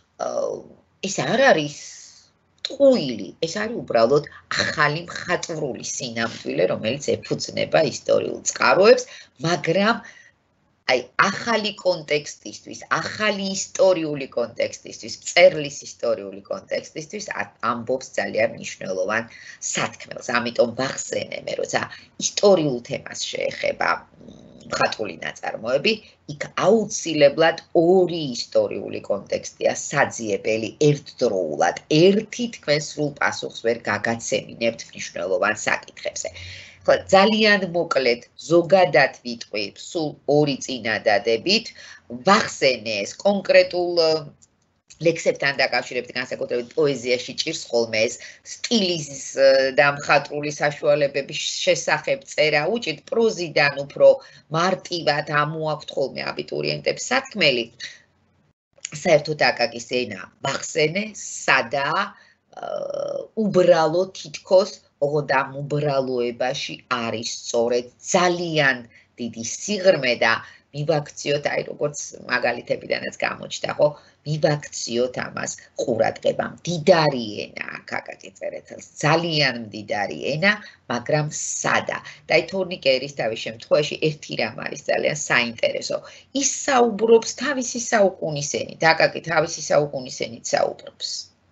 ეს არ არის ტყუილი ეს არის უბრალოდ ახალი მხატვრული სინამდვილე რომელიც ეფუძნება ისტორიულ წყაროებს მაგრამ აი ახალი კონტექსტისთვის, ახალი ისტორიული კონტექსტისთვის, წერლის ისტორიული კონტექსტისთვის ამბობს ძალიან მნიშვნელოვან სათქმელს. ამიტომ ვახსენე მე, როცა ისტორიულ თემას შეეხება მხატვრული ნაწარმოები, იქ აუცილებლად ორი ისტორიული კონტექსტია საძიებელი ერთდროულად. ერთი თქვენ სრულ პასუხს ვერ გაგაცემინებთ მნიშვნელოვან საკითხებზე. ძალიან მოკლედ ზოგადად ვიტყვი სულ ორი წინადადებით ვახსენე ეს კონკრეტულ ლექსებთან დაკავშირებით განსაკუთრებით პოეზიაში ჭირს ხოლმე ეს სტილის და მხატვრული საშუალებების შესახებ წერა უჭირთ პროზიდან უფრო მარტივად ამოაქვთ ხოლმე აბიტურიენტებს სათქმელი საერთოდ აკაკის ენა ვახსენე სადაა უბრალო თითქოს ოღონდ ამ უბრალოებაში არის სწორედ ძალიან დიდი სიღრმე და მივაქციოთ, აი როგორც მაგალითებიდანაც გამოჩნდა, ხო, მივაქციოთ ამას ყურადღება. მდიდარი ენა აქ აკაკი წერეთელს, ძალიან მდიდარი ენა, მაგრამ სადა. და აი თორნიკე ერისთავის შემთხვევაში ერთი რამ არის ძალიან საინტერესო. ის საუბრობს თავისი საუკუნის ენით, აკაკი თავისი საუკუნის ენით საუბრობს.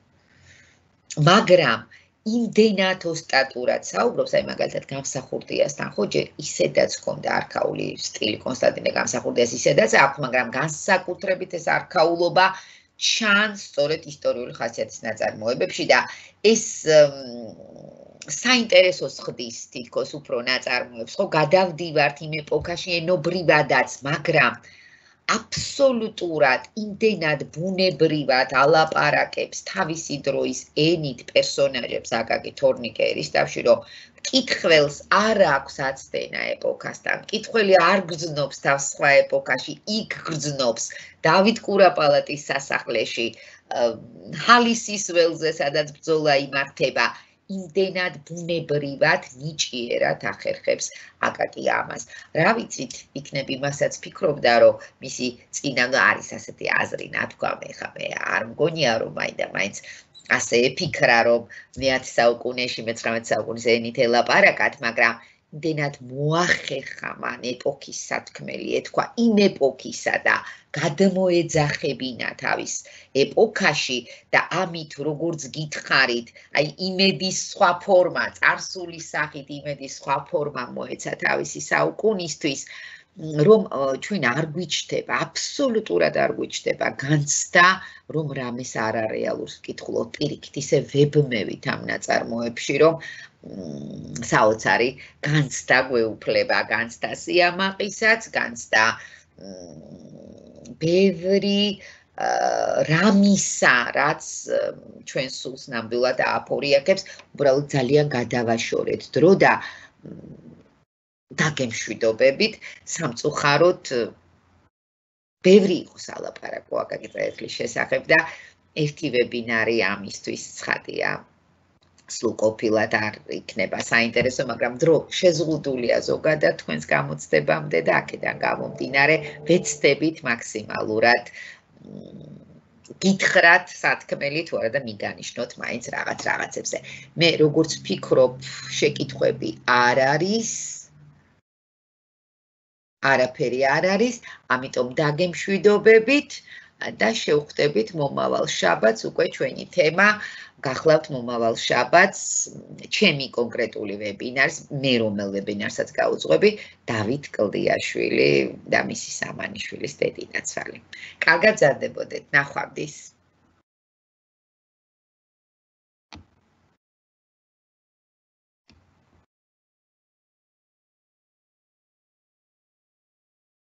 მაგრამ იმდენად ოსტატურად საუბრობს, აი მაგალითად გამსახურდიასთან, ხო, ჯერ ისედაც ჰქონდა არქაული სტილი კონსტანტინე გამსახურდიას ისედაც აქვს, მაგრამ განსაკუთრებით ეს არქაულობა ჩანს სწორედ ისტორიული ხასიათის ნაწარმოებებში და ეს საინტერესოს ხდის თითქოს უფრო ნაწარმოებს, ხო, გადავდივართ იმ ეპოქაში ენობრივადაც, მაგრამ აბსოლუტურად იმდენად ბუნებრივად ალაპარაკებს თავისი დროის ენით პერსონაჟებს აკაკი თორნიკე ერისთავში, რომ მკითხველს არ აქვს აცდენა ეპოქასთან, მკითხველი არ გრძნობს თავს სხვა ეპოქაში, იქ გრძნობს დავით კურაპალატის სასახლეში, ჰალისის ველზე, სადაც ბრძოლა იმართება, იმდენად ბუნებრივად ნიჭიერად ახერხებს აკაკი ამას. რა ვიცით, იქნებ იმასაც ფიქრობდა, რომ მისი წინა არის ასეთი აზრი, ნათქვამი, ხა მე არ მგონია, რომ მაინდა-მაინც ასე ეფიქრა, რომ მე-10 საუკუნეში, მე-19 საუკუნის ენით ელაპარაკათ, მაგრამ იმდენად მოახერხა მან ეპოქის სათქმელი, ეთქვა იმ ეპოქისა და გადმოეძახებინა თავის ეპოქაში და ამით როგორც გითხარით, აი იმედის სხვა ფორმა, წარსულის სახით იმედის სხვა ფორმა მოეცა თავისი საუკუნისთვის, რომ ჩვენ არ გვიჩნდება, აბსოლუტურად არ გვიჩნდება განცდა, რომ რამეს არარეალურს ვკითხულობ პირიქით, ისე ვებმევით ამ ნაწარმოებში, რომ საოცარი განცდა გვეუფლება, განცდა სიამაყისაც, განცდა ბევრი რამისა, რაც ჩვენ სულს ნამდვილად ააფორიაქებს, უბრალოდ ძალიან გადავაშორეთ დრო და დაგემშვიდობებით, სამწუხაროდ ბევრი იყო სალაპარაკო აკაკი წერეთლის შესახებ და ერთი ვებინარი ამისთვის ცხადია. სულ ყოფილად არ იქნება საინტერესო, მაგრამ დრო შეზღუდულია ზოგადად თქვენს გამოცდებამდე და აქედან გამომდინარე ვეცდებით მაქსიმალურად გითხრათ სათქმელი თუ არა და მიგანიშნოთ მაინც რაღაცებზე. მე როგორც ვფიქრობ, შეკითხვები არ არის, არაფერი არ არის, ამიტომ დაგემშვიდობებით და შევხვდებით მომავალ შაბათს, უკვე ჩვენი თემა გახლავთ მომავალ შაბათს, ჩემი კონკრეტული ვებინარს, მე რომელ ვებინარსაც გავუძღვები, დავით კლდიაშვილი და მისი სამანიშვილის დედინაცვალი. კარგად მზადდებოდეთ, ნახვამდის.